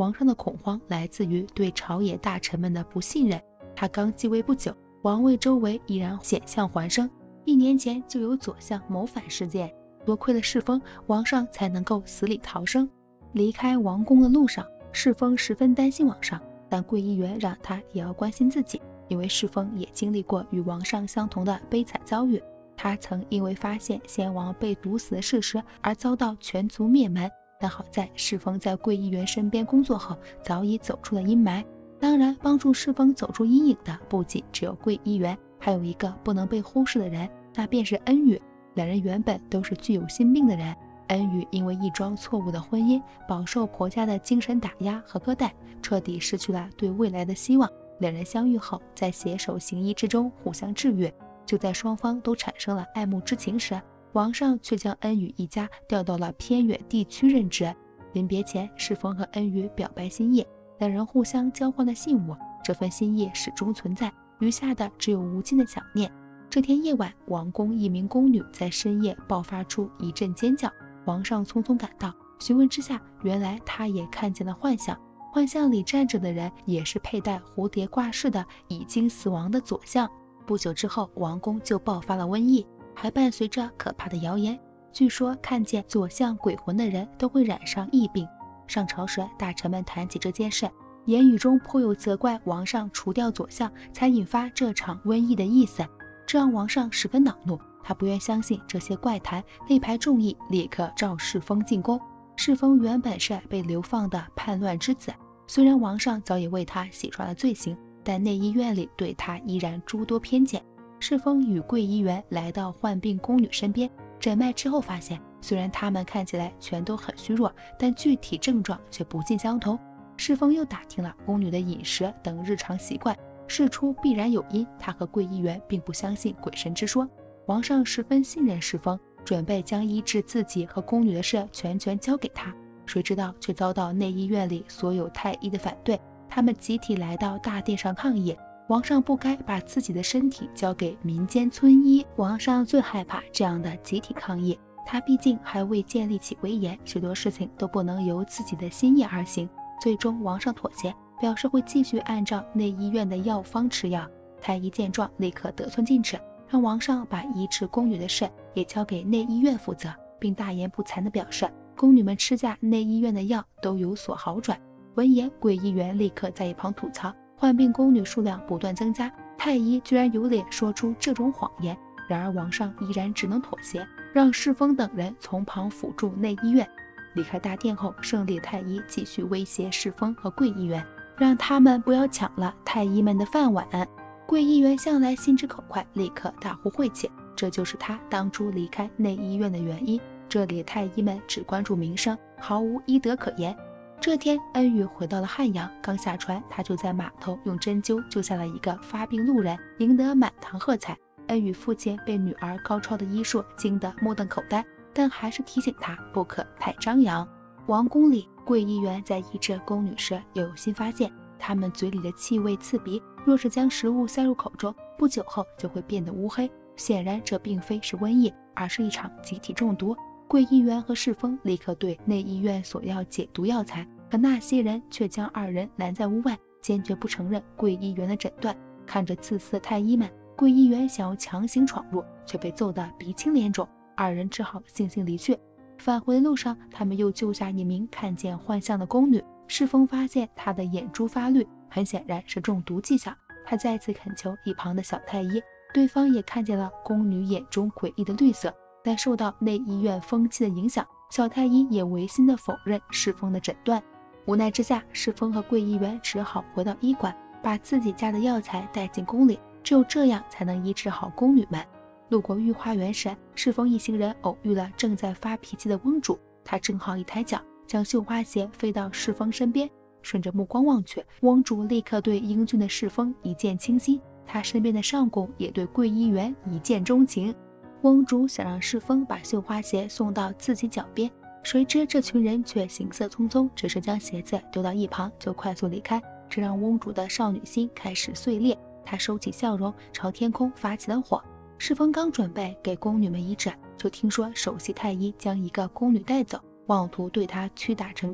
皇上的恐慌来自于对朝野大臣们的不信任。他刚继位不久，王位周围依然险象环生，一年前就有左相谋反事件，多亏了世风，王上才能够死里逃生。离开王宫的路上，世风十分担心王上，但桂议员让他也要关心自己，因为世风也经历过与王上相同的悲惨遭遇。他曾因为发现先王被毒死的事实而遭到全族灭门，但好在世风在桂议员身边工作后早已走出了阴霾。当然，帮助世风走出阴影的不仅只有桂议员，还有一个不能被忽视的人，那便是恩宇。两人原本都是具有心病的人，恩宇因为一桩错误的婚姻，饱受婆家的精神打压和苛待，彻底失去了对未来的希望。两人相遇后，在携手行医之中互相治愈。就在双方都产生了爱慕之情时，王上却将恩宇一家调到了偏远地区任职。临别前，世风和恩宇表白心意，两人互相交换了信物，这份心意始终存在，余下的只有无尽的想念。这天夜晚，王宫一名宫女在深夜爆发出一阵尖叫，王上匆匆赶到，询问之下，原来他也看见了幻象，幻象里站着的人也是佩戴蝴蝶挂饰的已经死亡的左相。不久之后，王宫就爆发了瘟疫，还伴随着可怕的谣言，据说看见左相鬼魂的人都会染上疫病。上朝时，大臣们谈起这件事，言语中颇有责怪王上除掉左相才引发这场瘟疫的意思，这让王上十分恼怒。他不愿相信这些怪谈，内排众议，立刻召世风进宫。世风原本是被流放的叛乱之子，虽然王上早已为他洗刷了罪行，但内医院里对他依然诸多偏见。世风与桂医员来到患病宫女身边，诊脉之后发现，虽然她们看起来全都很虚弱，但具体症状却不尽相同。世风又打听了宫女的饮食等日常习惯，事出必然有因。他和桂医员并不相信鬼神之说。王上十分信任世风，准备将医治自己和宫女的事全权交给他，谁知道却遭到内医院里所有太医的反对，他们集体来到大殿上抗议。王上不该把自己的身体交给民间村医，王上最害怕这样的集体抗议。他毕竟还未建立起威严，许多事情都不能由自己的心意而行。最终王上妥协，表示会继续按照内医院的药方吃药。太医见状立刻得寸进尺，让王上把医治宫女的事也交给内医院负责，并大言不惭地表示宫女们吃下内医院的药都有所好转。闻言，桂议员立刻在一旁吐槽，患病宫女数量不断增加，太医居然有脸说出这种谎言。然而王上依然只能妥协，让世风等人从旁辅助内医院。离开大殿后，胜利太医继续威胁世风和桂议员，让他们不要抢了太医们的饭碗。桂议员向来心直口快，立刻大呼晦气，这就是他当初离开内医院的原因。这里太医们只关注名声，毫无医德可言。这天，恩宇回到了汉阳，刚下船，他就在码头用针灸救下了一个发病路人，赢得满堂喝彩。恩宇父亲被女儿高超的医术惊得目瞪口呆，但还是提醒他不可太张扬。王宫里，桂议员在医治宫女时又有新发现，他们嘴里的气味刺鼻，若是将食物塞入口中，不久后就会变得乌黑。显然这并非是瘟疫，而是一场集体中毒。桂议员和世风立刻对内医院索要解毒药材，可那些人却将二人拦在屋外，坚决不承认桂议员的诊断。看着自私的太医们，桂议员想要强行闯入，却被揍得鼻青脸肿，二人只好悻悻离去。返回的路上，他们又救下一名看见幻象的宫女。世风发现她的眼珠发绿，很显然是中毒迹象。他再次恳求一旁的小太医，对方也看见了宫女眼中诡异的绿色，但受到内医院风气的影响，小太医也违心地否认世风的诊断。无奈之下，世风和桂议员只好回到医馆，把自己家的药材带进宫里，只有这样才能医治好宫女们。路过御花园时，世风一行人偶遇了正在发脾气的翁主，他正好一抬脚，将绣花鞋飞到世风身边。顺着目光望去，翁主立刻对英俊的世风一见倾心，他身边的上宫也对桂议员一见钟情。翁主想让世风把绣花鞋送到自己脚边，谁知这群人却行色匆匆，只是将鞋子丢到一旁就快速离开，这让翁主的少女心开始碎裂。他收起笑容，朝天空发起了火。世风刚准备给宫女们医治，就听说首席太医将一个宫女带走，妄图对她屈打成招，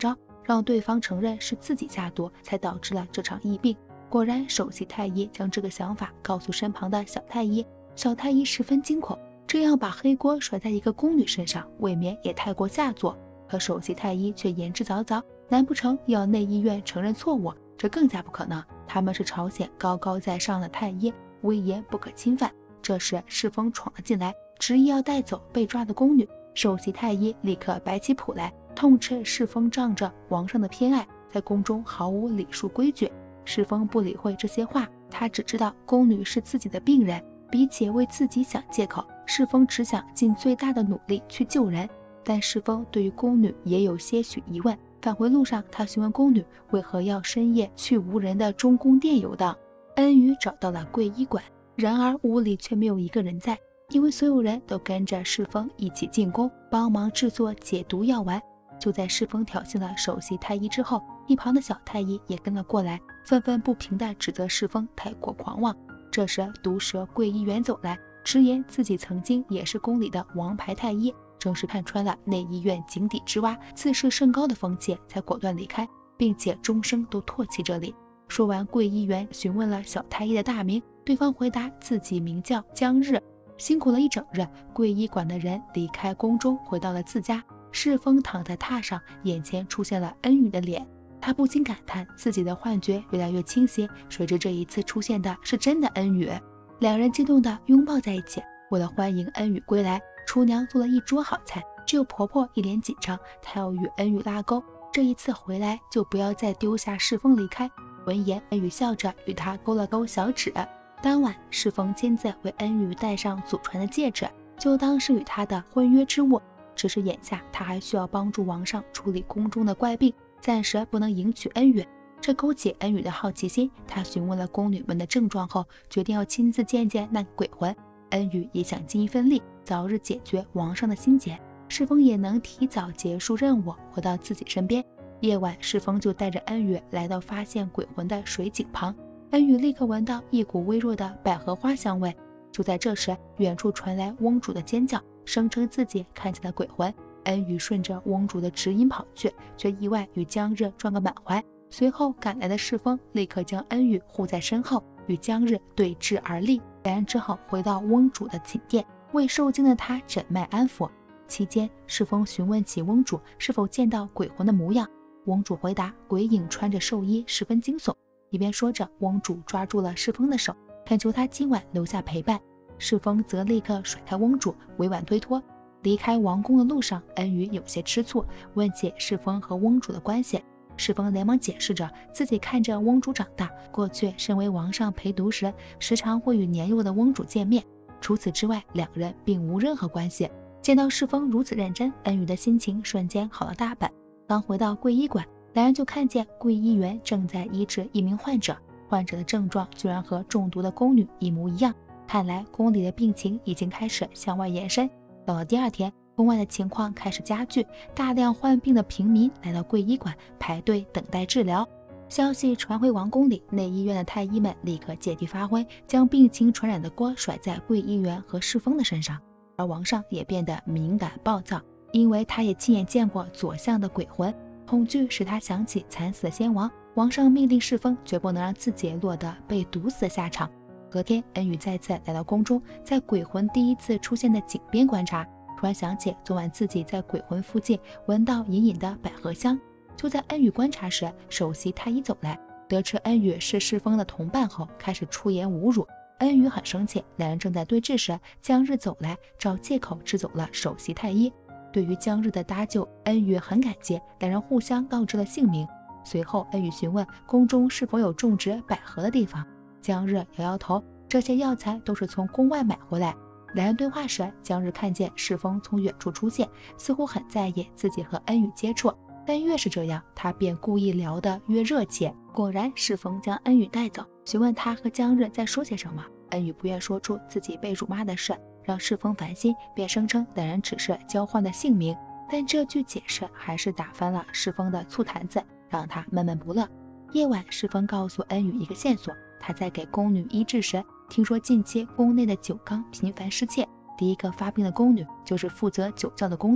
让对方承认是自己下毒，才导致了这场疫病。果然，首席太医将这个想法告诉身旁的小太医，小太医十分惊恐，这样把黑锅甩在一个宫女身上，未免也太过下作。可首席太医却言之凿凿，难不成要内医院承认错误？这更加不可能，他们是朝鲜高高在上的太医，威严不可侵犯。这时世风闯了进来，执意要带走被抓的宫女。首席太医立刻摆起谱来，痛斥世风仗着皇上的偏爱，在宫中毫无礼数规矩。世风不理会这些话，他只知道宫女是自己的病人，比起为自己想借口，世风只想尽最大的努力去救人。但世风对于宫女也有些许疑问，返回路上，他询问宫女为何要深夜去无人的中宫殿游荡。恩宇找到了贵医馆，然而屋里却没有一个人在，因为所有人都跟着世风一起进宫，帮忙制作解毒药丸。就在世风挑衅了首席太医之后，一旁的小太医也跟了过来，愤愤不平地指责世风太过狂妄。这时毒蛇桂医元走来，直言自己曾经也是宫里的王牌太医，正是看穿了内医院井底之蛙自视甚高的风气，才果断离开，并且终生都唾弃这里。说完，桂医元询问了小太医的大名，对方回答自己名叫江日。辛苦了一整日，桂医馆的人离开宫中，回到了自家。世风躺在榻上，眼前出现了恩宇的脸，他不禁感叹自己的幻觉越来越清晰，谁知这一次出现的是真的恩宇。两人激动地拥抱在一起。为了欢迎恩宇归来，厨娘做了一桌好菜，只有婆婆一脸紧张，她要与恩宇拉钩，这一次回来就不要再丢下世风离开。闻言，恩宇笑着与他勾了勾小指。当晚，世风亲自为恩宇戴上祖传的戒指，就当是与他的婚约之物。只是眼下他还需要帮助王上处理宫中的怪病，暂时不能迎娶恩宇。这勾起恩宇的好奇心，他询问了宫女们的症状后，决定要亲自见见那个鬼魂。恩宇也想尽一份力，早日解决王上的心结，世风也能提早结束任务，回到自己身边。夜晚，世风就带着恩宇来到发现鬼魂的水井旁，恩宇立刻闻到一股微弱的百合花香味。就在这时，远处传来翁主的尖叫，声称自己看见了鬼魂。恩宇顺着翁主的指引跑去，却意外与江日撞个满怀。随后赶来的世风立刻将恩宇护在身后，与江日对峙而立。两人只好回到翁主的寝殿，为受惊的他诊脉安抚。期间，世风询问起翁主是否见到鬼魂的模样，翁主回答鬼影穿着寿衣，十分惊悚。一边说着，翁主抓住了世风的手，恳求他今晚留下陪伴。世风则立刻甩开翁主，委婉推脱。离开王宫的路上，恩宇有些吃醋，问起世风和翁主的关系。世风连忙解释着自己看着翁主长大，过去身为王上陪读时，时常会与年幼的翁主见面，除此之外，两人并无任何关系。见到世风如此认真，恩宇的心情瞬间好了大半。刚回到贵医馆，两人就看见贵医员正在医治一名患者，患者的症状居然和中毒的宫女一模一样，看来宫里的病情已经开始向外延伸。到了第二天，宫外的情况开始加剧，大量患病的平民来到贵医馆排队等待治疗。消息传回王宫里，内医院的太医们立刻借题发挥，将病情传染的锅甩在贵医员和世风的身上。而王上也变得敏感暴躁，因为他也亲眼见过左相的鬼魂，恐惧使他想起惨死的先王。王上命令世风绝不能让自己落得被毒死的下场。隔天，恩宇再次来到宫中，在鬼魂第一次出现的井边观察，突然想起昨晚自己在鬼魂附近闻到隐隐的百合香。就在恩宇观察时，首席太医走来，得知恩宇是世风的同伴后，开始出言侮辱。恩宇很生气，两人正在对峙时，江日走来，找借口支走了首席太医。对于江日的搭救，恩宇很感激，两人互相告知了姓名。随后，恩宇询问宫中是否有种植百合的地方。江日摇摇头，这些药材都是从宫外买回来。两人对话时，江日看见世风从远处出现，似乎很在意自己和恩宇接触，但越是这样，他便故意聊得越热切。果然，世风将恩宇带走，询问他和江日在说些什么。恩宇不愿说出自己被辱骂的事，让世风烦心，便声称两人只是交换的姓名。但这句解释还是打翻了世风的醋坛子，让他闷闷不乐。夜晚，世风告诉恩宇一个线索，他在给宫女医治时，听说近期宫内的酒缸频繁失窃，第一个发病的宫女就是负责酒窖的工作，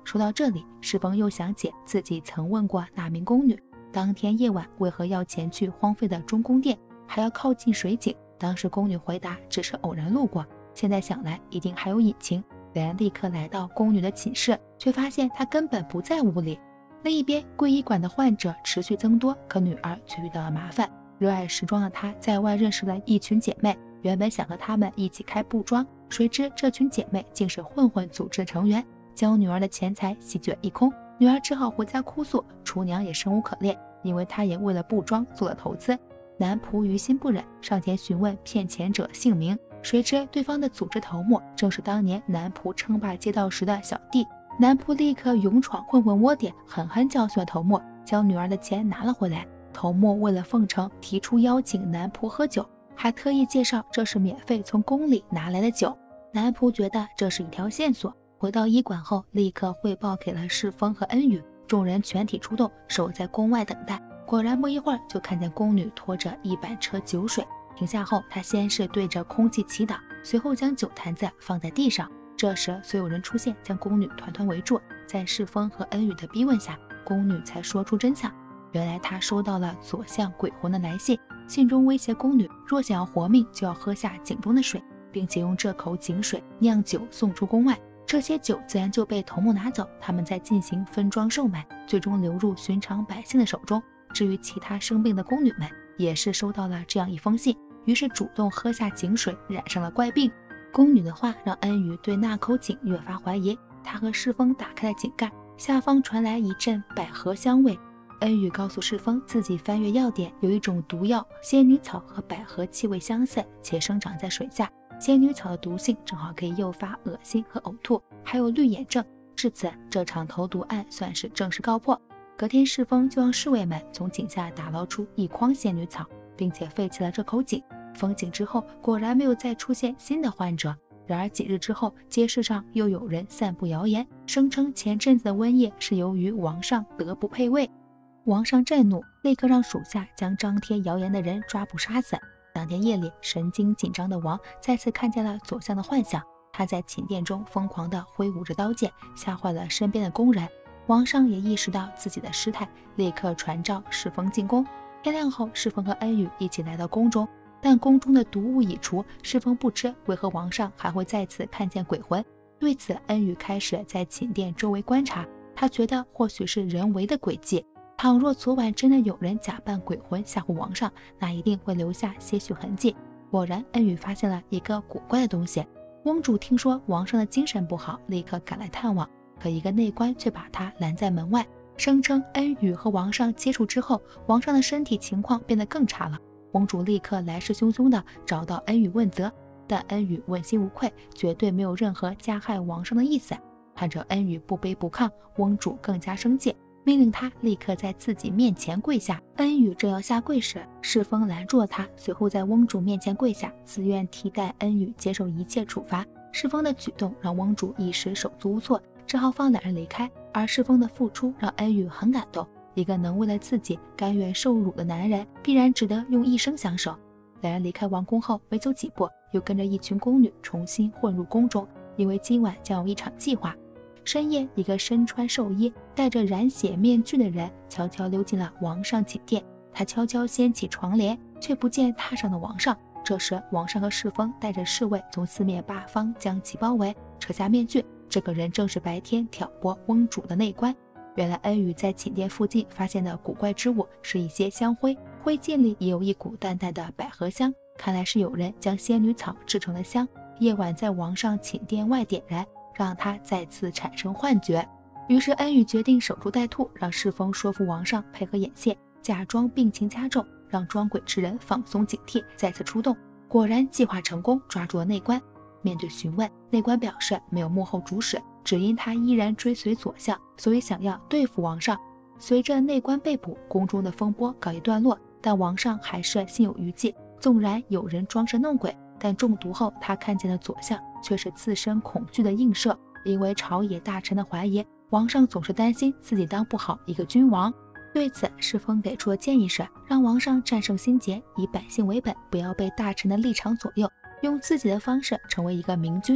说到这里，世风又想起自己曾问过那名宫女，当天夜晚为何要前去荒废的中宫殿，还要靠近水井。当时宫女回答只是偶然路过，现在想来一定还有隐情。两人立刻来到宫女的寝室，却发现她根本不在屋里。另一边，贵医馆的患者持续增多，可女儿却遇到了麻烦。热爱时装的她在外认识了一群姐妹，原本想和她们一起开布庄，谁知这群姐妹竟是混混组织的成员，将女儿的钱财席卷一空。女儿只好回家哭诉，厨娘也生无可恋，因为她也为了布庄做了投资。男仆于心不忍，上前询问骗钱者姓名，谁知对方的组织头目正是当年男仆称霸街道时的小弟。男仆立刻勇闯混混窝点，狠狠教训了头目，将女儿的钱拿了回来。头目为了奉承，提出邀请男仆喝酒，还特意介绍这是免费从宫里拿来的酒。男仆觉得这是一条线索，回到医馆后立刻汇报给了世风和恩宇，众人全体出动，守在宫外等待。果然不一会儿就看见宫女拖着一板车酒水停下后，她先是对着空气祈祷，随后将酒坛子放在地上。这时所有人出现，将宫女团团围住。在世风和恩宇的逼问下，宫女才说出真相。原来她收到了左相鬼魂的来信，信中威胁宫女若想要活命就要喝下井中的水，并且用这口井水酿酒送出宫外。这些酒自然就被头目拿走，他们再进行分装售卖，最终流入寻常百姓的手中。至于其他生病的宫女们，也是收到了这样一封信，于是主动喝下井水，染上了怪病。宫女的话让恩宇对那口井越发怀疑，他和世风打开了井盖，下方传来一阵百合香味。恩宇告诉世风，自己翻阅药典，有一种毒药，仙女草和百合气味相似，且生长在水下。仙女草的毒性正好可以诱发恶心和呕吐，还有绿眼症。至此，这场投毒案算是正式告破。隔天，世风就让侍卫们从井下打捞出一筐仙女草，并且废弃了这口井。封井之后，果然没有再出现新的患者。然而几日之后，街市上又有人散布谣言，声称前阵子的瘟疫是由于王上德不配位。王上震怒，立刻让属下将张贴谣言的人抓捕杀死。当天夜里，神经紧张的王再次看见了左相的幻象，他在寝殿中疯狂地挥舞着刀剑，吓坏了身边的宫人。王上也意识到自己的失态，立刻传召世风进宫。天亮后，世风和恩宇一起来到宫中，但宫中的毒物已除，世风不知为何王上还会再次看见鬼魂。对此，恩宇开始在寝殿周围观察，他觉得或许是人为的诡计。倘若昨晚真的有人假扮鬼魂吓唬王上，那一定会留下些许痕迹。果然，恩宇发现了一个古怪的东西。翁主听说王上的精神不好，立刻赶来探望，可一个内官却把他拦在门外，声称恩宇和王上接触之后，王上的身体情况变得更差了。翁主立刻来势汹汹地找到恩宇问责，但恩宇问心无愧，绝对没有任何加害王上的意思。看着恩宇不卑不亢，翁主更加生气，命令他立刻在自己面前跪下。恩宇正要下跪时，世风拦住了他，随后在翁主面前跪下，自愿替代恩宇接受一切处罚。世风的举动让翁主一时手足无措，只好放两人离开。而世风的付出让恩宇很感动，一个能为了自己甘愿受辱的男人，必然值得用一生相守。两人离开王宫后，没走几步，又跟着一群宫女重新混入宫中，因为今晚将有一场计划。深夜，一个身穿寿衣、戴着染血面具的人悄悄溜进了王上寝殿。他悄悄掀起床帘，却不见榻上的王上。这时，王上和世风带着侍卫从四面八方将其包围，扯下面具。这个人正是白天挑拨翁主的内官。原来恩宇在寝殿附近发现的古怪之物是一些香灰，灰烬里也有一股淡淡的百合香，看来是有人将仙女草制成了香，夜晚在王上寝殿外点燃，让他再次产生幻觉。于是恩宇决定守株待兔，让世风说服王上配合眼线，假装病情加重，让装鬼之人放松警惕，再次出动。果然计划成功，抓住了内官。面对询问，内官表示没有幕后主使，只因他依然追随左相，所以想要对付王上。随着内官被捕，宫中的风波告一段落，但王上还是心有余悸。纵然有人装神弄鬼，但中毒后他看见的左相却是自身恐惧的映射。因为朝野大臣的怀疑，王上总是担心自己当不好一个君王。对此，世风给出的建议是让王上战胜心结，以百姓为本，不要被大臣的立场左右，用自己的方式成为一个明君。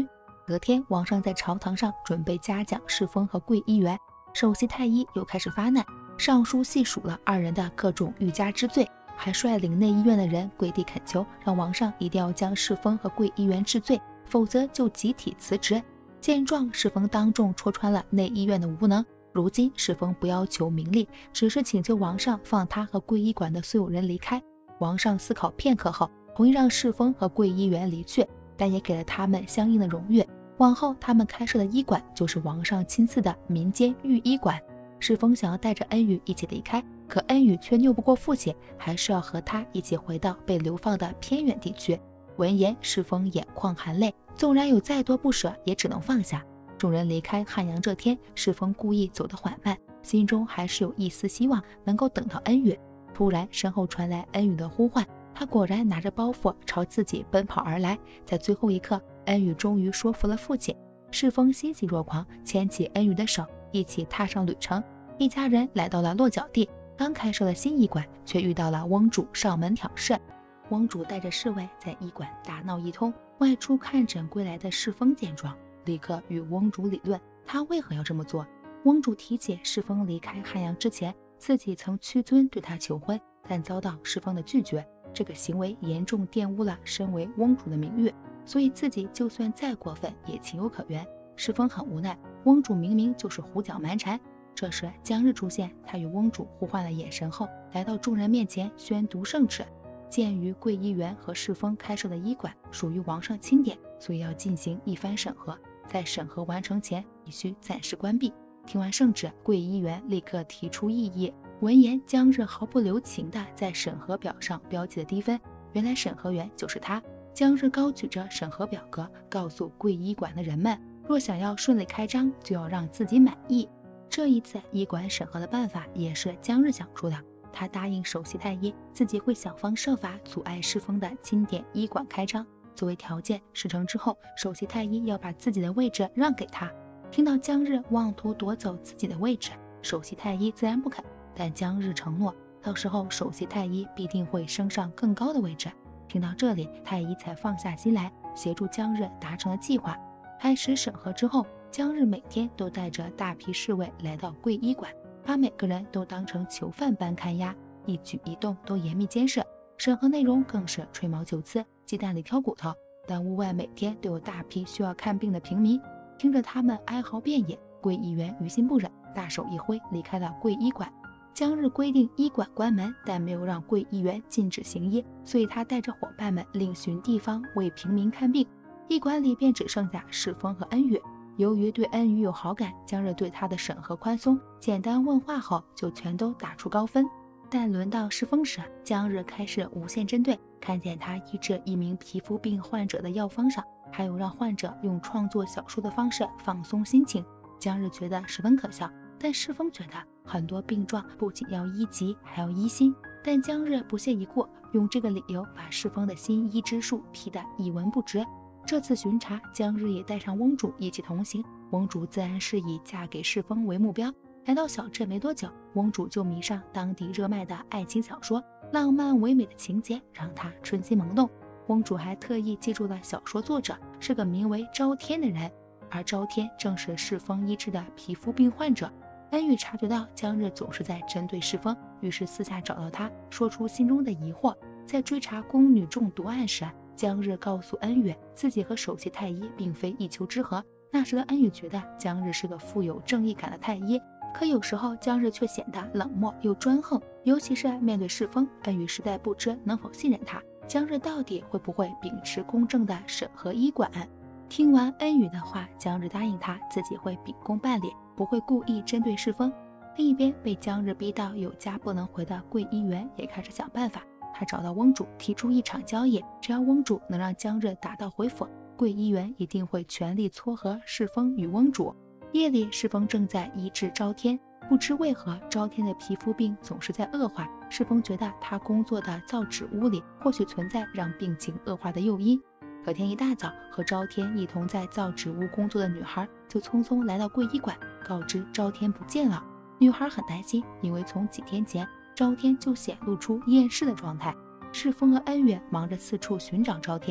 隔天，皇上在朝堂上准备嘉奖世风和桂衣元，首席太医又开始发难，上书细数了二人的各种欲加之罪，还率领内医院的人跪地恳求，让王上一定要将世风和桂衣元治罪，否则就集体辞职。见状，世风当众戳穿了内医院的无能。如今世风不要求名利，只是请求王上放他和桂医馆的所有人离开。王上思考片刻后，同意让世风和桂医元离去，但也给了他们相应的荣誉。往后他们开设的医馆就是王上亲赐的民间御医馆。世风想要带着恩宇一起离开，可恩宇却拗不过父亲，还是要和他一起回到被流放的偏远地区。闻言，世风眼眶含泪，纵然有再多不舍，也只能放下。众人离开汉阳这天，世风故意走得缓慢，心中还是有一丝希望能够等到恩宇。突然身后传来恩宇的呼唤，他果然拿着包袱朝自己奔跑而来。在最后一刻，恩宇终于说服了父亲。世风欣喜若狂，牵起恩宇的手，一起踏上旅程。一家人来到了落脚地，刚开设了新医馆，却遇到了翁主上门挑事。翁主带着侍卫在医馆大闹一通，外出看诊归来的世风见状，立刻与翁主理论他为何要这么做。翁主提起世风离开汉阳之前，自己曾屈尊对他求婚，但遭到世风的拒绝，这个行为严重玷污了身为翁主的名誉，所以自己就算再过分也情有可原。世风很无奈，翁主明明就是胡搅蛮缠。这时江日出现，他与翁主互换了眼神后，来到众人面前宣读圣旨。鉴于桂医元和世风开设的医馆属于王上钦点，所以要进行一番审核，在审核完成前必须暂时关闭。听完圣旨，桂医元立刻提出异议。闻言，江日毫不留情地在审核表上标记了低分，原来审核员就是他。江日高举着审核表格，告诉桂医馆的人们，若想要顺利开张，就要让自己满意。这一次医馆审核的办法也是江日想出的，他答应首席太医自己会想方设法阻碍世风的钦点医馆开张，作为条件，事成之后首席太医要把自己的位置让给他。听到江日妄图夺走自己的位置，首席太医自然不肯，但江日承诺到时候首席太医必定会升上更高的位置。听到这里，太医才放下心来，协助江日达成了计划。开始审核之后，江日每天都带着大批侍卫来到桂医馆，把每个人都当成囚犯般看押，一举一动都严密监视。审核内容更是吹毛求疵，鸡蛋里挑骨头。但屋外每天都有大批需要看病的平民，听着他们哀嚎遍野，桂议员于心不忍，大手一挥离开了桂医馆。江日规定医馆关门，但没有让桂议员禁止行医，所以他带着伙伴们另寻地方为平民看病。医馆里便只剩下世风和恩宇。由于对恩宇有好感，江日对他的审核宽松，简单问话后就全都打出高分。但轮到世风时，江日开始无限针对，看见他医治一名皮肤病患者的药方上，还有让患者用创作小说的方式放松心情。江日觉得十分可笑，但世风觉得很多病状不仅要医疾，还要医心。但江日不屑一顾，用这个理由把世风的新医之术批得一文不值。这次巡查，江日也带上翁主一起同行，翁主自然是以嫁给世风为目标。来到小镇没多久，翁主就迷上当地热卖的爱情小说，浪漫唯美的情节让他春心萌动。翁主还特意记住了小说作者是个名为昭天的人，而昭天正是世风医治的皮肤病患者。恩宇察觉到江日总是在针对世风，于是私下找到他，说出心中的疑惑。在追查宫女中毒案时，江日告诉恩宇，自己和首席太医并非一丘之貉。那时的恩宇觉得江日是个富有正义感的太医，可有时候江日却显得冷漠又专横，尤其是面对世风，恩宇实在不知能否信任他。江日到底会不会秉持公正的审核医馆？听完恩宇的话，江日答应他自己会秉公办理，不会故意针对世风。另一边，被江日逼到有家不能回的桂医员也开始想办法。他找到翁主，提出一场交易，只要翁主能让江日打道回府，桂医员一定会全力撮合世风与翁主。夜里，世风正在医治昭天，不知为何昭天的皮肤病总是在恶化。世风觉得他工作的造纸屋里或许存在让病情恶化的诱因。隔天一大早，和昭天一同在造纸屋工作的女孩就匆匆来到桂医馆，告知昭天不见了。女孩很担心，因为从几天前昭天就显露出厌世的状态。世风和恩远忙着四处寻找昭天，他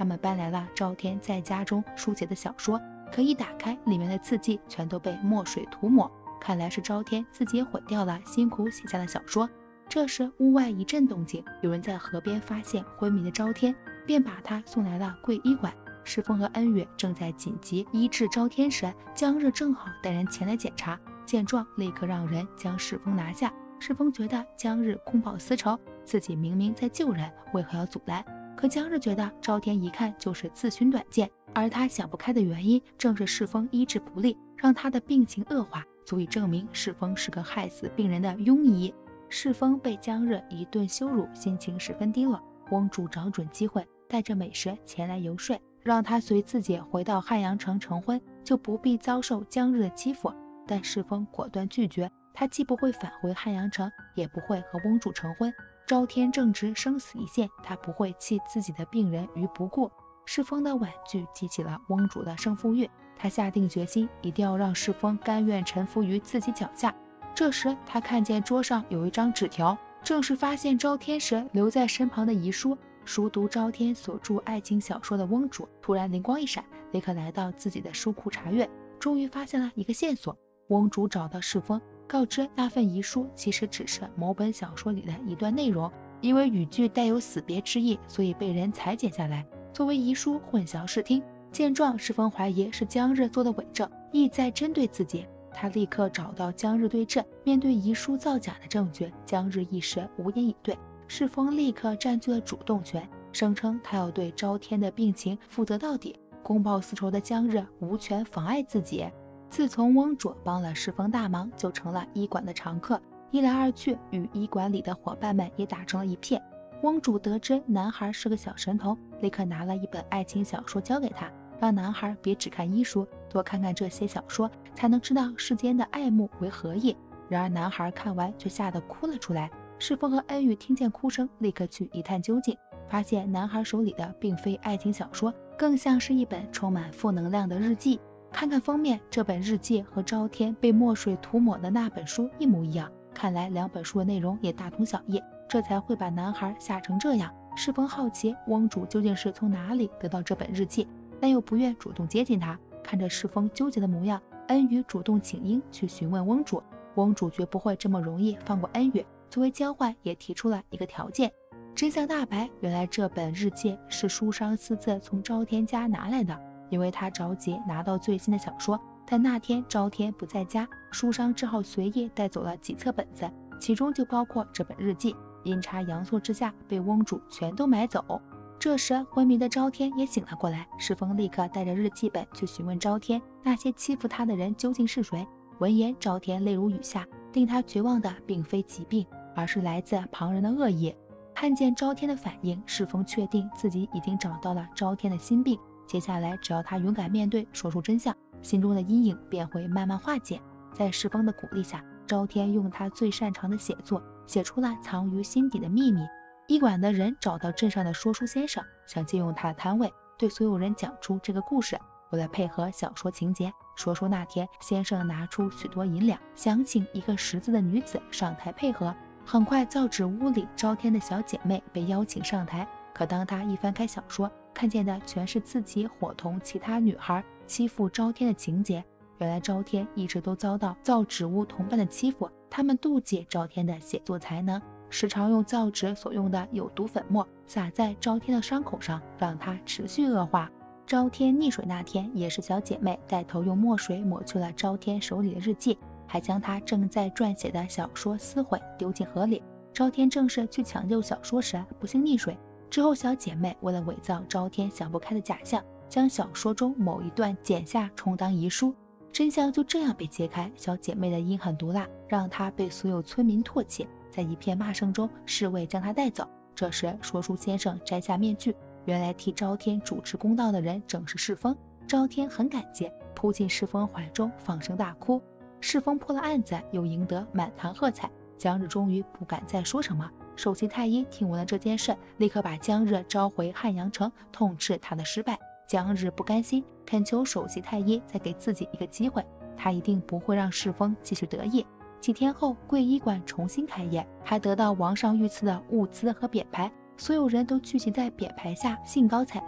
他们搬来了赵天在家中书写的小说，可一打开，里面的字迹全都被墨水涂抹，看来是赵天自己也毁掉了辛苦写下的小说。这时屋外一阵动静，有人在河边发现昏迷的赵天，便把他送来了贵医馆。世峰和恩宇正在紧急医治赵天时，江日正好带人前来检查，见状立刻让人将世峰拿下。世峰觉得江日公报私仇，自己明明在救人，为何要阻拦？可江日觉得赵天一看就是自寻短见，而他想不开的原因正是世峰医治不力，让他的病情恶化，足以证明世峰是个害死病人的庸医。世峰被江日一顿羞辱，心情十分低落。翁主找准机会，带着美食前来游说，让他随自己回到汉阳城成婚，就不必遭受江日的欺负。但世峰果断拒绝，他既不会返回汉阳城，也不会和翁主成婚。赵天正值生死一线，他不会弃自己的病人于不顾。世峰的婉拒激起了翁主的胜负欲，他下定决心一定要让世峰甘愿臣服于自己脚下。这时他看见桌上有一张纸条，正是发现赵天时留在身旁的遗书。熟读赵天所著爱情小说的翁主突然灵光一闪，立刻来到自己的书库查阅，终于发现了一个线索。翁主找到世峰，告知那份遗书其实只是某本小说里的一段内容，因为语句带有死别之意，所以被人裁剪下来作为遗书混淆视听。见状，世峰怀疑是江日做的伪证，意在针对自己。他立刻找到江日对质，面对遗书造假的证据，江日一时无言以对。世峰立刻占据了主动权，声称他要对赵天的病情负责到底，公报私仇的江日无权妨碍自己。自从翁主帮了世峰大忙，就成了医馆的常客，一来二去，与医馆里的伙伴们也打成了一片。翁主得知男孩是个小神童，立刻拿了一本爱情小说交给他，让男孩别只看医书，多看看这些小说，才能知道世间的爱慕为何意。然而男孩看完却吓得哭了出来。世峰和恩宇听见哭声，立刻去一探究竟，发现男孩手里的并非爱情小说，更像是一本充满负能量的日记。看看封面，这本日记和赵天被墨水涂抹的那本书一模一样，看来两本书的内容也大同小异，这才会把男孩吓成这样。世峰好奇翁主究竟是从哪里得到这本日记，但又不愿主动接近他。看着世峰纠结的模样，恩宇主动请缨去询问翁主，翁主绝不会这么容易放过恩宇，作为交换也提出了一个条件。真相大白，原来这本日记是书商私自从赵天家拿来的，因为他着急拿到最新的小说，但那天赵天不在家，书商只好随意带走了几册本子，其中就包括这本日记，阴差阳错之下被翁主全都买走。这时昏迷的赵天也醒了过来，世峰立刻带着日记本去询问赵天那些欺负他的人究竟是谁。闻言，赵天泪如雨下，令他绝望的并非疾病，而是来自旁人的恶意。看见赵天的反应，世峰确定自己已经找到了赵天的心病，接下来只要他勇敢面对，说出真相，心中的阴影便会慢慢化解。在世峰的鼓励下，赵天用他最擅长的写作写出了藏于心底的秘密。医馆的人找到镇上的说书先生，想借用他的摊位对所有人讲出这个故事。为了配合小说情节，说书那天先生拿出许多银两，想请一个识字的女子上台配合。很快造纸屋里赵天的小姐妹被邀请上台，可当她一翻开小说，看见的全是自己伙同其他女孩欺负赵天的情节。原来赵天一直都遭到造纸屋同伴的欺负，他们妒忌赵天的写作才能，时常用造纸所用的有毒粉末撒在赵天的伤口上，让他持续恶化。赵天溺水那天，也是小姐妹带头用墨水抹去了赵天手里的日记，还将他正在撰写的小说撕毁丢进河里。赵天正是去抢救小说时不幸溺水，之后小姐妹为了伪造赵天想不开的假象，将小说中某一段剪下充当遗书。真相就这样被揭开，小姐妹的阴狠毒辣让她被所有村民唾弃，在一片骂声中，侍卫将她带走。这时说书先生摘下面具，原来替赵天主持公道的人正是世峰。赵天很感激，扑进世峰怀中放声大哭。世峰破了案子，又赢得满堂喝彩，江日终于不敢再说什么。首席太医听闻了这件事，立刻把江日召回汉阳城，痛斥他的失败。江日不甘心，恳求首席太医再给自己一个机会，他一定不会让世峰继续得意。几天后，贵医馆重新开业，还得到王上御赐的物资和匾牌，所有人都聚集在匾牌下兴高采烈，不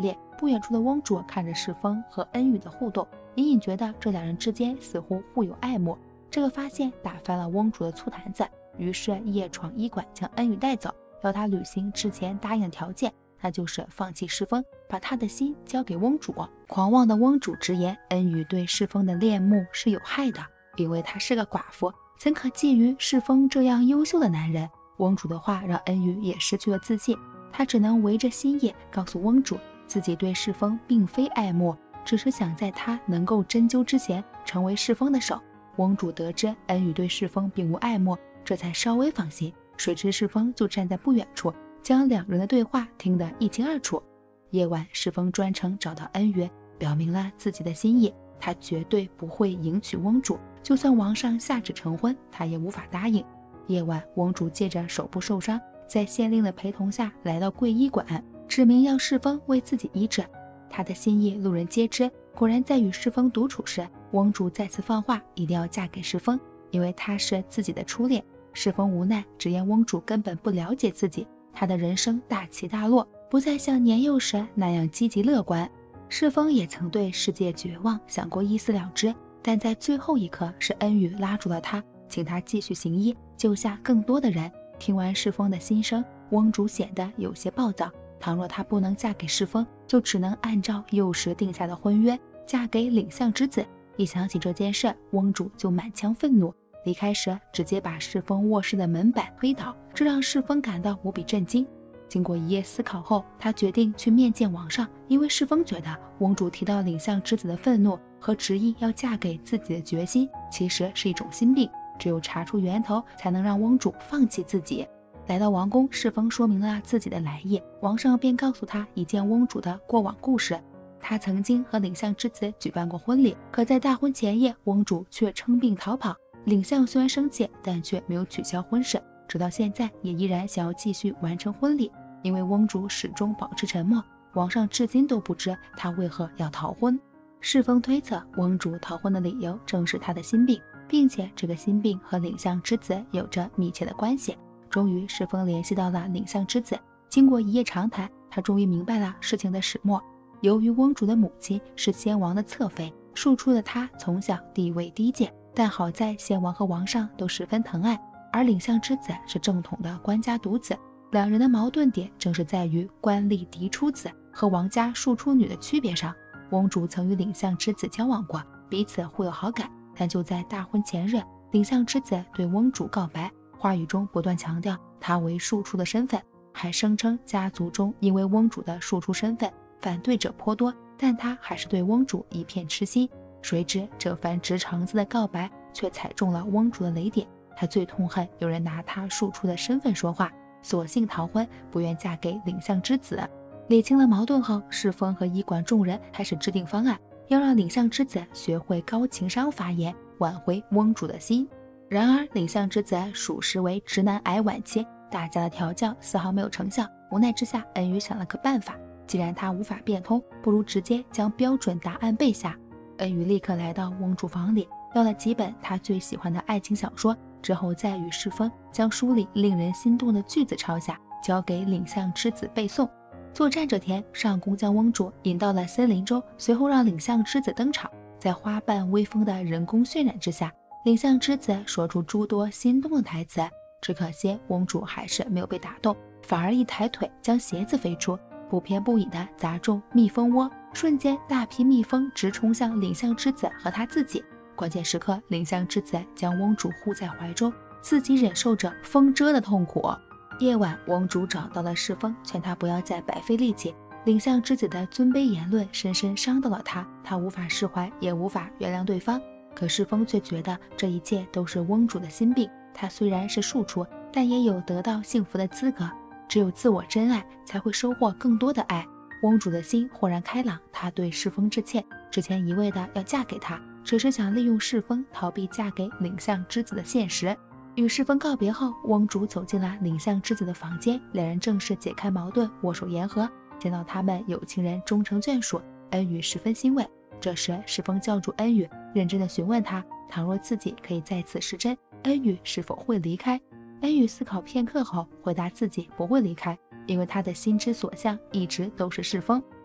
不远处的翁主看着世风和恩宇的互动，隐隐觉得这两人之间似乎互有爱慕。这个发现打翻了翁主的醋坛子，于是夜闯医馆将恩宇带走，要他履行之前答应的条件，那就是放弃世风，把他的心交给翁主。狂妄的翁主直言，恩宇对世风的恋慕是有害的，因为他是个寡妇，怎可觊觎世风这样优秀的男人。翁主的话让恩宇也失去了自信，他只能围着心夜告诉翁主，自己对世风并非爱慕，只是想在他能够针灸之前成为世风的手。翁主得知恩宇对世风并无爱慕，这才稍微放心，谁知世风就站在不远处，将两人的对话听得一清二楚。夜晚，世风专程找到恩宇，表明了自己的心意，他绝对不会迎娶翁主，就算王上下旨成婚，他也无法答应。夜晚，翁主借着手部受伤，在县令的陪同下来到贵医馆，指明要世风为自己医治。他的心意路人皆知，果然在与世风独处时，翁主再次放话，一定要嫁给世风，因为他是自己的初恋。世风无奈，直言翁主根本不了解自己，他的人生大起大落，不再像年幼时那样积极乐观。世风也曾对世界绝望，想过一死了之，但在最后一刻，是恩宇拉住了他，请他继续行医，救下更多的人。听完世风的心声，翁主显得有些暴躁，倘若她不能嫁给世风，就只能按照幼时定下的婚约，嫁给领相之子。一想起这件事，翁主就满腔愤怒，离开时直接把世风卧室的门板推倒，这让世风感到无比震惊。经过一夜思考后，他决定去面见王上，因为世风觉得翁主提到领相之子的愤怒和执意要嫁给自己的决心，其实是一种心病，只有查出源头，才能让翁主放弃自己。来到王宫，世风说明了自己的来意，王上便告诉他一件翁主的过往故事。他曾经和领相之子举办过婚礼，可在大婚前夜，翁主却称病逃跑。领相虽然生气，但却没有取消婚事，直到现在也依然想要继续完成婚礼。因为翁主始终保持沉默，王上至今都不知他为何要逃婚。世风推测，翁主逃婚的理由正是他的心病，并且这个心病和领相之子有着密切的关系。终于，世风联系到了领相之子，经过一夜长谈，他终于明白了事情的始末。由于翁主的母亲是先王的侧妃，庶出的他从小地位低贱，但好在先王和王上都十分疼爱，而领相之子是正统的官家独子。两人的矛盾点正是在于官吏嫡出子和王家庶出女的区别上。翁主曾与领相之子交往过，彼此互有好感，但就在大婚前日，领相之子对翁主告白，话语中不断强调他为庶出的身份，还声称家族中因为翁主的庶出身份反对者颇多，但他还是对翁主一片痴心。谁知这番直肠子的告白却踩中了翁主的雷点，他最痛恨有人拿他庶出的身份说话，索性逃婚，不愿嫁给领相之子。理清了矛盾后，世风和医馆众人开始制定方案，要让领相之子学会高情商发言，挽回翁主的心。然而领相之子属实为直男癌晚期，大家的调教丝毫没有成效。无奈之下，恩宇想了个办法，既然他无法变通，不如直接将标准答案背下。恩宇立刻来到翁主房里，要了几本他最喜欢的爱情小说，之后再与世风将书里令人心动的句子抄下，交给领相之子背诵。作战这天，上宫将翁主引到了森林中，随后让领相之子登场。在花瓣微风的人工渲染之下，领相之子说出诸多心动的台词。只可惜翁主还是没有被打动，反而一抬腿将鞋子飞出，不偏不倚地砸中蜜蜂窝，瞬间大批蜜蜂直冲向领相之子和他自己。关键时刻，领相之子将翁主护在怀中，自己忍受着风蛰的痛苦。夜晚，翁主找到了世风，劝他不要再白费力气。领相之子的尊卑言论深深伤到了他，他无法释怀，也无法原谅对方。可世风却觉得这一切都是翁主的心病，他虽然是庶出，但也有得到幸福的资格。只有自我真爱，才会收获更多的爱。翁主的心豁然开朗，他对世风致歉，之前一味的要嫁给他，只是想利用世风逃避嫁给领相之子的现实。与世风告别后，翁主走进了领相之子的房间，两人正式解开矛盾，握手言和。见到他们有情人终成眷属，恩宇十分欣慰。这时世风叫住恩宇，认真的询问他，倘若自己可以再次失贞，恩宇是否会离开。恩宇思考片刻后回答自己不会离开，因为他的心之所向一直都是世风。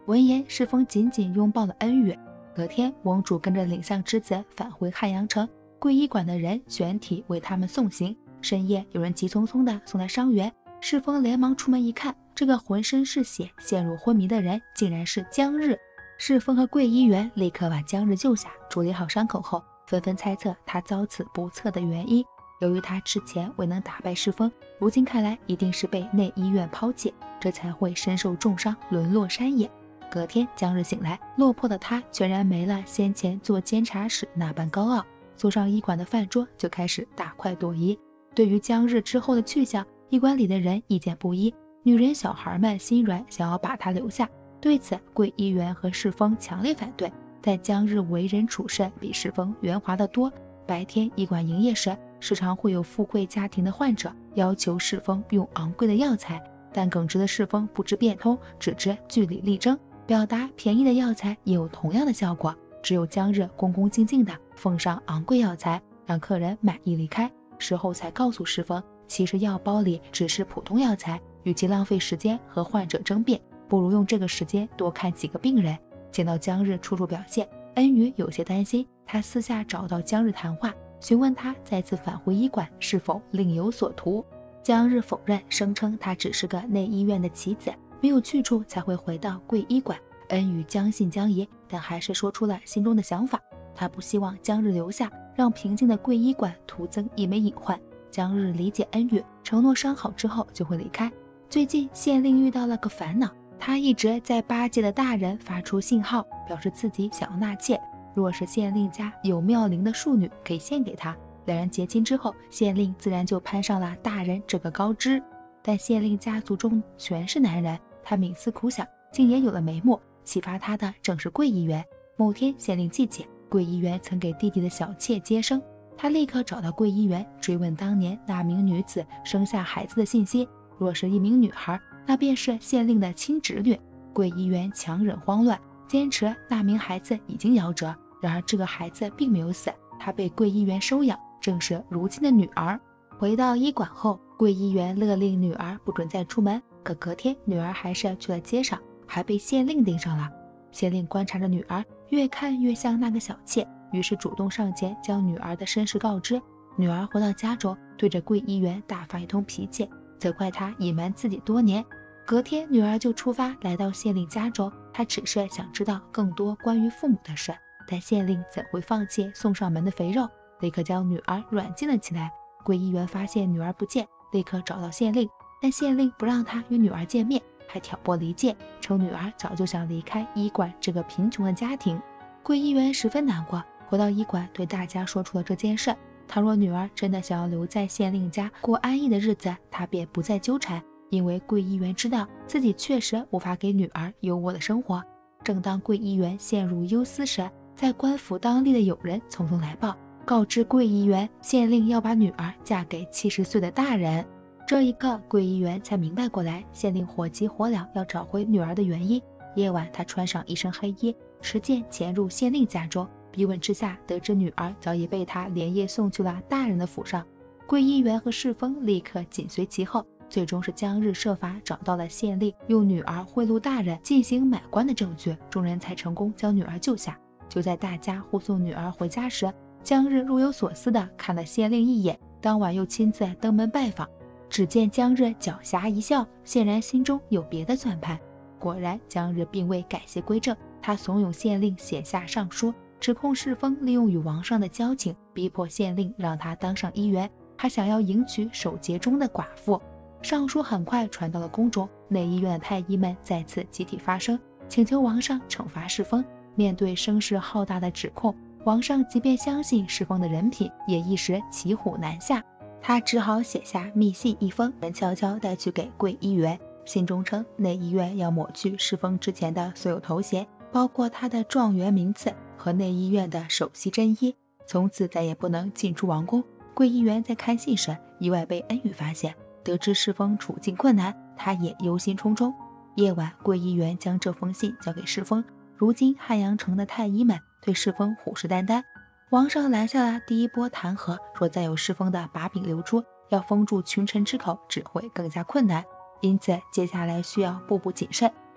闻言，世风紧紧拥抱了恩宇。隔天，翁主跟着领相之子返回汉阳城，贵医馆的人全体为他们送行。深夜，有人急匆匆地送来伤员，世风连忙出门一看，这个浑身是血、陷入昏迷的人竟然是江日。世风和贵医员立刻把江日救下，处理好伤口后，纷纷猜测他遭此不测的原因。由于他之前未能打败世风，如今看来一定是被内医院抛弃，这才会身受重伤，沦落山野。隔天，江日醒来，落魄的他全然没了先前做监察使那般高傲，坐上医馆的饭桌就开始大快朵颐。对于江日之后的去向，医馆里的人意见不一，女人小孩们心软，想要把他留下。对此，贵医员和世风强烈反对。但江日为人处事比世风圆滑得多，白天医馆营业时，时常会有富贵家庭的患者要求世风用昂贵的药材，但耿直的世风不知变通，只知据理力争，表达便宜的药材也有同样的效果。只有江日恭恭敬敬地奉上昂贵药材，让客人满意离开，事后才告诉世风，其实药包里只是普通药材，与其浪费时间和患者争辩，不如用这个时间多看几个病人。见到江日处处表现，恩宇有些担心，他私下找到江日谈话，询问他再次返回医馆是否另有所图。江日否认，声称他只是个内医院的棋子，没有去处才会回到贵医馆。恩宇将信将疑，但还是说出了心中的想法。他不希望江日留下，让平静的贵医馆徒增一枚隐患。江日理解恩宇，承诺伤好之后就会离开。最近县令遇到了个烦恼，他一直在八戒的大人发出信号，表示自己想要纳妾，若是县令家有妙龄的庶女，可以献给他。两人结亲之后，县令自然就攀上了大人这个高枝。但县令家族中全是男人，他冥思苦想，竟也有了眉目。启发他的正是贵医员。某天，县令记起贵医员曾给弟弟的小妾接生，他立刻找到贵医员，追问当年那名女子生下孩子的信息。若是一名女孩，那便是县令的亲侄女。贵医员强忍慌乱，坚持那名孩子已经夭折。然而这个孩子并没有死，他被贵医员收养，正是如今的女儿。回到医馆后，贵医员勒令女儿不准再出门，可隔天女儿还是去了街上，还被县令盯上了。县令观察着女儿，越看越像那个小妾，于是主动上前将女儿的身世告知。女儿回到家中，对着贵医员大发一通脾气，责怪他隐瞒自己多年。隔天，女儿就出发来到县令家中，她只是想知道更多关于父母的事，但县令怎会放弃送上门的肥肉，立刻将女儿软禁了起来。贵医员发现女儿不见，立刻找到县令，但县令不让他与女儿见面，还挑拨离间，称女儿早就想离开医馆这个贫穷的家庭。贵医员十分难过，回到医馆对大家说出了这件事。倘若女儿真的想要留在县令家过安逸的日子，他便不再纠缠，因为贵医员知道自己确实无法给女儿优渥的生活。正当贵医员陷入忧思时，在官府当吏的友人匆匆来报，告知贵医员县令要把女儿嫁给七十岁的大人。这一刻，贵医员才明白过来，县令火急火燎要找回女儿的原因。夜晚，他穿上一身黑衣，持剑潜入县令家中，逼问之下，得知女儿早已被他连夜送去了大人的府上。贵医员和世风立刻紧随其后，最终是江日设法找到了县令用女儿贿赂大人进行买官的证据，众人才成功将女儿救下。就在大家护送女儿回家时，江日若有所思地看了县令一眼，当晚又亲自登门拜访。只见江日狡黠一笑，显然心中有别的算盘。果然，江日并未改邪归正，他怂恿县令写下上书，指控世风利用与王上的交情，逼迫县令让他当上医员，还想要迎娶守节中的寡妇。上书很快传到了宫中，内医院的太医们再次集体发声，请求王上惩罚世风。面对声势浩大的指控，王上即便相信世风的人品，也一时骑虎难下。他只好写下密信一封，人悄悄带去给贵医员。信中称，内医院要抹去世风之前的所有头衔，包括他的状元名次和内医院的首席针医，从此再也不能进出王宫。贵医员在看信时，意外被恩宇发现，得知世风处境困难，他也忧心忡忡。夜晚，贵医员将这封信交给世风。如今汉阳城的太医们对世风虎视眈眈，王上拦下了第一波弹劾，说再有世风的把柄流出，要封住群臣之口只会更加困难，因此接下来需要步步谨慎。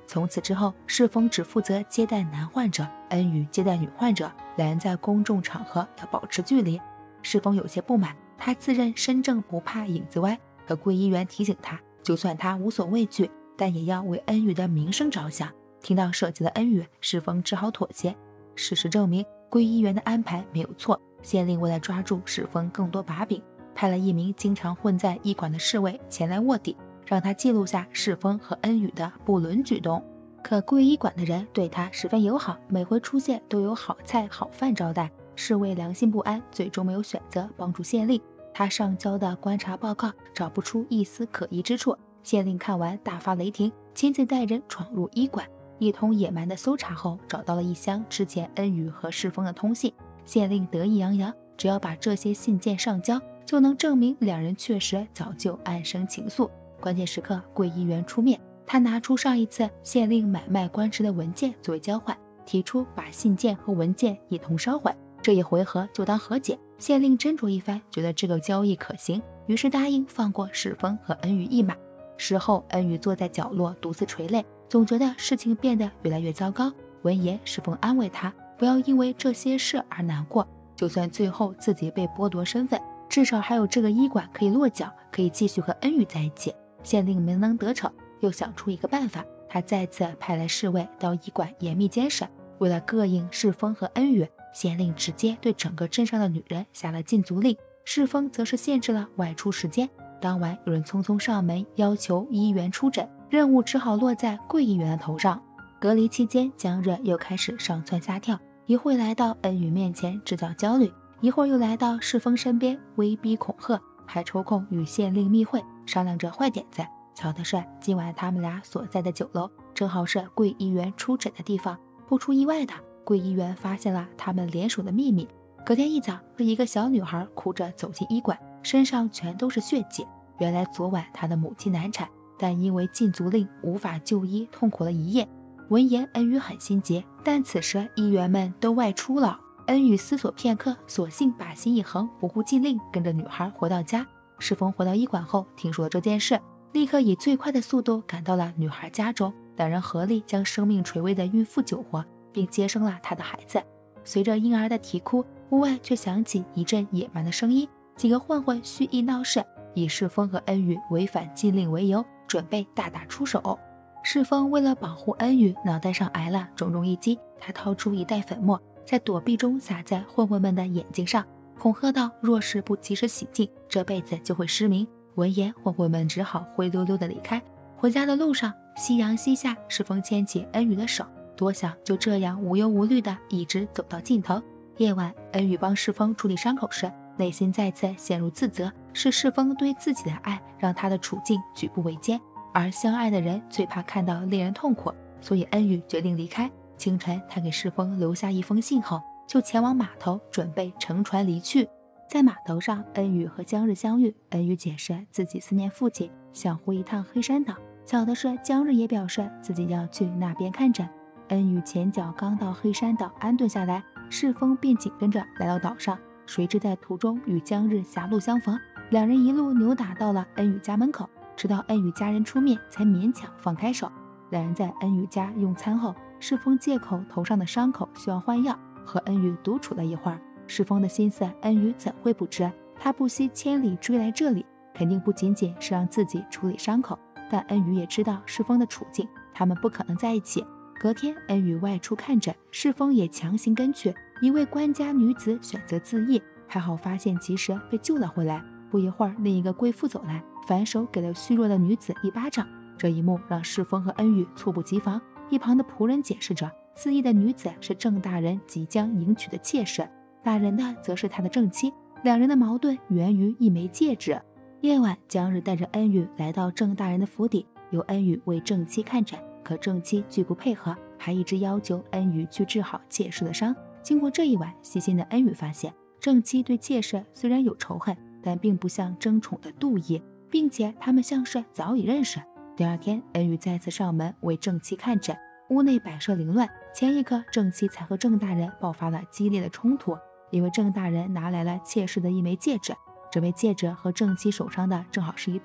从此之后，世峰只负责接待男患者，恩宇接待女患者，两人在公众场合要保持距离。世峰有些不满，他自认身正不怕影子歪，可桂一元提醒他，就算他无所畏惧，但也要为恩宇的名声着想。听到涉及了恩宇，世峰只好妥协。事实证明，桂一元的安排没有错。县令为了抓住世峰更多把柄，派了一名经常混在医馆的侍卫前来卧底，让他记录下世峰和恩宇的不伦举动。可桂医馆的人对他十分友好，每回出现都有好菜好饭招待。侍卫良心不安，最终没有选择帮助县令。他上交的观察报告找不出一丝可疑之处，县令看完大发雷霆，亲自带人闯入医馆，一通野蛮的搜查后，找到了一箱之前恩宇和世峰的通信。县令得意洋洋，只要把这些信件上交，就能证明两人确实早就暗生情愫。关键时刻，桂一元出面，他拿出上一次县令买卖官职的文件作为交换，提出把信件和文件一同烧毁，这一回合就当和解。县令斟酌一番，觉得这个交易可行，于是答应放过世峰和恩宇一马。事后，恩宇坐在角落独自垂泪，总觉得事情变得越来越糟糕。闻言，世峰安慰他，不要因为这些事而难过，就算最后自己被剥夺身份，至少还有这个医馆可以落脚，可以继续和恩宇在一起。县令没能得逞，又想出一个办法，他再次派来侍卫到医馆严密监视。为了膈应世峰和恩宇，县令直接对整个镇上的女人下了禁足令，世峰则是限制了外出时间。当晚有人匆匆上门要求医员出诊，任务只好落在桂议员的头上。隔离期间，江热又开始上蹿下跳，一会来到恩宇面前制造焦虑，一会儿又来到世峰身边威逼恐吓，还抽空与县令密会，商量着坏点子。巧的是，今晚他们俩所在的酒楼正好是桂议员出诊的地方。不出意外的，桂议员发现了他们联手的秘密。隔天一早，是一个小女孩哭着走进医馆，身上全都是血迹。原来昨晚她的母亲难产，但因为禁足令无法就医，痛苦了一夜。闻言，恩宇很心急，但此时医员们都外出了。恩宇思索片刻，索性把心一横，不顾禁令，跟着女孩回到家。世峰回到医馆后，听说了这件事，立刻以最快的速度赶到了女孩家中，两人合力将生命垂危的孕妇救活，并接生了她的孩子。随着婴儿的啼哭，屋外却响起一阵野蛮的声音，几个混混蓄意闹事，以世峰和恩宇违反禁令为由，准备大打出手。世峰为了保护恩宇，脑袋上挨了重重一击，他掏出一袋粉末，在躲避中洒在混混们的眼睛上，恐吓道若是不及时洗净，这辈子就会失明。闻言，混混们只好灰溜溜的离开。回家的路上，夕阳西下，世峰牵起恩宇的手，多想就这样无忧无虑的一直走到尽头。夜晚，恩宇帮世峰处理伤口时，内心再次陷入自责，是世峰对自己的爱让他的处境举步维艰，而相爱的人最怕看到恋人痛苦，所以恩宇决定离开。清晨，他给世峰留下一封信后，就前往码头准备乘船离去。在码头上，恩宇和江日相遇，恩宇解释自己思念父亲，想回一趟黑山岛。巧的是，江日也表示自己要去那边看诊。恩宇前脚刚到黑山岛安顿下来，世峰便紧跟着来到岛上，谁知在途中与江日狭路相逢，两人一路扭打到了恩宇家门口，直到恩宇家人出面才勉强放开手。两人在恩宇家用餐后，世峰借口头上的伤口需要换药，和恩宇独处了一会儿。世峰的心思恩宇怎会不知，他不惜千里追来这里，肯定不仅仅是让自己处理伤口，但恩宇也知道世峰的处境，他们不可能在一起。隔天，恩宇外出看诊，世峰也强行跟去。一位官家女子选择自缢，还好发现及时被救了回来。不一会儿，另一个贵妇走来，反手给了虚弱的女子一巴掌。这一幕让世峰和恩宇猝不及防。一旁的仆人解释着，自缢的女子是郑大人即将迎娶的妾室，打人的则是他的正妻。两人的矛盾源于一枚戒指。夜晚，江日带着恩宇来到郑大人的府邸，由恩宇为正妻看诊，可正妻拒不配合，还一直要求恩宇去治好妾室的伤。经过这一晚，细心的恩宇发现，正妻对妾室虽然有仇恨，但并不像争宠的妒意，并且他们像是早已认识。第二天，恩宇再次上门为正妻看诊，屋内摆设凌乱。前一刻，正妻才和郑大人爆发了激烈的冲突，因为郑大人拿来了妾室的一枚戒指，这枚戒指和正妻手上的正好是一对。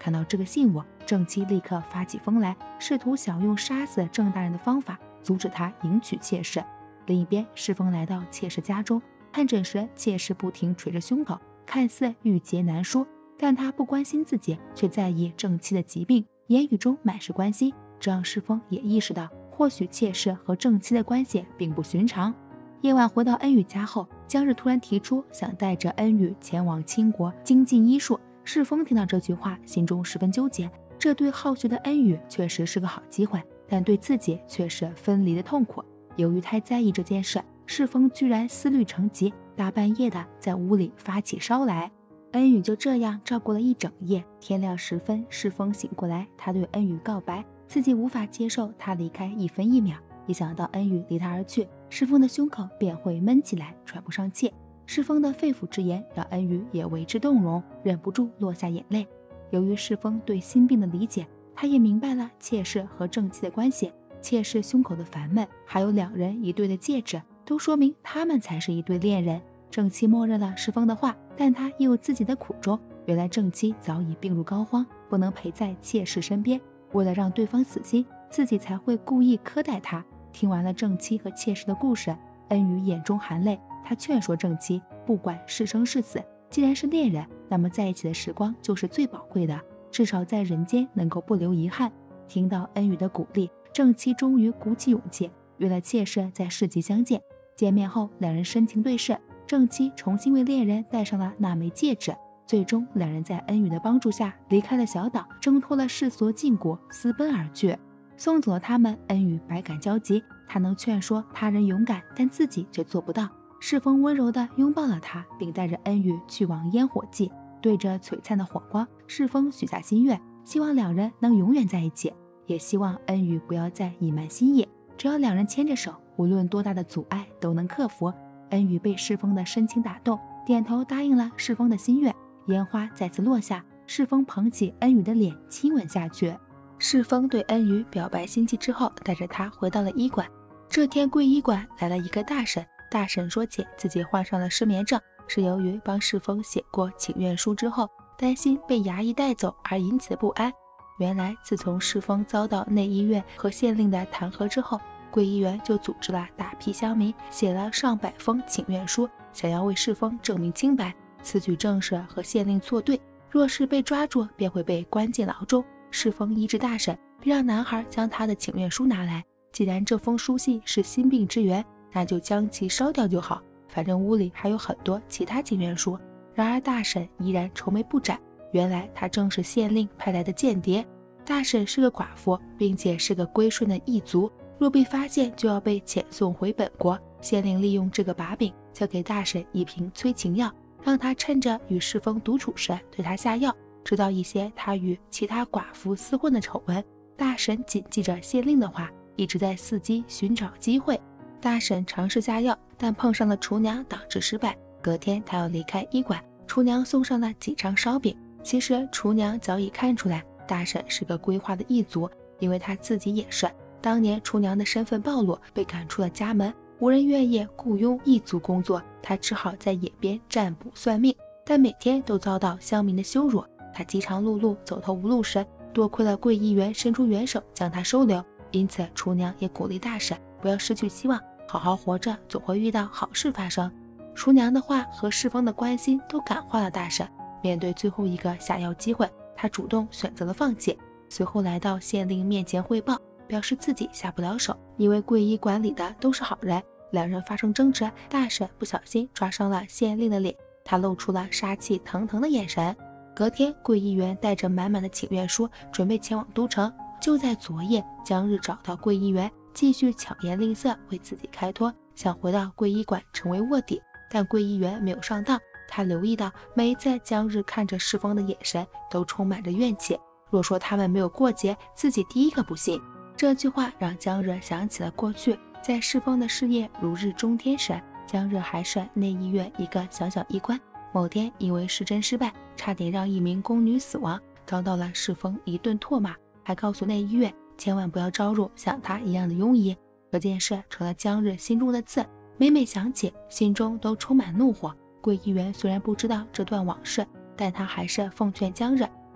看到这个信物，郑妻立刻发起疯来，试图想用杀死郑大人的方法阻止他迎娶妾室。另一边，世风来到妾室家中看诊时，妾室不停捶着胸口，看似郁结难舒，但他不关心自己，却在意郑妻的疾病，言语中满是关心。这让世风也意识到，或许妾室和郑妻的关系并不寻常。夜晚回到恩宇家后，江日突然提出想带着恩宇前往清国精进医术。世风听到这句话，心中十分纠结。这对好学的恩宇确实是个好机会，但对自己却是分离的痛苦。由于太在意这件事，世风居然思虑成疾，大半夜的在屋里发起烧来。恩宇就这样照顾了一整夜。天亮时分，世风醒过来，他对恩宇告白，自己无法接受他离开一分一秒。一想到恩宇离他而去，世风的胸口便会闷起来，喘不上气。世风的肺腑之言让恩宇也为之动容，忍不住落下眼泪。由于世风对心病的理解，他也明白了妾室和正妻的关系。妾室胸口的烦闷，还有两人一对的戒指，都说明他们才是一对恋人。正妻默认了世风的话，但他也有自己的苦衷。原来正妻早已病入膏肓，不能陪在妾室身边，为了让对方死心，自己才会故意苛待他。听完了正妻和妾室的故事，恩宇眼中含泪，他劝说正妻，不管是生是死，既然是恋人，那么在一起的时光就是最宝贵的，至少在人间能够不留遗憾。听到恩宇的鼓励，正妻终于鼓起勇气，约了妾室在市集相见。见面后，两人深情对视，正妻重新为恋人戴上了那枚戒指。最终，两人在恩宇的帮助下离开了小岛，挣脱了世俗禁锢，私奔而去。送走了他们，恩宇百感交集，他能劝说他人勇敢，但自己却做不到。世风温柔地拥抱了他，并带着恩宇去往烟火季。对着璀璨的火光，世风许下心愿，希望两人能永远在一起，也希望恩宇不要再隐瞒心意。只要两人牵着手，无论多大的阻碍都能克服。恩宇被世风的深情打动，点头答应了世风的心愿。烟花再次落下，世风捧起恩宇的脸亲吻下去。世风对恩宇表白心迹之后，带着他回到了医馆。这天贵医馆来了一个大婶，大婶说起自己患上了失眠症，是由于帮世风写过请愿书之后，担心被衙役带走而引起的不安。原来自从世风遭到内医院和县令的弹劾之后，贵医院就组织了大批乡民写了上百封请愿书，想要为世风证明清白。此举正是和县令作对，若是被抓住便会被关进牢中。世风医治大婶，并让男孩将他的请愿书拿来，既然这封书信是心病之源，那就将其烧掉就好，反正屋里还有很多其他请愿书。然而大婶依然愁眉不展，原来他正是县令派来的间谍。大婶是个寡妇，并且是个归顺的异族，若被发现就要被遣送回本国。县令利用这个把柄，交给大婶一瓶催情药，让他趁着与世风独处时对他下药，知道一些他与其他寡妇厮混的丑闻。大婶谨记着县令的话，一直在伺机寻找机会。大婶尝试下药，但碰上了厨娘，导致失败。隔天他要离开医馆，厨娘送上了几张烧饼。其实厨娘早已看出来大婶是个规划的异族，因为她自己也是。当年厨娘的身份暴露，被赶出了家门，无人愿意雇佣异族工作，她只好在野边占卜算命，但每天都遭到乡民的羞辱。她饥肠辘辘，走投无路时，多亏了贵议员伸出援手将她收留。因此厨娘也鼓励大婶不要失去希望，好好活着，总会遇到好事发生。厨娘的话和世风的关心都感化了大婶，面对最后一个下药机会，她主动选择了放弃。随后来到县令面前汇报，表示自己下不了手，因为贵医馆里的都是好人。两人发生争执，大婶不小心抓伤了县令的脸，他露出了杀气腾腾的眼神。隔天，贵议员带着满满的请愿书准备前往都城。就在昨夜，江日找到贵议员，继续巧言令色为自己开脱，想回到贵医馆成为卧底。但贵议员没有上当，他留意到每一次江日看着世风的眼神都充满着怨气，若说他们没有过节，自己第一个不信。这句话让江日想起了过去，在世风的事业如日中天时，江日还是内医院一个小小医官。某天因为施针失败，差点让一名宫女死亡，遭到了世风一顿唾骂，还告诉内医院千万不要招入像他一样的庸医。这件事成了江日心中的刺，每每想起，心中都充满怒火。贵议员虽然不知道这段往事，但他还是奉劝江日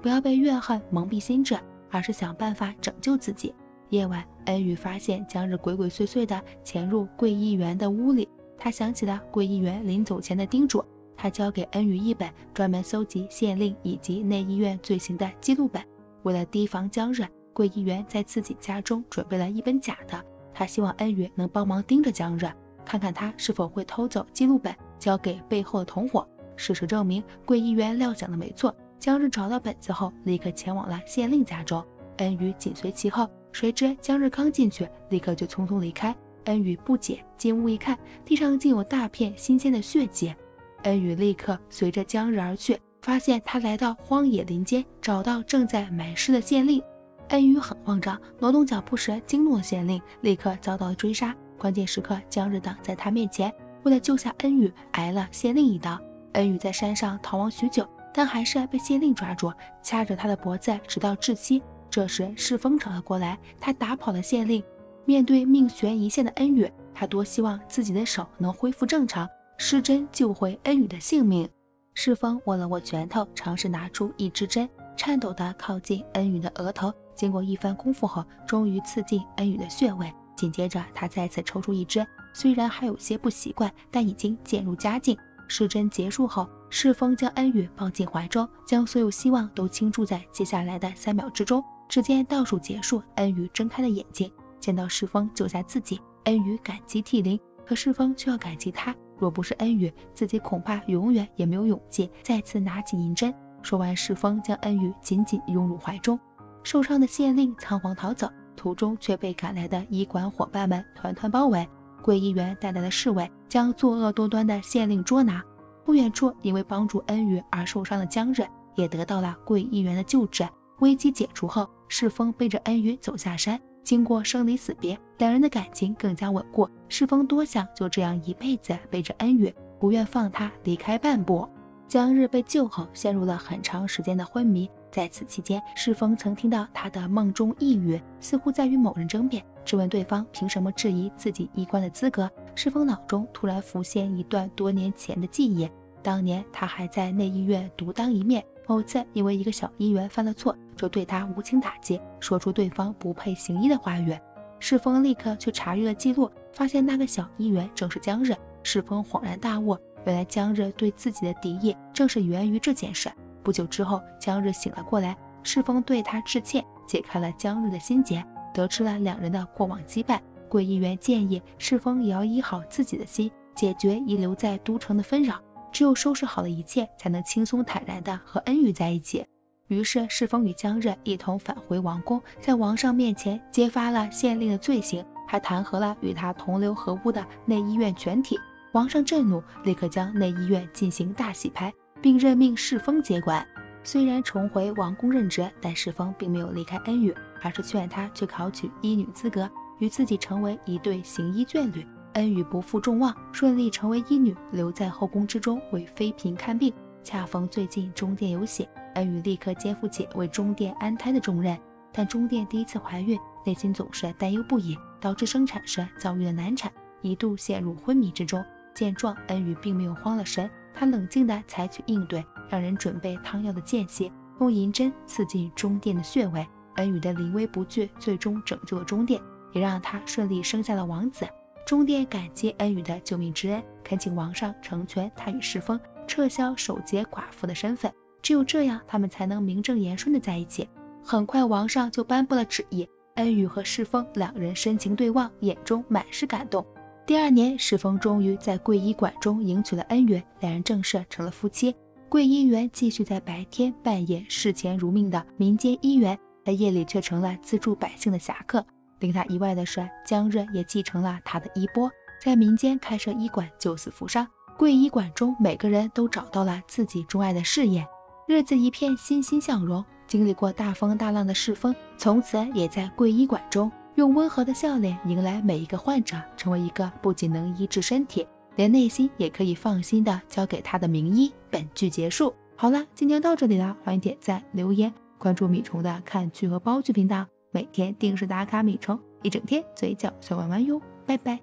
不要被怨恨蒙蔽心智，而是想办法拯救自己。夜晚，恩宇发现江日鬼鬼祟祟地潜入桂医园的屋里，他想起了桂医园临走前的叮嘱，他交给恩宇一本专门搜集县令以及内医院罪行的记录本。为了提防江日，桂医园在自己家中准备了一本假的，他希望恩宇能帮忙盯着江日，看看他是否会偷走记录本交给背后的同伙。事实证明，桂医园料想的没错，江日找到本子后立刻前往了县令家中，恩宇紧随其后。谁知江日刚进去，立刻就匆匆离开。恩宇不解，进屋一看，地上竟有大片新鲜的血迹。恩宇立刻随着江日而去，发现他来到荒野林间，找到正在埋尸的县令。恩宇很慌张，挪动脚步时惊动了县令，立刻遭到了追杀。关键时刻，江日挡在他面前，为了救下恩宇，挨了县令一刀。恩宇在山上逃亡许久，但还是被县令抓住，掐着他的脖子，直到窒息。这时世风找了过来，他打跑了县令。面对命悬一线的恩宇，他多希望自己的手能恢复正常，施针救回恩宇的性命。世风握了握拳头，尝试拿出一支针，颤抖地靠近恩宇的额头，经过一番功夫后，终于刺进恩宇的穴位。紧接着他再次抽出一支，虽然还有些不习惯，但已经渐入佳境。施针结束后，世风将恩宇抱进怀中，将所有希望都倾注在接下来的三秒之中。只见倒数结束，恩宇睁开了眼睛，见到世风救下自己，恩宇感激涕零，可世风却要感激他，若不是恩宇，自己恐怕永远也没有勇气再次拿起银针。说完，世风将恩宇紧紧拥入怀中。受伤的县令仓皇逃走，途中却被赶来的医馆伙伴们团团包围。桂医园带来的侍卫将作恶多端的县令捉拿。不远处，因为帮助恩宇而受伤的江日也得到了桂医园的救治。危机解除后，世风背着恩宇走下山，经过生离死别，两人的感情更加稳固。世风多想就这样一辈子背着恩宇，不愿放他离开半步。江日被救后陷入了很长时间的昏迷，在此期间，世风曾听到他的梦中呓语，似乎在与某人争辩，质问对方凭什么质疑自己医官的资格。世风脑中突然浮现一段多年前的记忆，当年他还在内医院独当一面，某次因为一个小医员犯了错，就对他无情打击，说出对方不配行医的话语。世风立刻去查阅了记录，发现那个小医员正是江日。世风恍然大悟，原来江日对自己的敌意正是源于这件事。不久之后，江日醒了过来，世风对他致歉，解开了江日的心结，得知了两人的过往羁绊。桂医员建议世风也要医好自己的心，解决遗留在都城的纷扰，只有收拾好了一切，才能轻松坦然地和恩宇在一起。于是世风与江日一同返回王宫，在王上面前揭发了县令的罪行，还弹劾了与他同流合污的内医院全体。王上震怒，立刻将内医院进行大洗牌，并任命世风接管。虽然重回王宫任职，但世风并没有离开恩宇，而是劝他去考取医女资格，与自己成为一对行医眷侣。恩宇不负众望，顺利成为医女，留在后宫之中为妃嫔看病。恰逢最近中殿有喜，恩宇立刻肩负起为中殿安胎的重任。但中殿第一次怀孕，内心总是担忧不已，导致生产时遭遇了难产，一度陷入昏迷之中。见状，恩宇并没有慌了神，他冷静地采取应对，让人准备汤药的间隙，用银针刺进中殿的穴位。恩宇的临危不惧，最终拯救了中殿，也让他顺利生下了王子。中殿感激恩宇的救命之恩，恳请王上成全他与世风，撤销守节寡妇的身份。只有这样，他们才能名正言顺的在一起。很快，王上就颁布了旨意，恩宇和世风两人深情对望，眼中满是感动。第二年，世风终于在桂医馆中迎娶了恩宇，两人正式成了夫妻。桂医园继续在白天扮演视钱如命的民间医园，在夜里却成了资助百姓的侠客。令他意外的是，江日也继承了他的衣钵，在民间开设医馆，救死扶伤。桂医馆中每个人都找到了自己钟爱的事业，日子一片欣欣向荣。经历过大风大浪的世风，从此也在桂医馆中用温和的笑脸迎来每一个患者，成为一个不仅能医治身体，连内心也可以放心的交给他的名医。本剧结束。好了，今天到这里了，欢迎点赞留言，关注米虫的看剧和煲剧频道，每天定时打卡米虫，一整天嘴角小弯弯哟，拜拜。